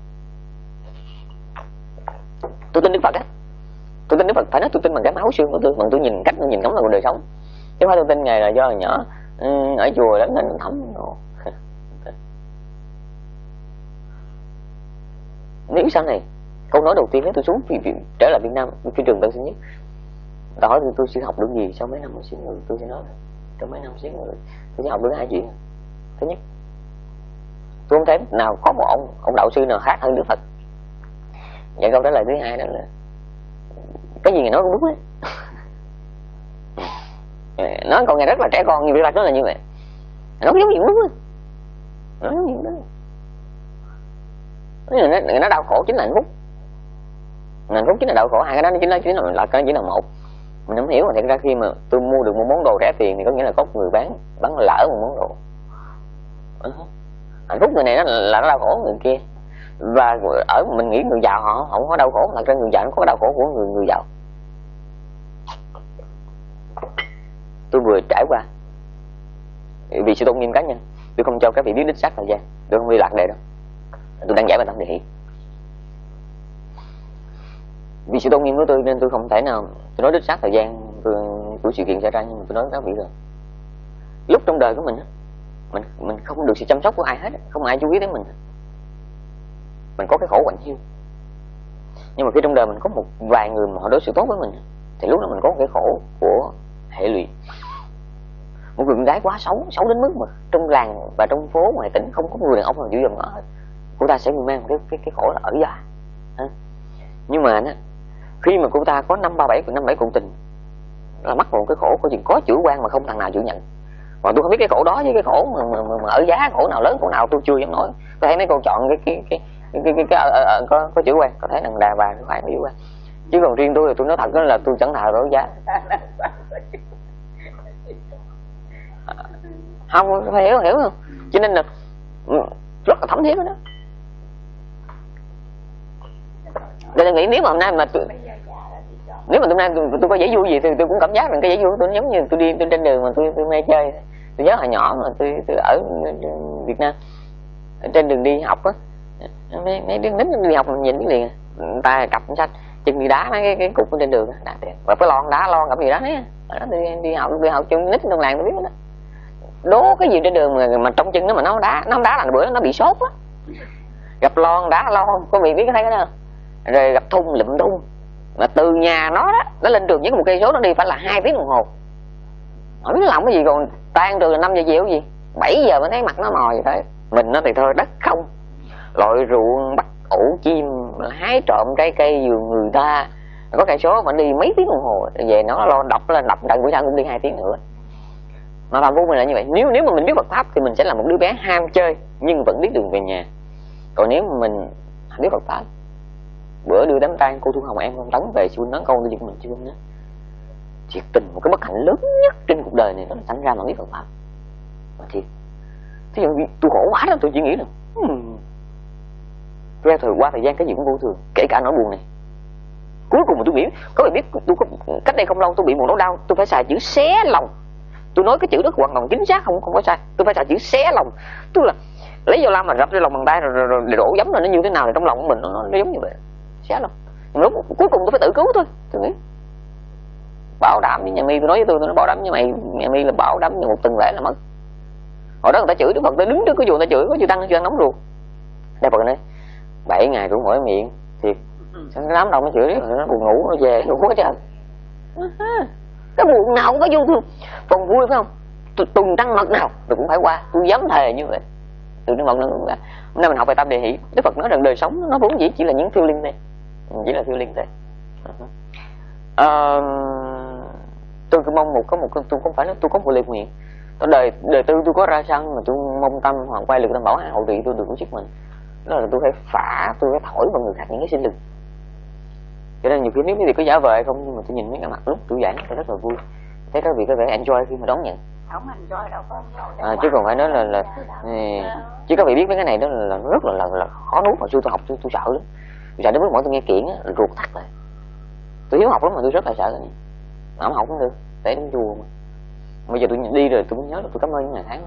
Tôi tin Đức Phật á, tôi tin Đức Phật, phải nói tôi tin bằng cái máu xương của tôi, bằng tôi nhìn cách nhìn ngắm là cuộc đời sống, chứ không phải tôi tin Ngài là do hồi nhỏ ừ, ở chùa lớn lên thấm. Nếu sau này câu nói đầu tiên nếu tôi xuống vì, vì, trở lại Việt Nam phi trường tân sinh nhất, ta hỏi tôi, tôi sẽ học được gì sau mấy năm ở xứ người, tôi sẽ nói trong mấy năm xứ người tôi sẽ học được hai chuyện. Thứ nhất, tôi không thấy nào có một ông ông đạo sư nào khác hơn Đức Phật. Và câu trả lời thứ hai đó là cái gì người nói cũng đúng đấy. Nói còn ngày rất là trẻ con, như Đức Phật nói là như vậy, nó giống như đúng đấy, nó giống như đúng. Nó, nó đau khổ chính là hạnh phúc, hạnh phúc chính là đau khổ, hai cái đó nó chính là chính là, là cái chỉ là một. Mình không hiểu mà thật ra khi mà tôi mua được một món đồ rẻ tiền thì có nghĩa là có người bán bán lỡ một món đồ. Uh-huh. Hạnh phúc người này nó là nó đau khổ người kia, và ở mình nghĩ người giàu họ không có đau khổ, thật ra người giàu nó có đau khổ của người người giàu. Tôi vừa trải qua vì sự tôn nghiêm cá nhân, tôi không cho các vị biết đích xác thời gian, tôi không đi lạc đề đâu, tôi đang giải bài tâm địa. Vì sự tôn nghiêm của tôi nên tôi không thể nào tôi nói đích xác thời gian của sự kiện xảy ra, nhưng mà tôi nói với các vị rồi, lúc trong đời của mình mình mình không được sự chăm sóc của ai hết, không ai chú ý đến mình, mình có cái khổ quạnh hiu. Nhưng mà khi trong đời mình có một vài người mà họ đối xử tốt với mình thì lúc đó mình có một cái khổ của hệ lụy. Một người con gái quá xấu, xấu đến mức mà trong làng và trong phố ngoài tỉnh không có người đàn ông nào chịu dòm ngó hết, cô ta sẽ bị mang cái cái cái khổ là ở giá. Nhưng mà đó, khi mà cô ta có năm ba bảy năm bảy cuộc tình là mắc một cái khổ của chuyện có chữ quan mà không thằng nào chịu nhận. Mà tôi không biết cái khổ đó với cái khổ mà, mà, mà, mà ở giá, khổ nào lớn khổ nào tôi chưa dám nói. Tôi thấy mấy cô chọn cái cái cái cái cái, cái, cái ở, ở, có có chữ quan, có thấy đàn đà bà cái phải có chữ quan. Chứ còn riêng tôi thì tôi nói thật đó là tôi chẳng thà đổi giá. Không phải hiểu hiểu không? Cho nên là rất là thấm thiết đó. Để tôi nghĩ nếu mà hôm nay mà tôi, nếu mà hôm nay tôi, tôi có giấy vui gì thì tôi cũng cảm giác rằng cái giấy vui tôi giống như tôi đi tôi trên đường mà tôi tôi mê chơi. Tôi nhớ hồi nhỏ mà tôi tôi ở Việt Nam, ở trên đường đi học á, mấy mấy đứa nít đi học mình nhìn cái liền, người ta cặp sách chân đi đá mấy cái, cái cục ở trên đường á, và cái lon đá lon gặp gì đó đấy, đó đi, đi học đi học chung nít trong làng tôi biết đó. Đố cái gì trên đường mà, mà trong chân nó mà nó đá, nó đá là bữa nó bị sốt á, gặp lon đá lon, có bị biết cái thấy cái đó không? Rồi gặp thun lụm thun, mà từ nhà nó đó nó lên trường với một cây số nó đi phải là hai tiếng đồng hồ, không biết nó làm cái gì. Còn tan trường là năm giờ chiều gì, bảy giờ mới thấy mặt nó mò vậy đấy. Mình nó thì thôi đất không, lội ruộng bắt ổ chim, hái trộm trái cây vườn người ta, có cây số mà đi mấy tiếng đồng hồ, về nó lo đọc lên đọc đặng buổi sáng cũng đi hai tiếng nữa. Mà phạm vô mình là như vậy. Nếu nếu mà mình biết Phật pháp thì mình sẽ là một đứa bé ham chơi nhưng vẫn biết đường về nhà. Còn nếu mà mình biết Phật pháp, bữa đưa đám tang cô Thu Hồng em con Tấn về, sư huynh nói câu gì của mình, sư huynh nói thiệt tình một cái bất hạnh lớn nhất trên cuộc đời này đó là sanh ra mà biết Phật pháp. Mà thiệt, thí dụ tôi khổ quá đó, tôi chỉ nghĩ là hmm, tôi thời qua thời gian cái gì cũng vô thường, kể cả nỗi buồn này. Cuối cùng mà tôi biết, có người biết tôi có, cách đây không lâu tôi bị một nỗi đau, tôi phải xài chữ xé lòng. Tôi nói cái chữ đó hoàn toàn chính xác, không không có sai. Tôi phải xài chữ xé lòng, tức là lấy dao lam mà rạch lên lòng bàn tay rồi, rồi, rồi đổ giấm rồi nó như thế nào thì trong lòng của mình nó, nó giống như vậy, xé lòng. Lúc cuối cùng tôi phải tự cứu thôi. Tôi nghĩ bảo đảm với nhà Mi, tôi nói với tôi tôi nói bảo đảm với mày, nhà Mi là bảo đảm như một tuần lễ là mất. Hồi đó người ta chửi Đức Phật, ta đứng trước cái chùa người ta chửi, có chư tăng chưa nóng ruột. Đức Phật nói bảy ngày rủ mỗi miệng thiệt, sao cái đám đông nó chửi nó buồn ngủ nó về ngủ quá trời. Cái buồn nào cũng có vô thương, còn vui phải không? Tôi tuần trăng mật nào tôi cũng phải qua, tôi dám thề như vậy. Từ Đức Phật nó hôm nay mình học về tâm địa hỷ, Đức Phật nói rằng đời sống nó vốn dĩ chỉ là những phiêu linh thôi, chỉ là phiêu linh thôi. À, tôi cứ mong một có một tôi không phải nói tôi có một lời nguyện, đời đời tư tôi có ra sao mà tôi mong tâm hoàng quay lực tâm bảo hậu vị tôi được của sức mình, đó là tôi phải phá, tôi phải thổi vào người khác những cái sinh lực. Cho nên nhiều khi nếu quý vị có giả vờ hay không, nhưng mà tôi nhìn mấy cái mặt lúc tôi giảng tôi rất là vui, thấy các vị có vẻ enjoy khi mà đón nhận. Không enjoy đâu có. À, chứ còn phải nói là là chứ các vị biết mấy cái này đó là, là rất là, là là khó nuốt, mà xưa tôi học tôi tôi sợ lắm, tôi sợ đến mức mỗi tôi nghe kiện á ruột thắt lại. Tôi hiếu học lắm mà tôi rất là sợ cái mà không học cũng được, để đến chùa mà. Bây giờ tôi đi rồi tôi mới nhớ là tôi cảm ơn những ngày tháng đó.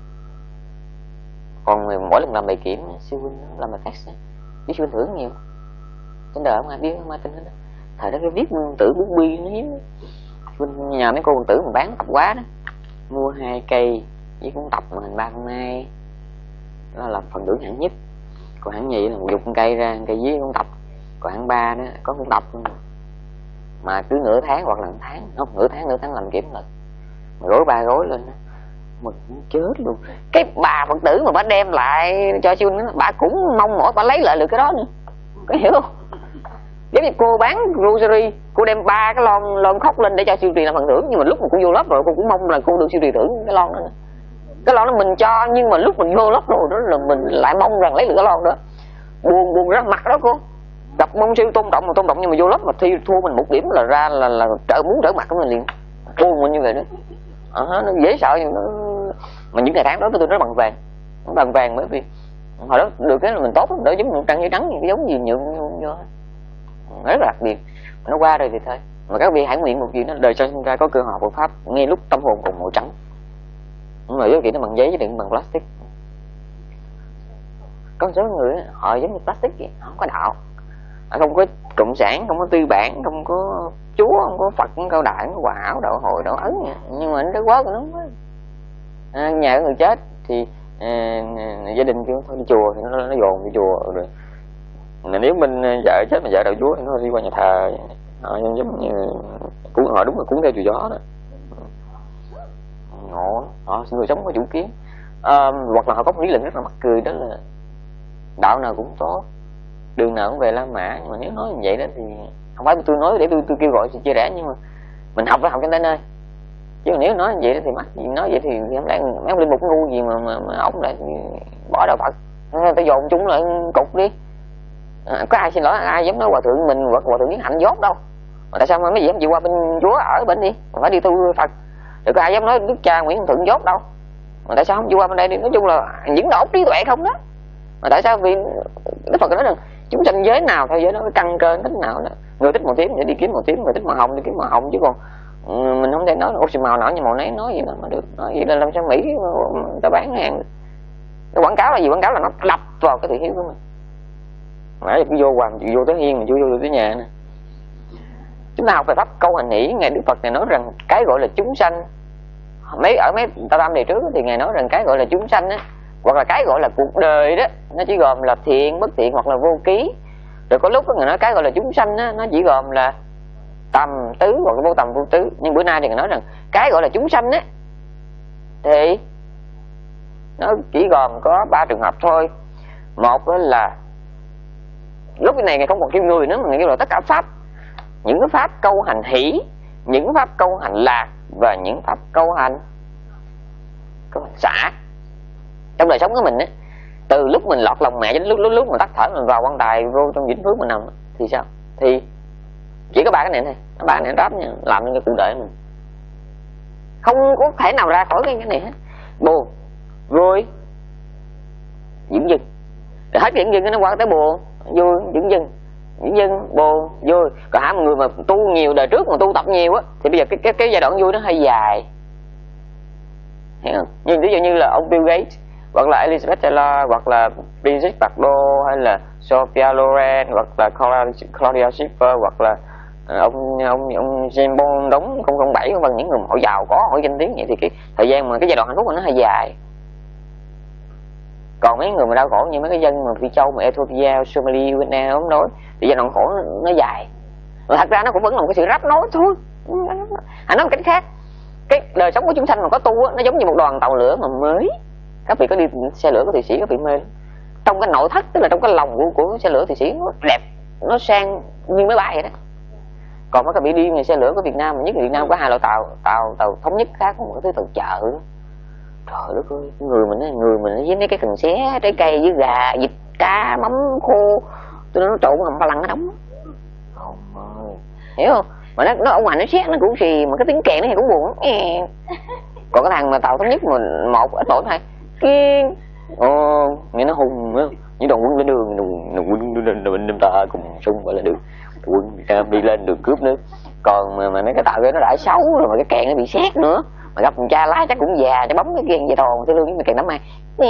Còn mỗi lần làm bài kiểm sư huynh làm bài test biết sư huynh thưởng nhiều, trên đời không ai biết, không ai tin hết đó. Thời đó cái viết nguyên tử bút bi nó hiếm, nhà mấy cô quân tử mà bán tập quá đó, mua hai cây với cuốn tập mà hình ba con nai, đó là phần thưởng hạng nhất. Còn hạng nhì là một chục cây ra cây với cuốn tập, Còn hạng ba đó có con độc luôn, mà cứ nửa tháng hoặc là một tháng, không nửa tháng nửa tháng làm kiểm lần, mà gối ba gối lên mình cũng chết luôn. Cái bà Phật tử mà bà đem lại cho siêu nó, bà cũng mong mỏi bà lấy lại được cái đó nữa, có hiểu không? Giống như cô bán rosary, cô đem ba cái lon lon khóc lên để cho siêu trì làm phần thưởng, nhưng mà lúc mà cô vô lớp rồi cô cũng mong là cô được siêu trì thưởng cái lon đó. Cái lon đó mình cho, nhưng mà lúc mình vô lớp rồi đó là mình lại mong rằng lấy được cái lon đó. Buồn buồn ra mặt đó cô. Gặp mong siêu tôn trọng mà tôn trọng, nhưng mà vô lớp mà thi thua mình một điểm là ra là là trở muốn trở mặt của mình liền. Buồn mình như vậy đó. À, nó dễ sợ, nhưng nó mà những ngày tháng đó tôi nói bằng vàng, nó bằng vàng, bởi vì hồi đó được cái là mình tốt lắm, đỡ giống một trăng giấy trắng, giống gì nhượng vô rất là đặc biệt. Nó qua rồi thì thôi. Mà các vị hãy nguyện một gì đó, đời sau sinh ra có cơ hội Phật pháp ngay lúc tâm hồn còn màu trắng, nhưng mà với kiện nó bằng giấy chứ đừng bằng plastic. Có một số người họ giống như plastic vậy, không có đạo, không có cộng sản, không có tư bản, không có Chúa, không có Phật, không có đạo đại, không có Hòa Hảo, đạo Hồi, đạo Ấn, nhưng mà nó quá của nó quá. À, nhà của người chết thì à, gia đình kêu thôi đi chùa thì nó, nó dồn đi chùa rồi. Mà nếu mình vợ chết mà vợ đạo Chúa thì nó đi qua nhà thờ, họ giống như cũng họ đúng là cũng theo chiều gió đó. Ngộ, họ người sống có chủ kiến. À, hoặc là họ có một lý luận rất là mắc cười, đó là đạo nào cũng tốt, đường nào cũng về La Mã. Nhưng mà nếu nói như vậy đó thì không phải tôi nói để tôi tôi kêu gọi sự chia rẽ, nhưng mà mình học phải học cho tới nơi. Chứ nếu nói như vậy đó thì mắc gì, nói vậy thì không lẽ mấy ông linh mục ngu gì mà mà, mà ông lại bỏ đạo Phật, ta dồn chúng lại cục đi. À, có ai xin lỗi ai dám nói hòa thượng mình hoặc hòa thượng Nhất Hạnh dốt đâu, mà tại sao mà mấy vị không chịu qua bên Chúa ở bên đi, mà phải đi tu Phật. Rồi có ai dám nói Đức Cha Nguyễn Thượng dốt đâu, mà tại sao không chịu qua bên đây đi. Nói chung là những đầu óc trí tuệ không đó. Mà tại sao vì Đức Phật nói rằng chúng sanh giới nào theo giới đó, căn cơ thích nào đó, người thích màu tím để đi kiếm màu tím, người thích màu hồng đi kiếm màu hồng, chứ còn mình không thể nói ô xì màu nào như màu nấy, nói gì đó mà được. Nói vậy là làm sao Mỹ người ta bán hàng. Cái quảng cáo là gì? Quảng cáo là nó đập vào cái thị hiếu của mình. Nãy giờ cứ vô hoàng vô tới hiên mà chưa vô tới nhà nè. Chúng ta học về pháp câu hành hỷ, ngài Đức Phật này nói rằng cái gọi là chúng sanh, mấy ở mấy ta tam đề trước thì ngài nói rằng cái gọi là chúng sanh á, hoặc là cái gọi là cuộc đời đó, nó chỉ gồm là thiện, bất thiện hoặc là vô ký. Rồi có lúc đó, ngài nói cái gọi là chúng sanh á, nó chỉ gồm là tầm tứ hoặc là vô tầm vô tứ. Nhưng bữa nay thì ngài nói rằng cái gọi là chúng sanh á thì nó chỉ gồm có ba trường hợp thôi. Một đó là lúc này ngài không còn kêu người nữa, mà ngài kêu là tất cả pháp, những cái pháp câu hành hỷ, những pháp câu hành lạc và những pháp câu hành câu hành xả. Trong đời sống của mình á, từ lúc mình lọt lòng mẹ đến lúc lúc lúc mà tắt thở mình vào quan tài vô trong vĩnh phước mình nằm thì sao? Thì chỉ có ba cái này thôi, ba cái này đáp nha, làm nên cái cuộc đời mình không có thể nào ra khỏi cái cái này hết. Buồn, vui, dửng dưng, rồi hết dửng dưng nó qua tới buồn, vui, dửng dưng, dửng dưng, buồn, vui. Còn hả một người mà tu nhiều đời trước mà tu tập nhiều á thì bây giờ cái cái cái giai đoạn vui nó hơi dài, hiểu không? Nhưng ví dụ như là ông Bill Gates hoặc là Elizabeth Taylor hoặc là Brigitte Bardot hay là Sophia Loren hoặc là Claudia Schiffer hoặc là ông ông ông James Bond đóng không không bảy vân, những người họ giàu có, họ danh tiếng vậy thì cái thời gian mà cái giai đoạn hạnh phúc của nó hơi dài. Còn mấy người mà đau khổ như mấy cái dân mà Phi Châu mà Ethiopia, Somalia, Việt Nam nói thì giai đoạn khổ nó, nó dài. Mà thật ra nó cũng vẫn là một cái sự rắp nối thôi. Hãy nói một cách khác, cái đời sống của chúng sanh mà có tu á, nó giống như một đoàn tàu lửa mà mới. Các vị có đi xe lửa của Thụy Sĩ các vị mê lắm. Trong cái nội thất, tức là trong cái lòng của, của xe lửa Thụy Sĩ nó đẹp, nó sang như máy bay vậy đó. Còn các vị đi xe lửa của Việt Nam, nhất là Việt Nam có hai loại tàu, tàu tàu thống nhất khác, một cái thứ tàu chợ. Trời đất ơi, người mình người mình với mấy cái cần xé, trái cây với gà, vịt, cá, mắm khô, tôi nó trộn hầm ba lăng nó đóng. Không ơi, hiểu không? Mà nó, nó ở ngoài nó xét nó cũng xì, mà cái tiếng kèn nó thì cũng buồn lắm. Còn cái thằng mà tàu thống nhất mà một ít tổn thôi kiên, ờ, nghe nó hùng á, những đoàn quân lên đường, đoàn quân lên năm ta cùng xung gọi là đường quân đi lên đường cướp nước. Còn mà, mà mấy cái tàu kia nó đã xấu rồi mà cái kèn nó bị xét nữa, mà gặp cha lái chắc cũng già, cho bấm cái kèn dây thòn tôi lương với kèn nắm ai.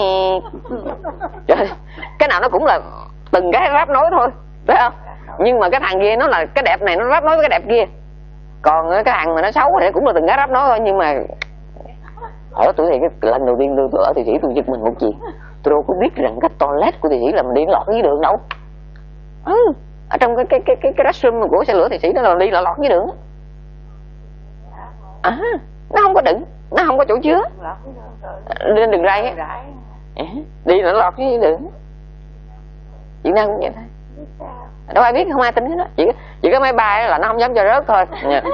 Cái nào nó cũng là từng cái ráp nối thôi, phải không? Nhưng mà cái thằng kia nó là cái đẹp này nó ráp nối với cái đẹp kia, còn cái thằng mà nó xấu thì cũng là từng cái ráp nối thôi. Nhưng mà ở tuổi thì cái lần đầu tiên tôi, tôi ở Thụy Sĩ tôi giật mình một chuyện, tôi đâu có biết rằng cái toilet của Thụy Sĩ là mình đi lọt dưới đường đâu. Ừ, ở trong cái cái cái cái, cái restroom của xe lửa thị sĩ nó là đi lọt lọt với đường à, nó không có đựng, nó không có chỗ chứa lên đường ray á, đi nó lọt với đường. Việt Nam cũng vậy thôi, đâu ai biết, không ai tin hết đó, chỉ chỉ có máy bay là nó không dám cho rớt thôi.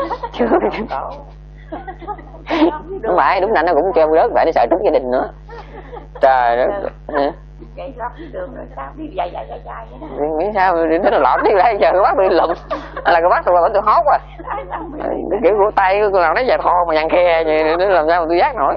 Không phải, đúng là nó cũng kêu rớt vậy, nó sợ trúng gia đình nữa. Trời đất. Chạy lọt cái đường rồi sao đi dài dài dài dài vậy đó. Nghĩ sao nó lọt đi lại chờ cái bác đi lụm. Là cái bác tôi tôi hót rồi. Cái kiểu của tay của nào nó dài thò mà nhăn khe vậy nó làm sao mà tôi giác nổi.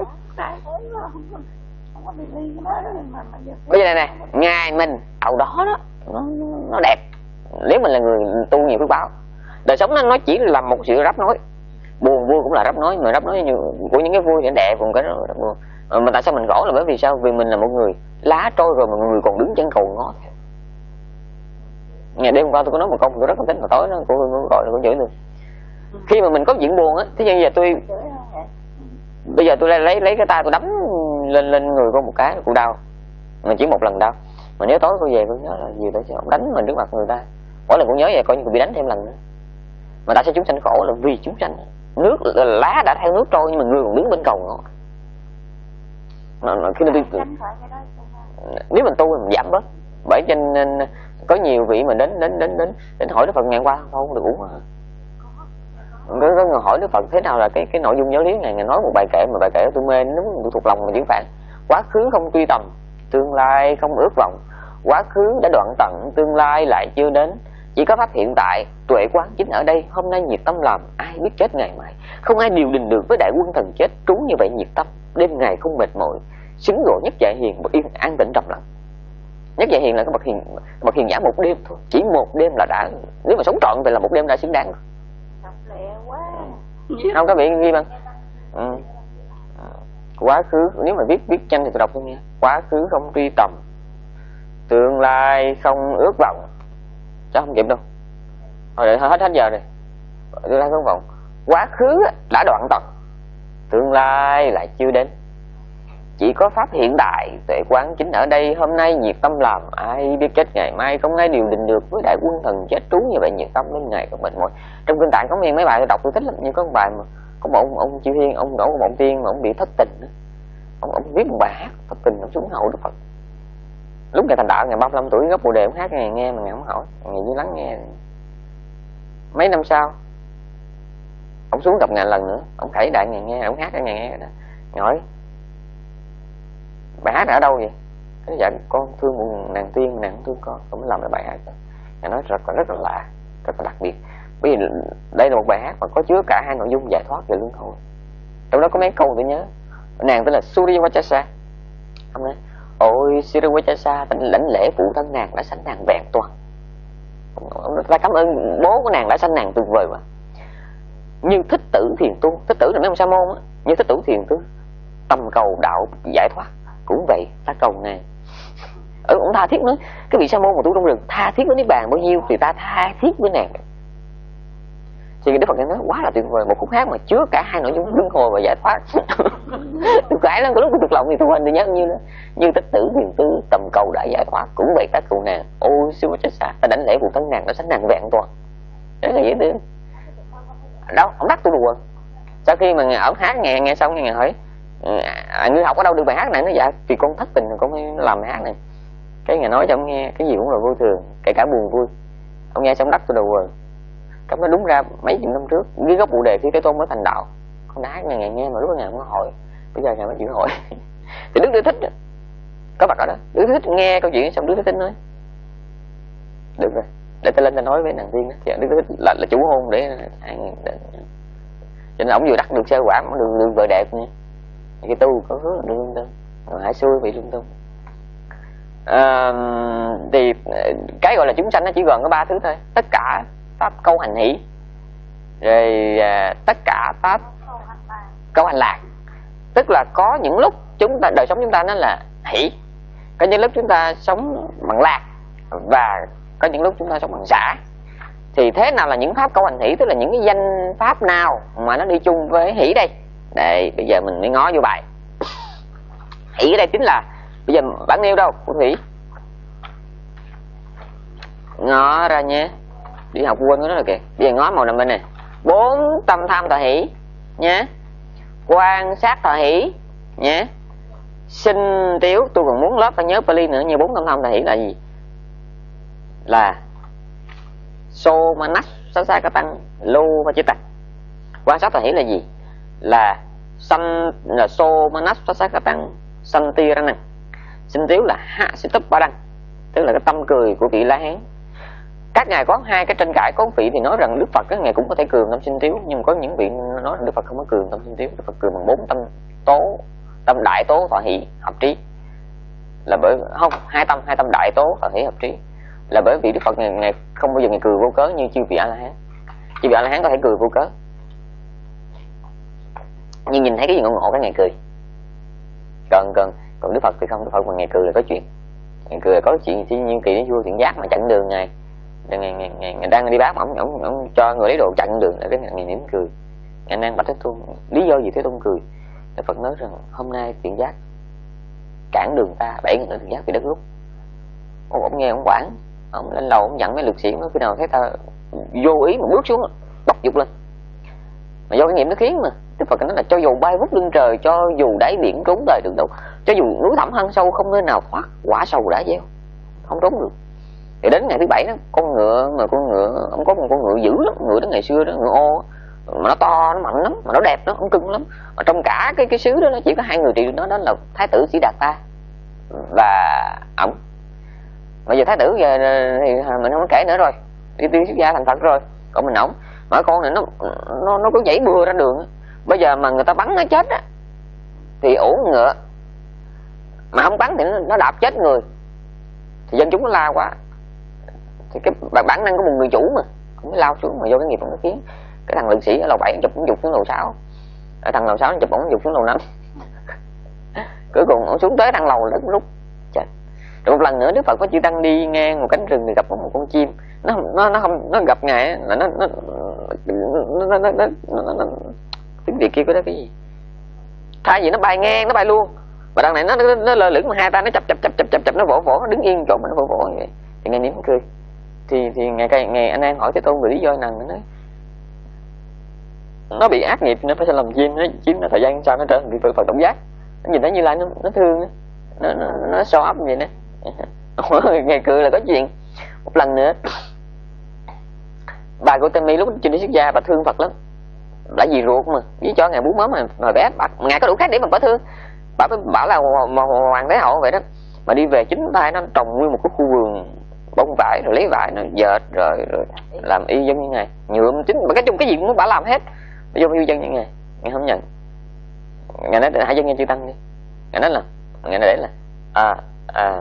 Bây giờ này nè, ngày mình ở đó đó nó nó đẹp. Nếu mình là người tu nhiều phước báo, đời sống nó nó chỉ là một sự rắp nối. Buồn vui cũng là rắp nối, mà rắp nối như của những cái vui thì đẹp, còn cái đó là buồn. Mà tại sao mình gõ là bởi vì sao? Vì mình là một người lá trôi rồi mà người còn đứng chân cầu ngó theo. Ngày đêm qua tôi có nói một câu tôi rất là tính, mà tối nó cô Hương gọi là cô chửi tôi. Khi mà mình có chuyện buồn á, thế nhưng giờ tôi bây giờ tôi lấy lấy, lấy cái tay tôi đấm lên lên người cô một cái, cô đau. Mà chỉ một lần đau. Mà nếu tối cô về cô nhớ là gì tại sao ông đánh mình trước mặt người ta. Mỗi lần cô nhớ vậy coi như cô bị đánh thêm lần nữa. Mà tại sao chúng sanh khổ là vì chúng sanh nước lá đã theo nước trôi nhưng mà người còn đứng bên cầu ngó. Khi mà tôi, tôi nếu mình tu thì mình giảm bớt, bởi cho nên có nhiều vị mà đến đến đến đến đến hỏi Đức Phật ngày qua không được uống. Có, có người hỏi Đức Phật thế nào là cái cái nội dung giáo lý này, ngài nói một bài kệ mà bài kệ tôi mê nó tôi thuộc lòng mà chữ phạn. Quá khứ không truy tầm, tương lai không ước vọng. Quá khứ đã đoạn tận, tương lai lại chưa đến. Chỉ có pháp hiện tại, tuệ quán chính ở đây. Hôm nay nhiệt tâm làm, ai biết chết ngày mai. Không ai điều đình được với đại quân thần chết. Trú như vậy nhiệt tâm, đêm ngày không mệt mỏi. Xứng gọi nhất dạ hiền, một yên an tĩnh trầm lặng. Nhất dạ hiền là cái bậc hiền, bậc hiền giả một đêm thôi. Chỉ một đêm là đã, nếu mà sống trọn thì là một đêm đã xứng đáng rồi. Không có bị ghi bằng ừ. Quá khứ, nếu mà viết viết tranh thì tôi đọc cho nghe. Quá khứ không truy tầm, tương lai không ước vọng. Chắc không kịp đâu. Thôi hết hết giờ rồi. Tương lai không vọng. Quá khứ đã đoạn tận, tương lai lại chưa đến. Chỉ có pháp hiện tại, tuệ quán chính ở đây. Hôm nay nhiệt tâm làm, ai biết chết ngày mai. Không ai điều định được với đại quân thần chết. Trú như vậy nhiệt tâm đến ngày có mệt mỏi. Trong kinh tạng có mấy bài tôi đọc tôi thích lắm. Nhưng có một bài mà có một ông, ông Chư Thiên, ông đổ một ông tiên mà ông bị thất tình. Ông, ông viết một bài hát thất tình, ông xuống hậu Đức Phật. Lúc ngày thành đạo, ngày ba mươi lăm tuổi gốc Bồ Đề, ông hát ngày nghe mà ngày không hỏi, ngày chỉ lắng nghe. Mấy năm sau ông xuống gặp ngài lần nữa, ông khải đại ngày nghe, ông hát cái ngày nghe đó. Ngài hỏi bài hát ở đâu vậy? Cái dạ con thương một nàng tiên, nàng không thương con, con mới làm cái bài hát đó. Ngài nói rất là rất là lạ, rất là đặc biệt. Bởi vì đây là một bài hát mà có chứa cả hai nội dung giải thoát và luân hồi. Trong đó có mấy câu tôi nhớ. Nàng tên là Suriyawachasa. Ông nói ôi Suriyawachasa lãnh lễ phụ thân nàng đã sanh nàng vẹn toàn. Ta cảm ơn bố của nàng đã sanh nàng tuyệt vời mà. Như Thích Tử Thiền Tu, Thích Tử là mấy ông sa môn á, như Thích Tử Thiền Tu tầm cầu đạo giải thoát cũng vậy, ta cầu nàng. Ở ông tha thiết nói cái vị sa môn mà tu trong rừng tha thiết với niết bàn bao nhiêu thì ta tha thiết với nàng. Thì Đức Phật nói quá là tuyệt vời, một khúc hát mà chứa cả hai nội dung luân hồi và giải thoát. Tôi cãi lắm, có lúc tôi thực lòng thì tôi quên tôi nhớ như đó. Như Thích Tử Thiền Tu tầm cầu đã giải thoát cũng vậy, ta cầu nàng. Ôi siêu chết xa, ta đánh lễ phụ thân nàng đã sánh nàng vẹn toàn. Rất là dễ thương. Đâu, ông đắc tôi đùa. Sau khi mà ông hát nghe nghe xong nghe hỏi à, người học ở đâu được bài hát này? Nó dạ vì con thất tình con mới làm bài hát này. Cái ngày nói cho ông nghe cái gì cũng là vô thường, kể cả buồn vui. Ông nghe xong đắc tôi đùa. Cảm nó đúng ra mấy chục năm trước dưới gốc Bồ Đề khi Thế Tôn mới thành đạo, con đã hát ngày ngày nghe mà lúc đó ngày không có hỏi, bây giờ ngày mới chịu hỏi. Thì Đức Thế Thích đó, có mặt ở đó, Đức Thế Thích nghe câu chuyện xong Đức Thế Thích nói được rồi, để ta lên ta nói với nàng tiên đó. Thì Đức Thế Thích là, là chủ hôn để hai người để... cho nên ông vừa đắc được sơ quả cũng được, được vợ đẹp nha. Cái tu có hứa được lung tung, rồi hãy xui bị lung tung. À, thì cái gọi là chúng sanh nó chỉ gồm có ba thứ thôi, tất cả pháp câu hành hỷ, rồi à, tất cả pháp câu hành lạc. Tức là có những lúc chúng ta đời sống chúng ta nó là hỷ, có những lúc chúng ta sống bằng lạc, và có những lúc chúng ta sống bằng xả. Thì thế nào là những pháp câu hành hỷ? Tức là những cái danh pháp nào mà nó đi chung với hỷ đây? Đây bây giờ mình mới ngó vô bài. Hỷ ở đây chính là bây giờ bản nêu đâu của thủy ngó ra nhé. đi học quên cái đó là kìa. Bây giờ ngó màu nằm bên này, bốn tâm tham thọ hỷ nhé, quan sát thọ hỷ nhé, sinh tiếu. Tôi còn muốn lớp phải nhớ Pali nữa như bốn tâm tham thọ hỷ là gì? Là sô manas sasa ka tăng lô và chita. Quan sát thọ hỷ là gì? Là sanh là sô manas sasa ka tăng sanh ti ra năng. Sinh tiếu là hạ sĩ tấp ba đăng, tức là cái tâm cười của vị La Hán. Các ngài có hai cái tranh cãi, có vị thì nói rằng Đức Phật các ngài cũng có thể cười tâm sinh tiếu, nhưng có những vị nói rằng Đức Phật không có cười tâm sinh tiếu. Đức Phật cười bằng bốn tâm tố, tâm đại tố thọ hỷ hợp trí, là bởi không hai tâm hai tâm đại tố thọ hỷ hợp trí, là bởi vì Đức Phật ngài, ngài không bao giờ ngài cười vô cớ như chư vị A La Hán. Chư vị A La Hán có thể cười vô cớ, nhưng nhìn thấy cái gì ngộ ngộ cái ngài cười. Còn còn còn Đức Phật thì không, Đức Phật mà ngài cười là có chuyện, ngài cười là có chuyện. Thì như kỳ đến vua Thiện Giác mà chặn đường ngài, ngày ngày ngày, ngày đang đi bác mà ông, ông, ông cho người lấy đồ chặn đường là cái ngày mỉm cười. Ngày nay Bạch Thế Tôn, lý do gì Thế Tôn cười? Đức Phật nói rằng hôm nay Thiện Giác cản đường ta, bảy người Thiện Giác bị đất rút. Ông, ông nghe ông quản, ông lên lầu ông dặn mấy lực sĩ nói khi nào thấy ta vô ý mà bước xuống bọc dục lên. Mà do cái nghiệm nó khiến mà Đức Phật nói là cho dù bay vút lên trời, cho dù đáy biển trốn đời được đâu, cho dù núi thẳm hang sâu không nơi nào thoát quả sầu đã gieo, không trốn được. Thì đến ngày thứ bảy đó, con ngựa mà con ngựa ông có một con ngựa dữ lắm, ngựa đó ngày xưa đó, ngựa ô mà nó to, nó mạnh lắm, mà nó đẹp, nó ông cưng lắm. Mà trong cả cái cái xứ đó nó chỉ có hai người trị được nó, đó là Thái tử Sĩ Đạt Ta và ổng. Bây giờ Thái tử giờ thì mình không có kể nữa rồi, đi tiên xuất gia thành Phật rồi, còn mình ổng. Mà con này nó nó nó cứ nhảy bừa ra đường. Bây giờ mà người ta bắn nó chết á thì ổ ngựa, mà không bắn thì nó, nó đạp chết người thì dân chúng nó la quá. Thì cái bản năng của một người chủ mà không có lao xuống, mà do cái nghiệp nó khiến cái thằng lực sĩ ở lầu bảy chụp ổng dục xuống lầu sáu, ở thằng lầu sáu nó chụp ổng dục xuống lầu năm. Cuối cùng ổng xuống tới thằng lầu đất rút chết. Rồi một lần nữa Đức Phật có chư tăng đi ngang một cánh rừng thì gặp có một con chim, nó nó nó không nó gặp ngài là nó nó nó nó nó nó tiếng Việt kia có đó cái gì, thay vì nó bay ngang nó bay luôn, mà đằng này nó nó, nó lơ lửng mà hai tay nó chập chập chập chập chập chập nó vỗ vỗ, nó đứng yên chỗ mà nó vỗ vỗ như vậy. Thì ngài mỉm cười. Thì thì ngày ngày anh An hỏi Thế Tôn về lý do nào, nó nói nó bị ác nghiệp nó phải làm chim, nó chiếm nó thời gian sau nó trở thành vị Phật tổng giác. Nó nhìn thấy Như Lai nó nó thương nó nó nó so ấp vậy nè. Ngày cười là có chuyện. Một lần nữa bà Gautami lúc chưa đi xuất gia bà thương Phật lắm, đã vì ruột mà với cho ngài bú mớm mà mà bé bà, ngài có đủ khác để mà bà thương. Bà bảo là mà hoàng đế hậu vậy đó, mà đi về chính tay nó trồng nguyên một cái khu vườn bông vải, rồi lấy vải nó dệt rồi, rồi làm y dân như ngài, nhuộm chính mà cái chung cái gì cũng bà làm hết, bây giờ yêu dân như ngài, ngài không nhận. Ngài nói hãy dân nghe chư tăng đi. Ngài nói là ngài nói đấy là à à,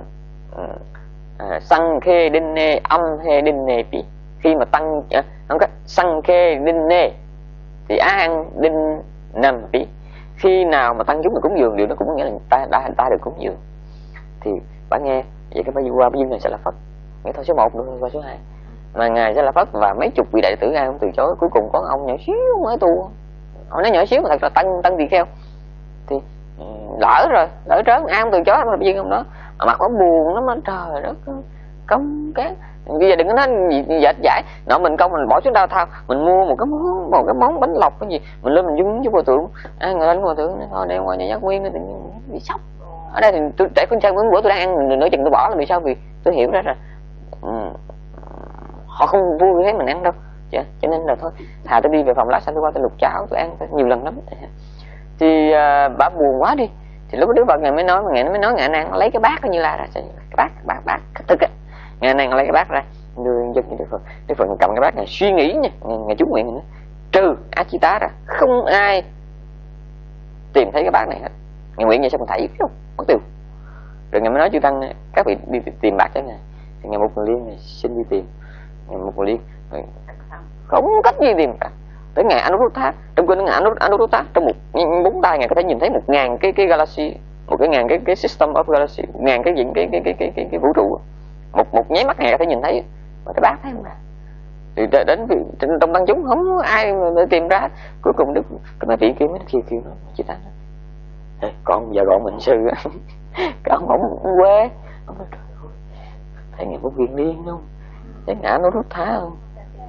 à sang khê đinh nê âm hê đinh nê pi, khi mà tăng à, không có sang khê đinh nê thì an đinh năm pi, khi nào mà tăng chúng là cúng dường điều nó cũng có nghĩa là ta đã ta được cúng dường. Thì bà nghe vậy cái phải qua bên này sẽ là Phật, nghĩa thôi số một nữa qua số hai, mà ngài sẽ là Phật và mấy chục vị đệ tử ai không từ chối. Cuối cùng có ông nhỏ xíu mới tu, ông nói nhỏ xíu mà thật là tăng tăng tỳ kheo thì lỡ rồi lỡ trớn ai không từ chối mà viên ông đó mà mặt nó buồn lắm á, trời đất công cán. Bây giờ đừng có nói gì dệt giải nọ mình công mình bỏ xuống đau thao, mình mua một cái món một cái món bánh lọc cái gì mình lên mình dung với hòa thượng, ai người lên hòa thượng thôi đem qua nhà giác nguyên nó tự nhiên bị sốc. Ở đây thì tôi để con trang bữa tôi đang ăn nửa chừng tôi bỏ là vì sao, vì tôi hiểu ra rồi ừ. Họ không vui thế mình ăn đâu chứ, cho nên là thôi thà tôi đi về phòng lát xanh tôi qua tôi lục cháo tôi ăn tôi nhiều lần lắm. Thì uh, bà buồn quá đi thì lúc Đức Phật ngài mới nói mà ngài mới nói ngài năng lấy cái bát coi Như Lai ra, cái bát bát bát thực á, ngài năng lấy cái bát ra đưa dân cho Đức Phật. Đức Phật cầm cái bát này suy nghĩ nha, ngài, ngài chú nguyện này, trừ A-chi-tá ra không ai tìm thấy cái bát này hết. Ngài nguyện vậy sao còn thảy không mất tiêu. Rồi ngài mới nói chư tăng các vị đi tìm bát cho ngài. Thì ngài một người liên ngài xin đi tìm, ngài một người liên không cách gì tìm cả. Tới ngày Anuruddha, trong kinh ngài Anuruddha trong một bốn tay ngài có thể nhìn thấy một ngàn cái cái galaxy, một cái ngàn cái cái system of galaxy, một ngàn cái những cái cái cái cái cái, cái vũ trụ, một một nháy mắt ngài có thể nhìn thấy, mà cái bát thấy không ra. Thì đến trong tăng chúng không ai mà tìm ra. Cuối cùng Đức cái mấy vị kia mới kêu kêu nó chị ta nói con giờ gọi mình sư con không quê, ông nói trời ơi thấy ngài có viên liên không, thấy ngã nó rút thá không,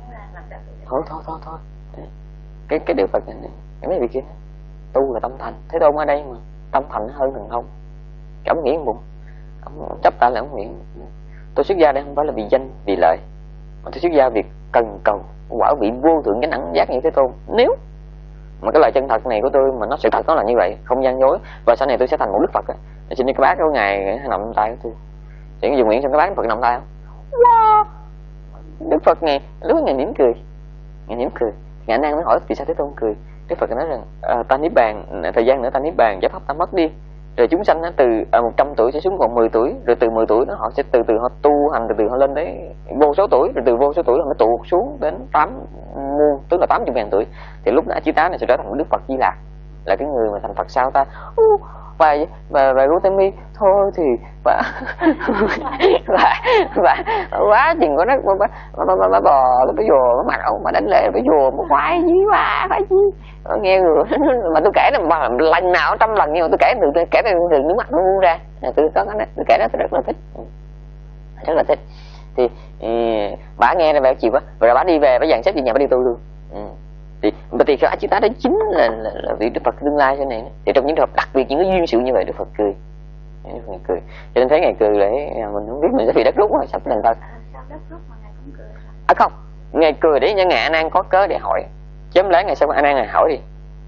thôi thôi thôi thôi cái cái Đức Phật này cái mấy vị kia tu là tâm thành, Thế Tôn ở đây mà tâm thành hơn thần thông. Cái ông nghĩ bụng, ông chấp tay lại ông nghĩ tôi xuất gia đây không phải là vì danh vì lợi, mà tôi xuất gia vì cần cầu quả vị vô thượng chánh đẳng giác như Thế Tôn. Nếu mà cái lời chân thật này của tôi mà nó sự thật nó là như vậy, không gian dối, và sau này tôi sẽ thành một Đức Phật á, xin cái bác của ngài nằm tay của tôi, chỉ dùng nguyện xong cái bác Phật nằm tay không? Wow, Đức Phật ngài lúc ngài mỉm cười, ngài mỉm cười, ngài Nan mới hỏi vì sao Thế Tôn cười. Đức Phật nói rằng à, ta niết bàn, thời gian nữa ta niết bàn, giải pháp ta mất đi, rồi chúng sanh nó từ à, một trăm tuổi sẽ xuống còn mười tuổi, rồi từ mười tuổi nó họ sẽ từ từ họ tu hành, từ từ họ lên đến vô số tuổi, rồi từ vô số tuổi họ mới tụ xuống đến tám muôn, tức là tám mươi ngàn tuổi, thì lúc đó A Chí Tá này sẽ trở thành một Đức Phật Di Lạc, là cái người mà thành Phật sau ta. Uh, và và và Gautami thôi thì và và và quá chừng có nó nó bò nó cái rùa nó mặc áo mà đánh lệ cái rùa nó khoái gì quá phải chi nghe rồi mà tôi kể là lần nào trăm lần nhưng mà tôi kể từ tôi kể từ từ nước mắt nó buông ra, tôi có cái tôi kể đó tôi rất là thích, rất là thích. Thì, thì bà nghe ra về chịu quá, rồi bà đi về bà dàn xếp về nhà bà đi tu luôn. Ừ. Thì bởi vì cái A Chí Tá đó chính là, là, là vị Đức Phật tương lai thế này. Thì trong những trường hợp đặc biệt những cái duyên sự như vậy Đức Phật cười, Đức Phật cười. Cho nên thấy ngày cười là mình không biết mình sẽ bị đất rút rồi sắp thành Phật. Sao đất rút mà ngài cũng cười? À không, ngày cười để cho ngài A Nan có cớ để hỏi, chứ không lẽ ngày sau A Nan ngài hỏi đi.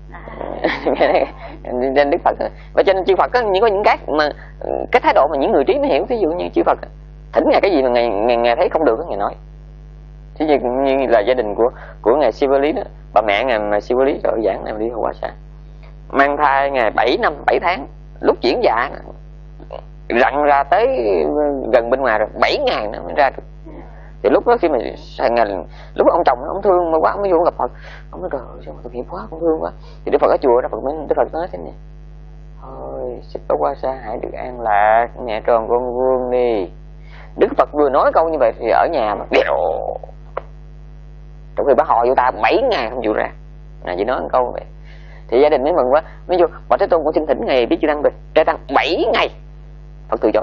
Nên Đức Phật và cho nên chư Phật có những có những cái mà cái thái độ mà những người trí mới hiểu. Ví dụ như chư Phật thỉnh ngài cái gì mà ngài ngài, ngài thấy không được ngài nói. Chứ như, như là gia đình của của ngài Sivalí đó, bà mẹ ngài mà Sivalí rồi giảng này mà đi Hoa Sa mang thai ngày bảy năm bảy tháng, lúc chuyển dạ rặn ra tới gần bên ngoài rồi bảy ngày nó mới ra được. Thì lúc đó khi mà ngày, lúc đó ông chồng ông thương quá, ông mới vô gặp Phật, ông nói trời ơi sao mà tội nghiệp quá, ông thương quá. Thì Đức Phật ở chùa đó, Phật mới Đức Phật nói thế này: thôi Xích Bá Qua Sa hãy được an lạc, nhà tròn con vương đi. Đức Phật vừa nói câu như vậy thì ở nhà mà đèo, trong khi bà họ vô ta bảy ngày không chịu ra, là chỉ nói một câu vậy. Thì gia đình mới mừng quá, mới vô bà Thế Tôn con xin thỉnh ngày biết chư tăng về trai tăng bảy ngày. Phật từ chối.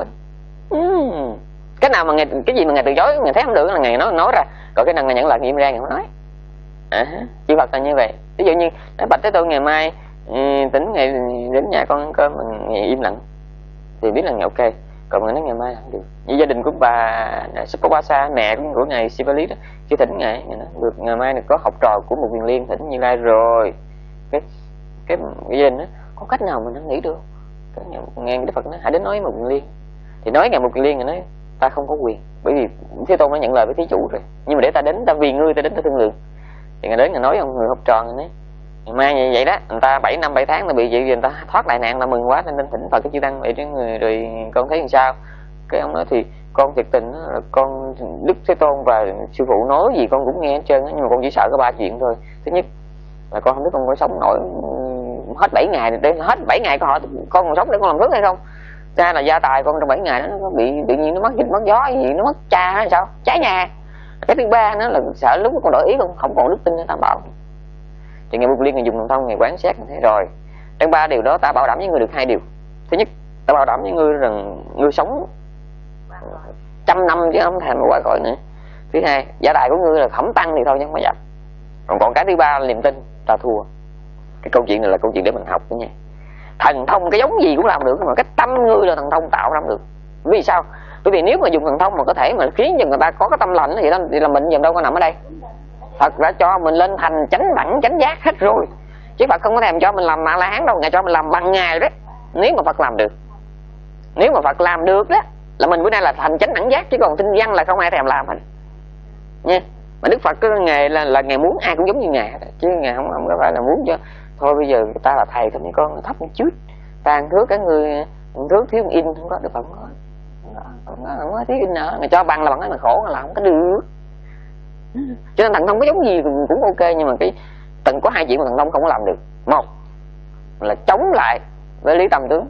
uhm. Cái nào mà ngày, cái gì mà ngày từ chối ngày thấy không được là ngày nói nói ra, còn cái nào ngày nhận lời nghiệm ra ngày không nói. À, chư Phật là như vậy. Ví dụ như nói bạch Thế Tôn ngày mai tính ngày đến nhà con ăn cơm, mình ngày im lặng thì biết là ngày ok. Còn ngày nói ngày mai không được. Như gia đình của bà Xích Bá Qua Sa, mẹ của ngài Sivalí đó, khi thỉnh ngài, ngài nói được ngày mai được có học trò của một Quyền Liên thỉnh Như Lai rồi. Cái cái, cái gia đình đó có cách nào mình không nghĩ được. Cái nghe Đức Phật nói hãy đến nói một Quyền Liên. Thì nói ngày một Quyền Liên, ngài nói ta không có quyền, bởi vì Thế Tôn đã nhận lời với thí chủ rồi, nhưng mà để ta đến, ta vì ngươi ta đến ta thương lượng. Thì ngài đến ngài nói ông người học trò, ngài nói ngày mai như vậy đó, người ta bảy năm bảy tháng ta bị vậy, người ta thoát đại nạn, ta mừng quá nên đến thỉnh Phật cái chư tăng vậy chứ người, rồi con thấy làm sao? Cái ông nói thì con thiệt tình đó, con Đức Thế Tôn và sư phụ nói gì con cũng nghe hết trơn đó, nhưng mà con chỉ sợ có ba chuyện thôi. Thứ nhất là con không biết con có sống nổi hết bảy ngày để hết bảy ngày con hỏi con còn sống để con làm phước hay không. Ra là gia tài con trong bảy ngày đó nó bị tự nhiên nó mất dịch mất gió gì, nó mất cha hay sao cháy nhà. Cái thứ ba nó là sợ lúc con đổi ý không không còn đức tin tam bảo. Thì ngày Bụt Liên ngày dùng thần thông ngày quán xét thế rồi trong ba điều đó ta bảo đảm với ngươi được hai điều. Thứ nhất ta bảo đảm với ngươi rằng ngươi sống trăm năm chứ không thèm qua cõi nữa. Thứ hai gia tài của ngươi là không tăng thì thôi nhưng mà giảm. Còn còn cái thứ ba là niềm tin, ta thua. Cái câu chuyện này là câu chuyện để mình học đó nha. Thần thông cái giống gì cũng làm được, mà cái tâm ngươi là thần thông tạo ra được. Vì sao? Bởi vì nếu mà dùng thần thông mà có thể mà khiến cho người ta có cái tâm lành thì, đó, thì là mình giờ đâu có nằm ở đây. Phật đã cho mình lên thành chánh đẳng chánh giác hết rồi, chứ Phật không có thèm cho mình làm A La Hán đâu, Ngài cho mình làm bằng Ngài đấy. Nếu mà Phật làm được, nếu mà Phật làm được đó là mình bữa nay là thành chánh đẳng giác, chứ còn tinh văn là không ai thèm làm hết nha. Mà Đức Phật cái nghề là là Ngài muốn ai cũng giống như Ngài, chứ Ngài không, không có phải là muốn cho thôi bây giờ người ta là thầy thôi mấy con thấp một chút, ta ăn thước cái người thước thiếu in không có. Đức Phật không có, không có, không có thiếu in nữa, Ngài cho bằng là bằng cái mà khổ là không có được. Cho nên thần thông có giống gì cũng ok, nhưng mà cái từng có hai chuyện mà thần thông không có làm được. Một là chống lại với lý tâm tướng,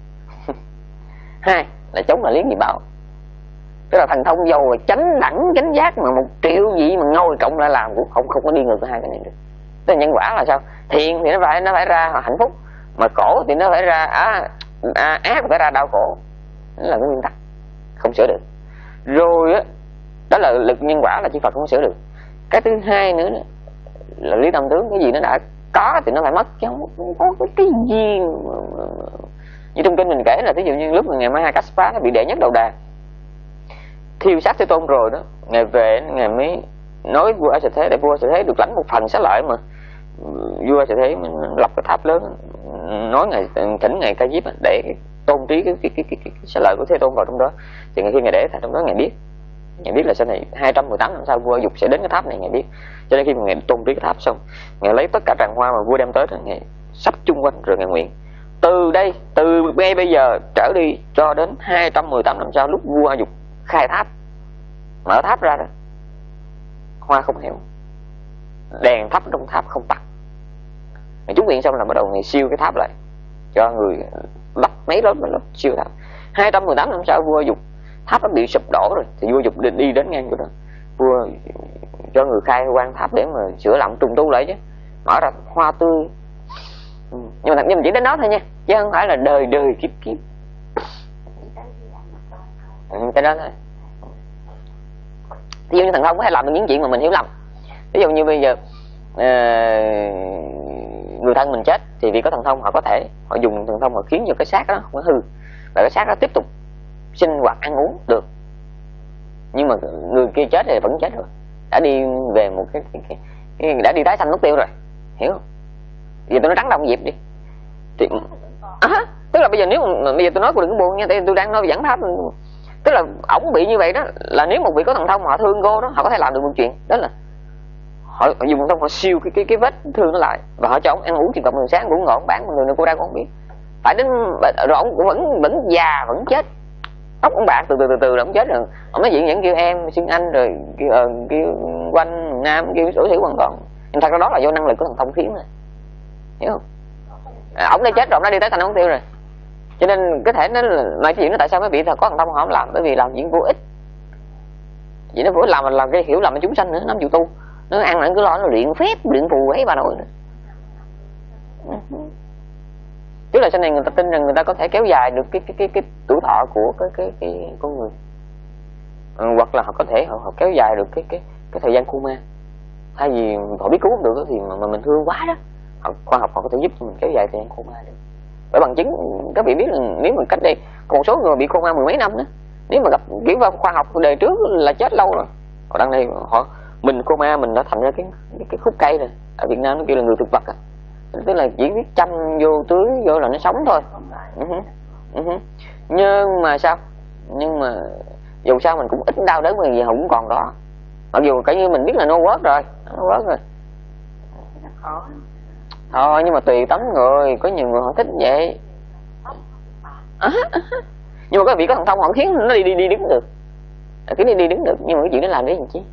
hai là chống lại lý nghiệp báo. Tức là thần thông dầu là chánh đẳng chánh giác mà một triệu gì mà ngồi cộng lại làm cũng không không có đi ngược với hai cái này được. Tức là nhân quả là sao? Thiện thì nó phải nó phải ra hạnh phúc, mà khổ thì nó phải ra à, à, ác thì phải ra đau khổ. Đó là cái nguyên tắc không sửa được. Rồi á, đó là lực nhân quả là chư Phật không sửa được. Cái thứ hai nữa là lý tâm tướng. Cái gì nó đã có thì nó phải mất, chứ không có cái, cái gì mà, mà, mà. Như trong kinh mình kể là ví dụ như lúc mà ngày Mahakassapa nó bị đệ nhất đầu đà thiêu sát Thế Tôn rồi đó, ngày về ngày mới nói vua A Xà Thế để vua A Xà Thế được lãnh một phần xá lợi, mà vua A Xà Thế mới lập cái tháp lớn, nói ngày thỉnh ngày Ca Diếp để tôn trí cái cái cái, cái, cái xá lợi của Thế Tôn vào trong đó. Thì ngày khi ngày để trong đó ngày biết, ngày biết là sau này hai trăm mười tám năm sau vua Dục sẽ đến cái tháp này, ngày biết. Cho nên khi mà ngày tôn trí cái tháp xong, ngày lấy tất cả tràng hoa mà vua đem tới đó, ngày sắp chung quanh rồi ngày nguyện từ đây, từ ngay bây giờ trở đi cho đến hai trăm mười tám năm sau, lúc vua Dục khai tháp, mở tháp ra đó, hoa không héo, đèn thắp trong tháp không tắt. Ngày chúng nguyện xong là bắt đầu ngày siêu cái tháp lại, cho người lắp mấy lớp mấy lớp siêu tháp. Hai trăm mười tám năm sau vua Dục tháp nó bị sụp đổ rồi, thì vua Dục đi, đi đến ngang chỗ đó, vua cho người khai quan tháp để mà sửa lặn trùng tu lại chứ, mở ra hoa tươi. Ừ. Nhưng mà nhưng mà chỉ đến đó thôi nha, chứ không phải là đời đời kiếp kiếp. Ừ, cái đó thôi. Ví dụ như thần thông có thể làm được những chuyện mà mình hiểu lầm. Ví dụ như bây giờ uh, người thân mình chết thì vì có thần thông họ có thể họ dùng thần thông họ khiến cho cái xác đó không hư, và cái xác đó tiếp tục sinh hoạt ăn uống được. Nhưng mà người kia chết thì vẫn chết rồi, đã đi về một cái, cái, cái, cái đã đi tái sanh mất tiêu rồi, hiểu không? Bây giờ tôi nói trắng đồng diệp đi thì à, tức là bây giờ nếu mà bây giờ tôi nói cô đừng buồn nha, tại tôi đang nói về dẫn pháp. Tức là ổng bị như vậy đó, là nếu một vị có thần thông mà họ thương cô đó, họ có thể làm được một chuyện, đó là họ, họ dùng thần thông họ siêu cái cái cái vết thương nó lại, và họ cho ổng ăn uống chỉ cộng đường sáng ngủ ngon bán người cô đang không biết, phải đến rồi ổng cũng vẫn vẫn già vẫn chết, tóc ông bạc từ từ từ từ là ổng chết rồi. Ổng nói chuyện vẫn kêu em xưng anh rồi kêu, uh, kêu quanh nam kêu sổ xỉu hoàn toàn. Nhưng thật ra đó là do năng lực của thần thông khiến này, hiểu không? À, ổng đã chết rồi, nó đi tới thành ống tiêu rồi. Cho nên cái thể nó là cái chuyện nó tại sao mấy vị thật có thần thông họ không làm, bởi vì làm chuyện vô ích. Vậy nó vừa làm mà làm cái hiểu lầm chúng sanh nữa, nó chịu tu, nó ăn nó cứ lo nó luyện phép luyện phù ấy bà nội nữa. Tức là sau này người ta tin rằng người ta có thể kéo dài được cái cái cái, cái tuổi thọ của cái cái cái con người, ừ, hoặc là họ có thể họ, họ kéo dài được cái cái cái thời gian coma. Thay vì họ biết cứu không được thì mà, mà mình thương quá đó, họ, khoa học họ có thể giúp mình kéo dài thời gian coma được. Bởi bằng chứng các vị biết là nếu mà cách đây có một số người bị coma mười mấy năm đó, nếu mà gặp kiểu khoa học đời trước là chết lâu rồi. Họ đằng này họ mình coma mình đã thành ra cái cái, cái khúc cây này, ở Việt Nam nó kêu là người thực vật á, tức là chỉ biết chăm vô tưới vô là nó sống thôi. Uh-huh. Uh-huh. Nhưng mà sao, nhưng mà dù sao mình cũng ít đau đớn bởi vì họ cũng còn đó, mặc dù cả như mình biết là nó quớt rồi nó quớt rồi thôi, nhưng mà tùy tấm người, có nhiều người họ thích vậy. À, à. Nhưng mà có vị có thần thông họ khiến nó đi đi đi đứng được, cái đi đi đứng được, nhưng mà cái chuyện đó làm để làm chi?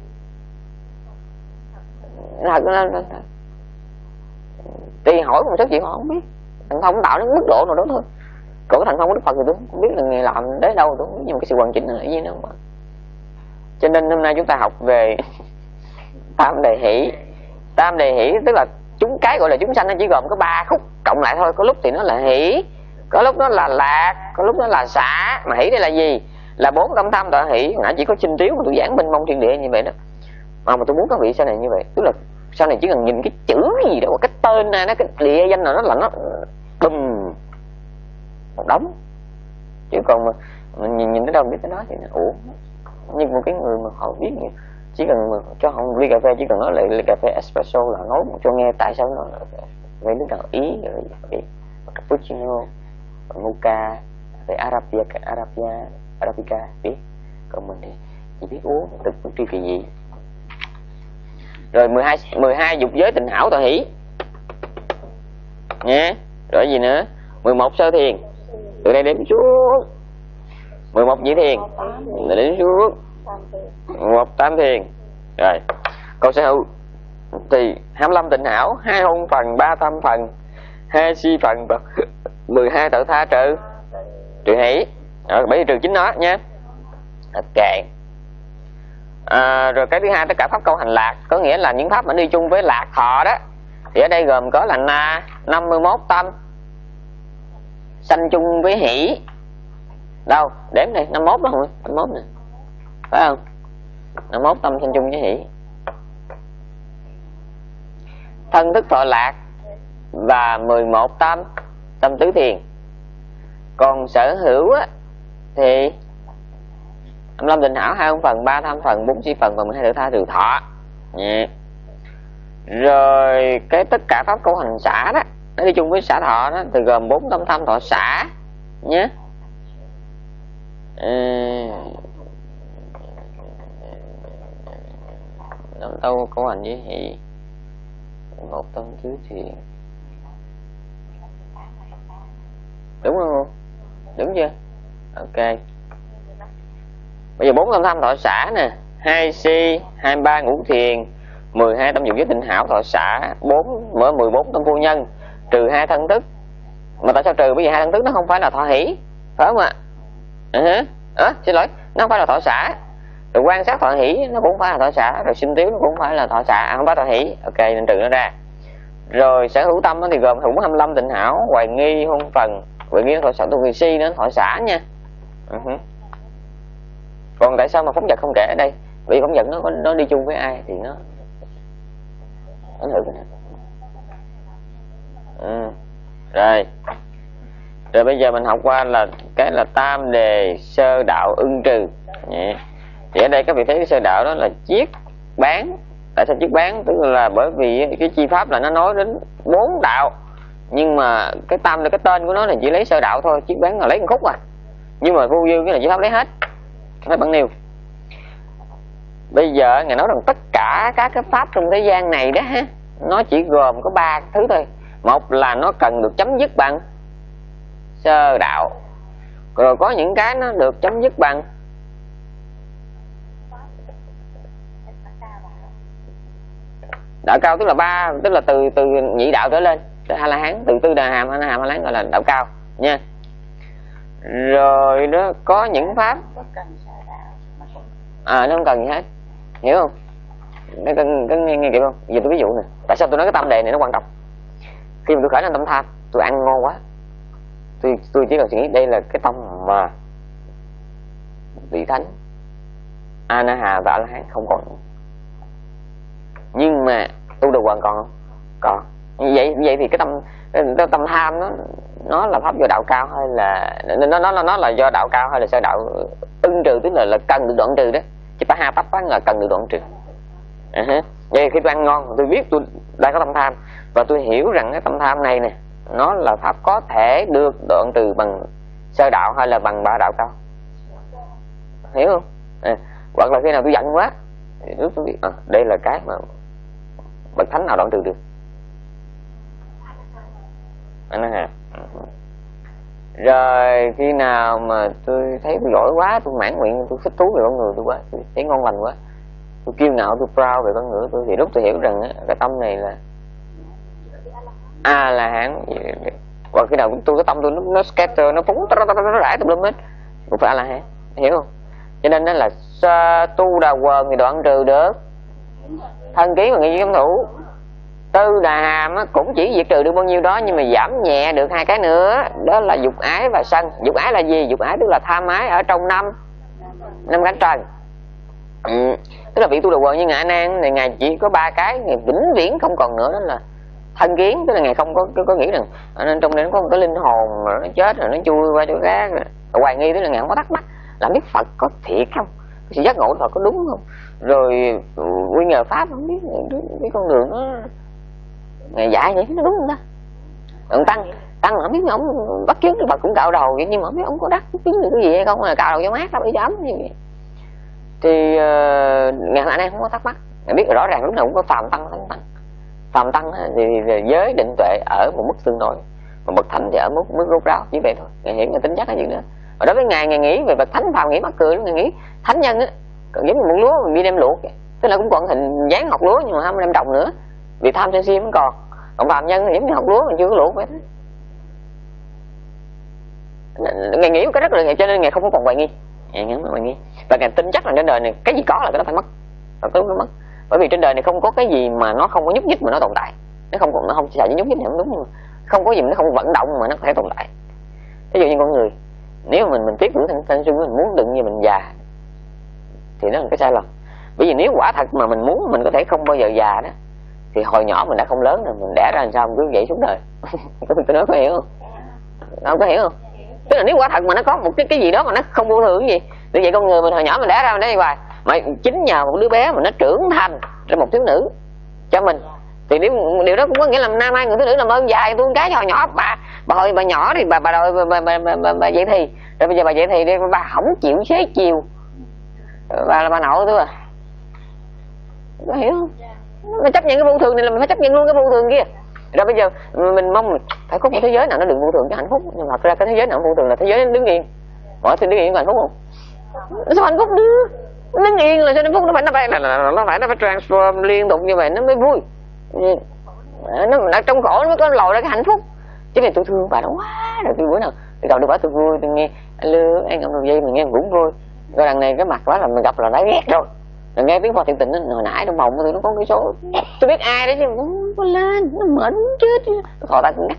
Là là, là, là. Thì hỏi một số chuyện họ không biết, thần thông tạo đến mức độ nào đó thôi. Còn cái thần thông của Đức Phật thì tôi không biết là người làm đến đâu, tôi không biết, nhưng mà cái sự hoàn chỉnh là cái gì đâu mà. Cho nên hôm nay chúng ta học về tam đề hỷ. Tam đề hỷ tức là chúng cái gọi là chúng sanh nó chỉ gồm có ba khúc cộng lại thôi. Có lúc thì nó là hỷ, có lúc nó là lạc, có lúc nó là xả. Mà hỷ đây là gì? Là bốn tâm tham tội hỷ. Nãy chỉ có sinh tiếu mà tôi giảng bên mông thiên địa như vậy đó. Mà, mà tôi muốn các vị sau này như vậy, tức là sau này chỉ cần nhìn cái chữ gì đó, cái tên này, nó cái địa danh nào nó là nó bùm một đống. Chứ còn mà mình nhìn nhìn tới đâu biết tới đó thì nó ủa. Nhưng một cái người mà họ biết như chỉ cần mà cho họ ly cà phê, chỉ cần nói lại ly cà phê espresso là nói cho nghe tại sao nó về nước nào Ý rồi cappuccino, mocha, về Arabia, Arabia, Arabica biết. Còn mình thì chỉ biết uống thực bất tri kỳ gì. Rồi mười hai mười hai dục giới tình hảo tội hỷ nha. Rồi gì nữa? mười một sơ thiền, từ đây đếm xuống. mười một nhị thiền, từ đếm xuống. Một tam thiền. Rồi câu sở hữu thì hai mươi lăm tịnh hảo, hai hôn phần, ba tâm phần, hai si phần và mười hai tự tha trừ trừ hỷ. Rồi bởi vì trừ chính nó nha. Ok. À, rồi cái thứ hai tất cả pháp câu hành lạc, có nghĩa là những pháp mà đi chung với lạc thọ đó, thì ở đây gồm có là na năm mươi mốt tâm sanh chung với hỷ. Đâu đếm này năm mươi mốt đó không? năm mươi mốt nè, phải không? năm mươi mốt tâm sanh chung với hỷ. thân thức thọ lạc và mười một tâm tâm tứ thiền. Còn sở hữu á, thì hai mươi lăm định hảo, hai không phần, ba tham phần, bốn si phần và mười hai tự tha trừ thọ. Yeah. Rồi cái tất cả pháp câu hành xả đó, nó đi chung với xả thọ đó, thì gồm bốn tâm tham thọ xả nhé. Năm đâu câu hành với hỷ, một tâm tứ thiền, đúng không? Đúng chưa? Ok. Bây giờ bốn tâm tham thọ xả nè, hai si, hai mươi ba ngũ thiền, mười hai tâm dục giới tịnh hảo thọ xả, bốn mở mười bốn tâm phu nhân, trừ hai thân thức. Mà tại sao trừ? Bởi vì hai thân thức nó không phải là thọ hỷ, phải không ạ? Uh-huh. À, xin lỗi, nó không phải là thọ xả. Rồi quan sát thọ hỷ nó cũng không phải là thọ xả, rồi sinh tiếu nó cũng không phải là thọ xả, à, không phải thọ hỷ. Ok, nên trừ nó ra. Rồi sở hữu tâm thì gồm hữu hai mươi lăm tịnh hảo, hoài nghi, hôn phần, hoài nghi nó thọ xả, tu kỳ si nó thọ xả nha. Uh-huh. Còn tại sao mà phóng vật không kể ở đây? Vì phóng vật nó nó đi chung với ai thì nó ảnh hưởng cái đó. Ừ. Rồi. Rồi bây giờ mình học qua là cái là tam đề sơ đạo ưng trừ. Nhẹ. Thì ở đây các vị thấy cái sơ đạo đó là chiết bán. Tại sao chiết bán? Tức là bởi vì cái chi pháp là nó nói đến bốn đạo, nhưng mà cái tam là cái tên của nó là chỉ lấy sơ đạo thôi, chiết bán là lấy một khúc à. Nhưng mà vô dư cái là chi pháp lấy hết. Phải bằng nêu. Bây giờ ngài nói rằng tất cả các cái pháp trong thế gian này đó ha, nó chỉ gồm có ba thứ thôi. Một là nó cần được chấm dứt bằng sơ đạo, rồi có những cái nó được chấm dứt bằng đạo cao, tức là ba, tức là từ từ nhị đạo trở lên, từ A La Hán, từ tư đà hàm, A La Hàm, A La Hán gọi là đạo cao nha. Rồi đó có những pháp à nó không cần gì hết, hiểu không? Nó cần có nghe, nghe kịp không? Giờ tôi ví dụ nè, tại sao tôi nói cái tâm đề này nó quan trọng? Khi mà tôi khởi lên tâm tham, tôi ăn ngon quá, tôi tôi chỉ cần suy nghĩ đây là cái tâm mà vị thánh A Na Hà và A La Hán không còn nữa. Nhưng mà tu đồ hoàn còn không? Còn. Như vậy như vậy thì cái tâm cái tâm tham nó nó là pháp do đạo cao hay là nó nó nó là do đạo cao hay là sơ đạo ưng trừ, tức là là cần được đoạn trừ đó. Chứ phải hai pháp pháp là cần được đoạn trừ. Uh-huh. Vậy khi tôi ăn ngon tôi biết tôi đang có tâm tham và tôi hiểu rằng cái tâm tham này nè nó là pháp có thể được đoạn trừ bằng sơ đạo hay là bằng ba đạo cao, hiểu không? À, hoặc là khi nào tôi giận quá thì lúc tôi biết à, đây là cái mà bậc thánh nào đoạn trừ được. Anh nói hả? Rồi khi nào mà tôi thấy tôi giỏi quá, tôi mãn nguyện, tôi thích thú về con người tôi quá, tôi thấy ngon lành quá, tôi kiêu ngạo, tôi proud về con người tôi, thì lúc tôi hiểu rằng cái tâm này là A La Hán. Hoặc khi nào tôi cái tâm tôi nó, nó scatter, nó phúng, nó rải tùm lum hết, cũng phải A La Hán, hiểu không? Cho nên đó là tu đà quần thì đoạn trừ được thân kiến và nghi cấm thủ. Tư đà hàm cũng chỉ diệt trừ được bao nhiêu đó, nhưng mà giảm nhẹ được hai cái nữa, đó là dục ái và sân. Dục ái là gì? Dục ái tức là tham ái ở trong năm năm cánh trần. Ừ. Tức là vị tu đà quần như ngài A Nan này, ngài chỉ có ba cái, ngài vĩnh viễn không còn nữa, đó là thân kiến, tức là ngài không có có, có nghĩ rằng nên trong đây nó có một cái linh hồn mà nó chết rồi nó chui qua chỗ khác. Hoài nghi tức là ngài không có thắc mắc là biết Phật có thiệt không, sự giác ngộ Phật có đúng không, rồi quy nhờ pháp không biết cái con đường nó ngài dạy vậy nó đúng không ta? Ông tăng tăng mà không biết ông bắt chước Phật cũng cạo đầu vậy, nhưng mà không biết ông có đắc chứng được cái gì hay không, là cạo đầu cho mát đó, bị ấm như vậy. Thì uh, ngài A Nan không có thắc mắc, ngài biết rõ ràng lúc nào cũng có phàm tăng thánh tăng. Phàm tăng thì, thì giới định tuệ ở một mức tương đối, mà bậc thánh thì ở mức mức rốt ráo, chỉ vậy thôi. Ngài hiểu, ngài tính chắc cái gì nữa. Và đối với ngài, ngài nghĩ về bậc thánh phàm nghĩ mắc cười lắm. Ngài nghĩ thánh nhân á còn giống như một lúa mình đi đem luộc, tức là cũng còn hình dáng học lúa nhưng mà không đem trồng nữa, vì tham sân si vẫn còn. Còn phàm nhân thì giống như học lúa mình chưa có luộc vậy đó. Ngài nghĩ một cái rất là ngài, cho nên ngài không có còn hoài nghi, ngài không hoài nghi, và ngài tin chắc là trên đời này cái gì có là cái đó phải mất, và cái nó mất. Bởi vì trên đời này không có cái gì mà nó không có nhúc nhích mà nó tồn tại. Nó không nó không xài nhúc nhích thì không đúng, nhưng mà không có gì mà nó không vận động mà nó có thể tồn tại. Ví dụ như con người, nếu mà mình mình tiếc tuổi thanh thanh xuân, mình muốn đừng như mình già thì nó là cái sai lầm. Bởi vì nếu quả thật mà mình muốn mình có thể không bao giờ già đó, Thì hồi nhỏ mình đã không lớn rồi, mình đẻ ra làm sao mình cứ vậy suốt đời. Tôi nói có hiểu không? Không có hiểu không? Tức là nếu quả thật mà nó có một cái cái gì đó mà nó không vô thường cái gì, như vậy con người mình hồi nhỏ mình đẻ ra mình đẻ hoài, mà chính nhờ một đứa bé mà nó trưởng thành ra một thiếu nữ cho mình, thì điều, điều đó cũng có nghĩa là nam hai người thiếu nữ làm ơn dài tôi cái hồi nhỏ bà bà hồi bà nhỏ thì bà bà đòi bà, bà, bà, bà, bà, bà dậy thì, rồi bây giờ bà dậy thì đi bà không chịu xế chiều, bà là bà nội tôi à, có hiểu không? Nó chấp nhận cái vô thường này là mình phải chấp nhận luôn cái vô thường kia. Rồi bây giờ mình mong phải có một thế giới nào nó đừng vô thường cho hạnh phúc, nhưng mà thật ra cái thế giới nào vô thường là thế giới đứng yên. Mọi thứ đứng yên có hạnh phúc không? Sao hạnh phúc được? Đứng yên là cho hạnh phúc, nó phải nó phải nó phải nó phải transform liên tục như vậy nó mới vui. Nó ở trong khổ nó mới có lòi ra cái hạnh phúc. Chứ này tôi thương bà nó quá rồi, tôi bữa nào tôi gặp được bà tôi vui, tôi nghe lương anh ông đầu dây mình nghe cũng vui. Rồi đằng này cái mặt quá là mình gặp là đã ghét rồi. Rồi nghe tiếng Phật thiện tình nó hồi nãy trong mộng thì nó có cái số tôi biết ai đấy chứ không có lên, nó mệt chết. Thọ ta cũng ngắt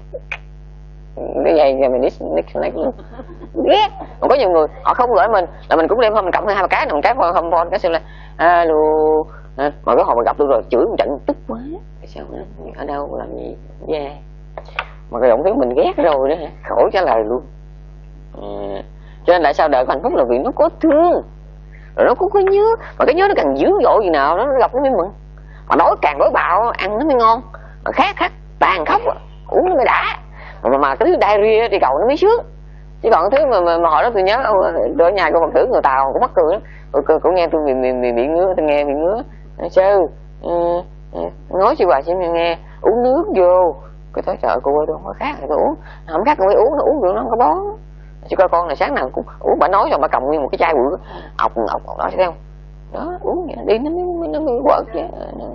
cái dây nhà mình nít nít nít luôn, ghét. Còn có nhiều người họ không gọi mình là mình cũng đem không, mình cộng thêm hai ba cái, một cái phone không phone cái xem là alo, mà cái hồi mà gặp tôi rồi chửi một trận tức quá. Tại sao nó ở đâu làm gì yeah. Mà cái giọng tiếng mình ghét rồi đó, khổ trả lời luôn. À, cho nên tại sao đời của hạnh phúc là vì nó có thương, rồi nó cũng có nhớ, mà cái nhớ nó càng dữ dội gì nào nó gặp nó mới mừng. Mà đói càng đói bạo ăn nó mới ngon, mà khát khát tàn khóc uống nó mới đã. Mà, mà cái thứ diarrhea đi cầu nó mới sướng. Chứ còn cái thứ mà, mà, mà hồi đó tôi nhớ ở nhà cô Phật tử người Tàu cũng mắc cười lắm. Cô, cô, cô nghe tôi bị, bị, bị, bị ngứa, tôi nghe bị ngứa sư ừ, nói chị bà chị nghe uống nước vô. Cái tôi trời cô ơi tôi không có khát thì tôi uống, không khát tôi mới uống, nó uống được nó không có bó. Chứ coi con này sáng nào cũng uống, bà nói xong bà cầm nguyên một cái chai bự ọc ọc ọc đó thấy không? Đó uống vậy, đi nó mới nó mới quật chứ.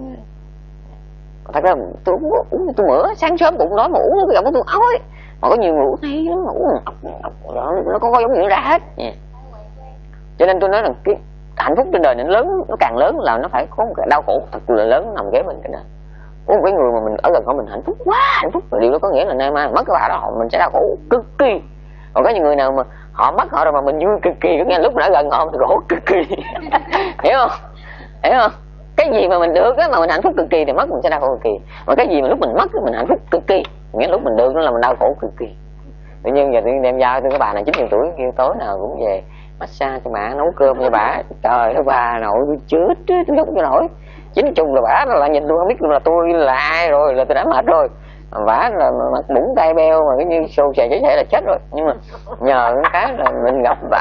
Thật ra tôi uống, uống tôi mửa sáng sớm bụng đói mà uống cái giọng của tôi ói. Mà có nhiều người uống hay lắm mà uống ọc ọc đó, nó có giống như ra hết. Yeah. Cho nên tôi nói rằng cái hạnh phúc trên đời này nó lớn, nó càng lớn là nó phải có một cái đau khổ thật là lớn nằm ghé bên cái đời. Có một cái người mà mình ở gần họ mình hạnh phúc quá hạnh phúc, và điều đó có nghĩa là nay mai mất cái bà đó mình sẽ đau khổ cực kỳ. Còn có những người nào mà họ mất họ rồi mà mình vui cực kỳ, có nghĩa lúc mình ở gần họ thì khổ cực kỳ. Hiểu không? Hiểu không? Cái gì mà mình được á mà mình hạnh phúc cực kỳ thì mất mình sẽ đau khổ cực kỳ. Mà cái gì mà lúc mình mất mình hạnh phúc cực kỳ, nghĩa lúc mình được nó là mình đau khổ cực kỳ. Tự nhiên giờ tôi đem giao tôi cái bà này chín mươi tuổi kêu tối nào cũng về massage cho bà, nấu cơm cho bà. Trời ơi bà nội tôi chết tôi không cho nổi. Chính chung là bà là nhìn tôi không biết là tôi là ai rồi, là tôi đã mệt rồi. Vả là mặt bụng tay beo mà cái như xô xè cháy cháy là chết rồi. Nhưng mà nhờ cái là mình gặp bà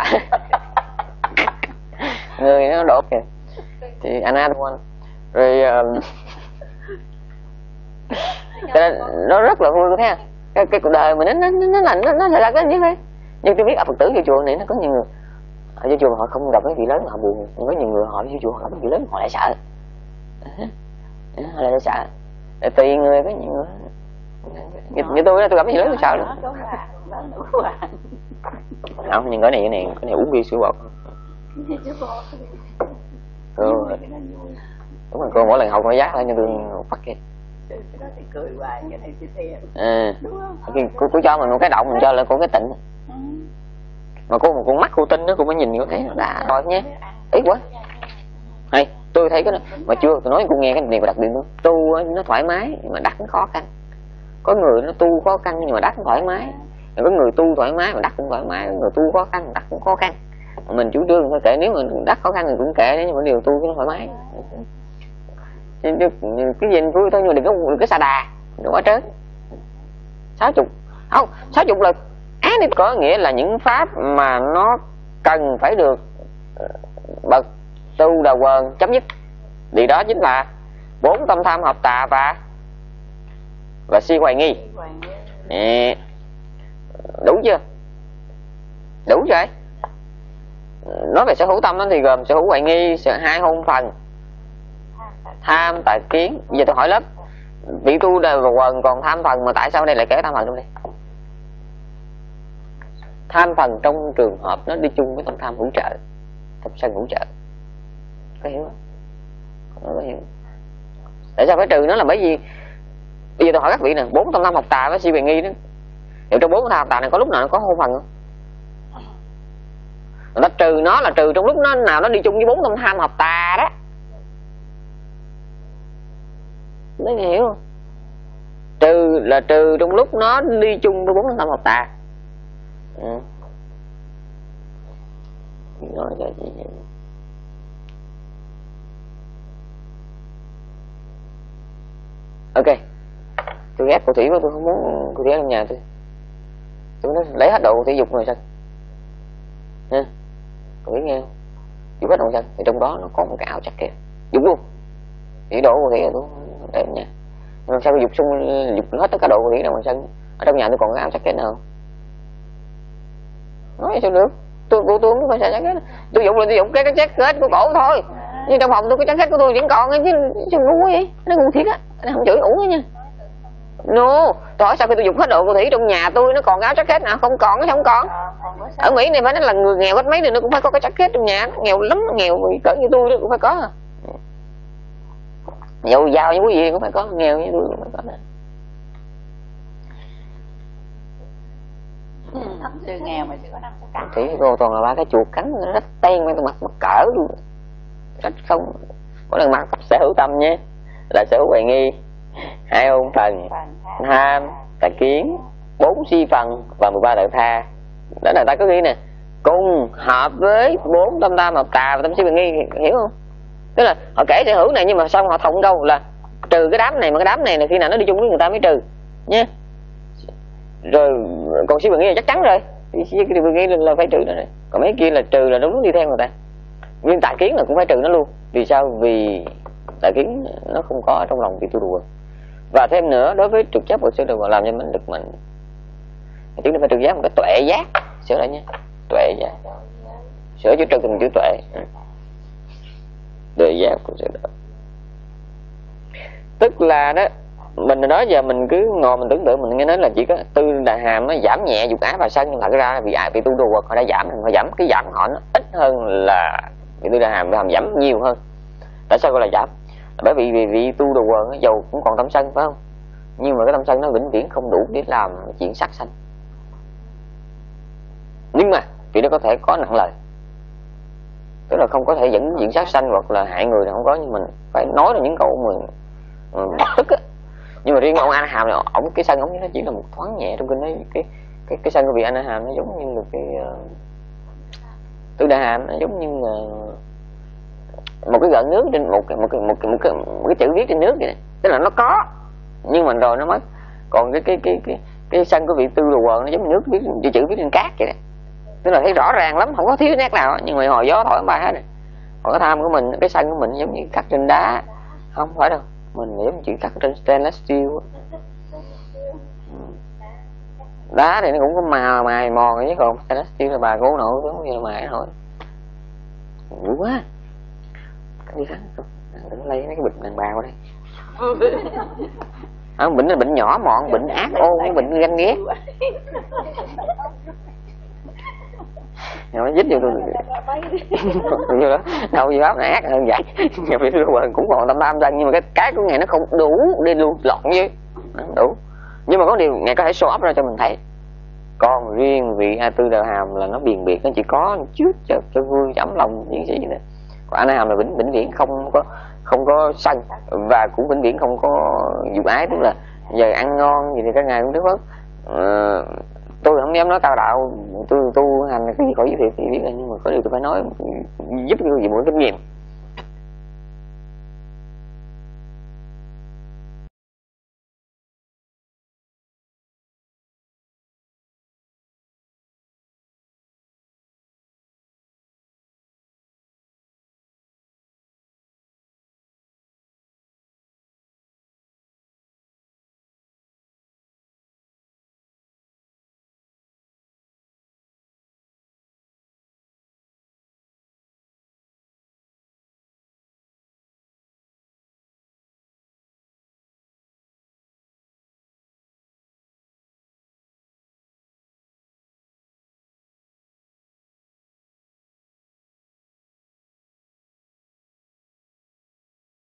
người nó đột kìa thì anh ăn anh rồi uh... cho nên nó rất là vui thấy không? Cái, cái cuộc đời mình nó nó nó là nó, nó là cái như thế. Nhưng tôi biết ở Phật tử vô chùa này nó có nhiều người ở vô chùa họ không gặp cái vị lớn họ buồn, nhưng có nhiều người họ vô chùa họ gặp cái vị lớn họ lại sợ, họ lại sợ. Tùy người có nhiều người như, như tôi đó, tôi gặp cái gì lớn tôi sợ lắm. Không, nhưng cái này cái này cái này uống bia sữa bột. Cô, đúng rồi cô mỗi lần học nó giác lên cho tôi phát kìa. À, cô, cô cho mình một cái động mình cho lại cô cái tịnh. Mà cô một con mắt cô tin đó cô mới nhìn cô thấy nó đã rồi nhé. Ít quá. Hay, tôi thấy cái đó mà chưa tôi nói cô nghe cái điều đặc biệt nữa. Tu nó thoải mái nhưng mà đắc nó khó khăn. Có người nó tu khó khăn nhưng mà đắc thoải mái, rồi có người tu thoải mái mà đắc cũng thoải mái, có người tu khó khăn đắc cũng khó khăn. Mình chủ trương thôi kệ, nếu mà đắc khó khăn thì cũng kệ, nhưng mà điều tu cái nó thoải mái. Cái gì vui thôi nhưng mà đừng có đừng có xà đà, đừng quá trớn. Sáu chục không, sáu chục là án thì có nghĩa là những pháp mà nó cần phải được bậc tu đà quần chấm dứt, thì đó chính là bốn tâm tham hợp tà và và si hoài nghi. À, đủ chưa? Đủ rồi. Nói về sở hữu tâm đó thì gồm sở hữu hoài nghi, sở hai hôn phần, tham tà kiến. Giờ tôi hỏi lớp vị tu đà quần còn tham phần mà tại sao đây lại kể tham phần trong đây? Tham phần trong trường hợp nó đi chung với tâm tham hữu trợ, tâm sân hữu trợ. Có hiểu không? Có hiểu. Tại sao phải trừ nó là bởi vì bây giờ tôi hỏi các vị nè, bốn tâm tham học tà với si hoài nghi đó, thì trong bốn tâm tham học tà này có lúc nào nó có hôn phần không? Người ta trừ nó là trừ trong lúc nó nào nó đi chung với bốn tâm tham học tà đó. Đấy hiểu không? Trừ là trừ trong lúc nó đi chung với bốn tam hợp tà. Ừ. Nói cho chị vậy. Ok, tôi ghét cô Thủy quá, tôi không muốn cô Thủy ở trong nhà tôi. Tôi nói lấy hết đồ thể dục rồi sân nha, cô Thủy nghe không? Dùng hết đồ sân thì trong đó nó có một cái áo jacket dùng luôn, chỉ đồ cô Thủy là tôi để ở nhà. Làm sao tôi dục xung dục hết tất cả đồ cô Thủy ra ngoài sân, ở trong nhà tôi còn cái áo jacket nào? Nói sao được? Tôi tôi tôi không phải xài jacket, tôi dùng là tôi dùng cái cái jacket của cổ thôi, nhưng trong phòng tôi cái jacket của tôi vẫn còn chứ, chứ ngu vậy, nó ngu thiệt á, nó không chửi uổng á nha. No, tôi hỏi sao khi tôi dùng hết đồ cô Thủy trong nhà tôi nó còn áo jacket nào? Không còn, nó không còn. Ở Mỹ này phải nói là người nghèo hết mấy thì nó cũng phải có cái jacket trong nhà, nó nghèo lắm, nó nghèo cỡ như tôi đó cũng phải có. Dầu giàu như quý vị cũng phải có, nghèo như tôi cũng phải có nè. Từ nghèo mà chỉ có năm cái cắn. Thủy cô toàn là ba cái chuột cắn nó rách ten mà tôi mặt mắc cỡ luôn. Rách không. Có lần mặc sở hữu tâm nhé, là sở hữu hoài nghi, hai ôn thần, tham, tà kiến, bốn si phần và mười ba đạo tha. Đó là ta có ghi nè, cùng hợp với bốn tâm tam hợp tà và tâm si hoài nghi, hiểu không? Tức là họ kể sở hữu này nhưng mà xong họ thọng câu là trừ cái đám này, mà cái đám này là khi nào nó đi chung với người ta mới trừ nhé. Rồi còn si hoài nghi là chắc chắn rồi, thì si hoài nghi là phải trừ nó rồi. Còn mấy kia là trừ là đúng đi theo người ta. Nhưng tà kiến là cũng phải trừ nó luôn. Vì sao? Vì tà kiến nó không có trong lòng vị tu đùa. Và thêm nữa, đối với trực chấp của sư đồ làm cho mình được mình tiếng nó phải trực giác một cái tuệ giác. Sửa lại nha, tuệ giác, sửa chữ trực thành chữ tuệ. Tuệ giác của sư đồ, tức là đó, mình nói giờ mình cứ ngồi mình tưởng tượng, mình nghe nói là chỉ có tư đà hàm nó giảm nhẹ dục ái và sân, nhưng thật ra vì ai bị tu đồ họ đã giảm, họ giảm cái giảm họ nó ít hơn là vị tư đà hàm, hàm giảm nhiều hơn. Tại sao gọi là giảm? Bởi vì vì vị tu đồ nó dầu cũng còn tâm sân phải không, nhưng mà cái tâm sân nó vĩnh viễn không đủ để làm chuyện sát sanh. Nhưng mà vì nó có thể có nặng lời, tức là không có thể dẫn chuyện sát sanh hoặc là hại người thì không có, nhưng mình phải nói là những câu mình bắt tức á. Nhưng mà riêng ông A Hàm này, ổng cái sân ổng nó chỉ là một thoáng nhẹ trong kinh ấy, cái cái cái sân của vị A Hàm nó giống như là cái uh, Tư Đà Hàm nó giống như là một cái gợn nước trên một cái một cái một cái một cái, một cái chữ viết trên nước vậy. Tức là nó có nhưng mà rồi nó mất. Còn cái cái cái cái cái sân của vị Tư Đồ Quần nó giống như nước viết chữ chữ viết trên cát vậy. Tức là thấy rõ ràng lắm, không có thiếu nét nào, nhưng mà hồi gió thổi ba hết rồi. Còn cái tham của mình, cái sân của mình giống như khắc trên đá, không phải đâu, mình giống chữ khắc trên stainless steel. Đá thì nó cũng có màu mài mòn chứ, còn stainless steel là bà cố nổi giống như là mài thôi. Dữ quá. Cái gì khắc đừng lấy mấy cái bệnh đàn bà qua đây. À, bệnh là bệnh nhỏ mọn, bệnh ác ôn, bệnh ganh ghét. Nó dít vô tôi như đó đâu gì báo này ác hơn vậy. Nhà vị cũng còn tâm tam sân, nhưng mà cái cái của ngày nó không đủ đi luôn lọt với nó không đủ. Nhưng mà có điều ngày có thể show up ra cho mình thấy. Còn riêng vị A Tư Đà Hàm là nó biền biệt, nó chỉ có trước cho, cho vui cho ấm lòng những gì nữa. Còn A Hàm là vĩnh vĩnh viễn không có không có sân và cũng vĩnh viễn không có dục ái, tức là giờ ăn ngon gì thì các ngày cũng thức mất. Ờ, tôi không dám nói cao đạo, tôi tu hành cái gì khỏi giới thiệu thì biết rồi, nhưng mà có điều tôi phải nói giúp cái gì mỗi kinh nghiệm.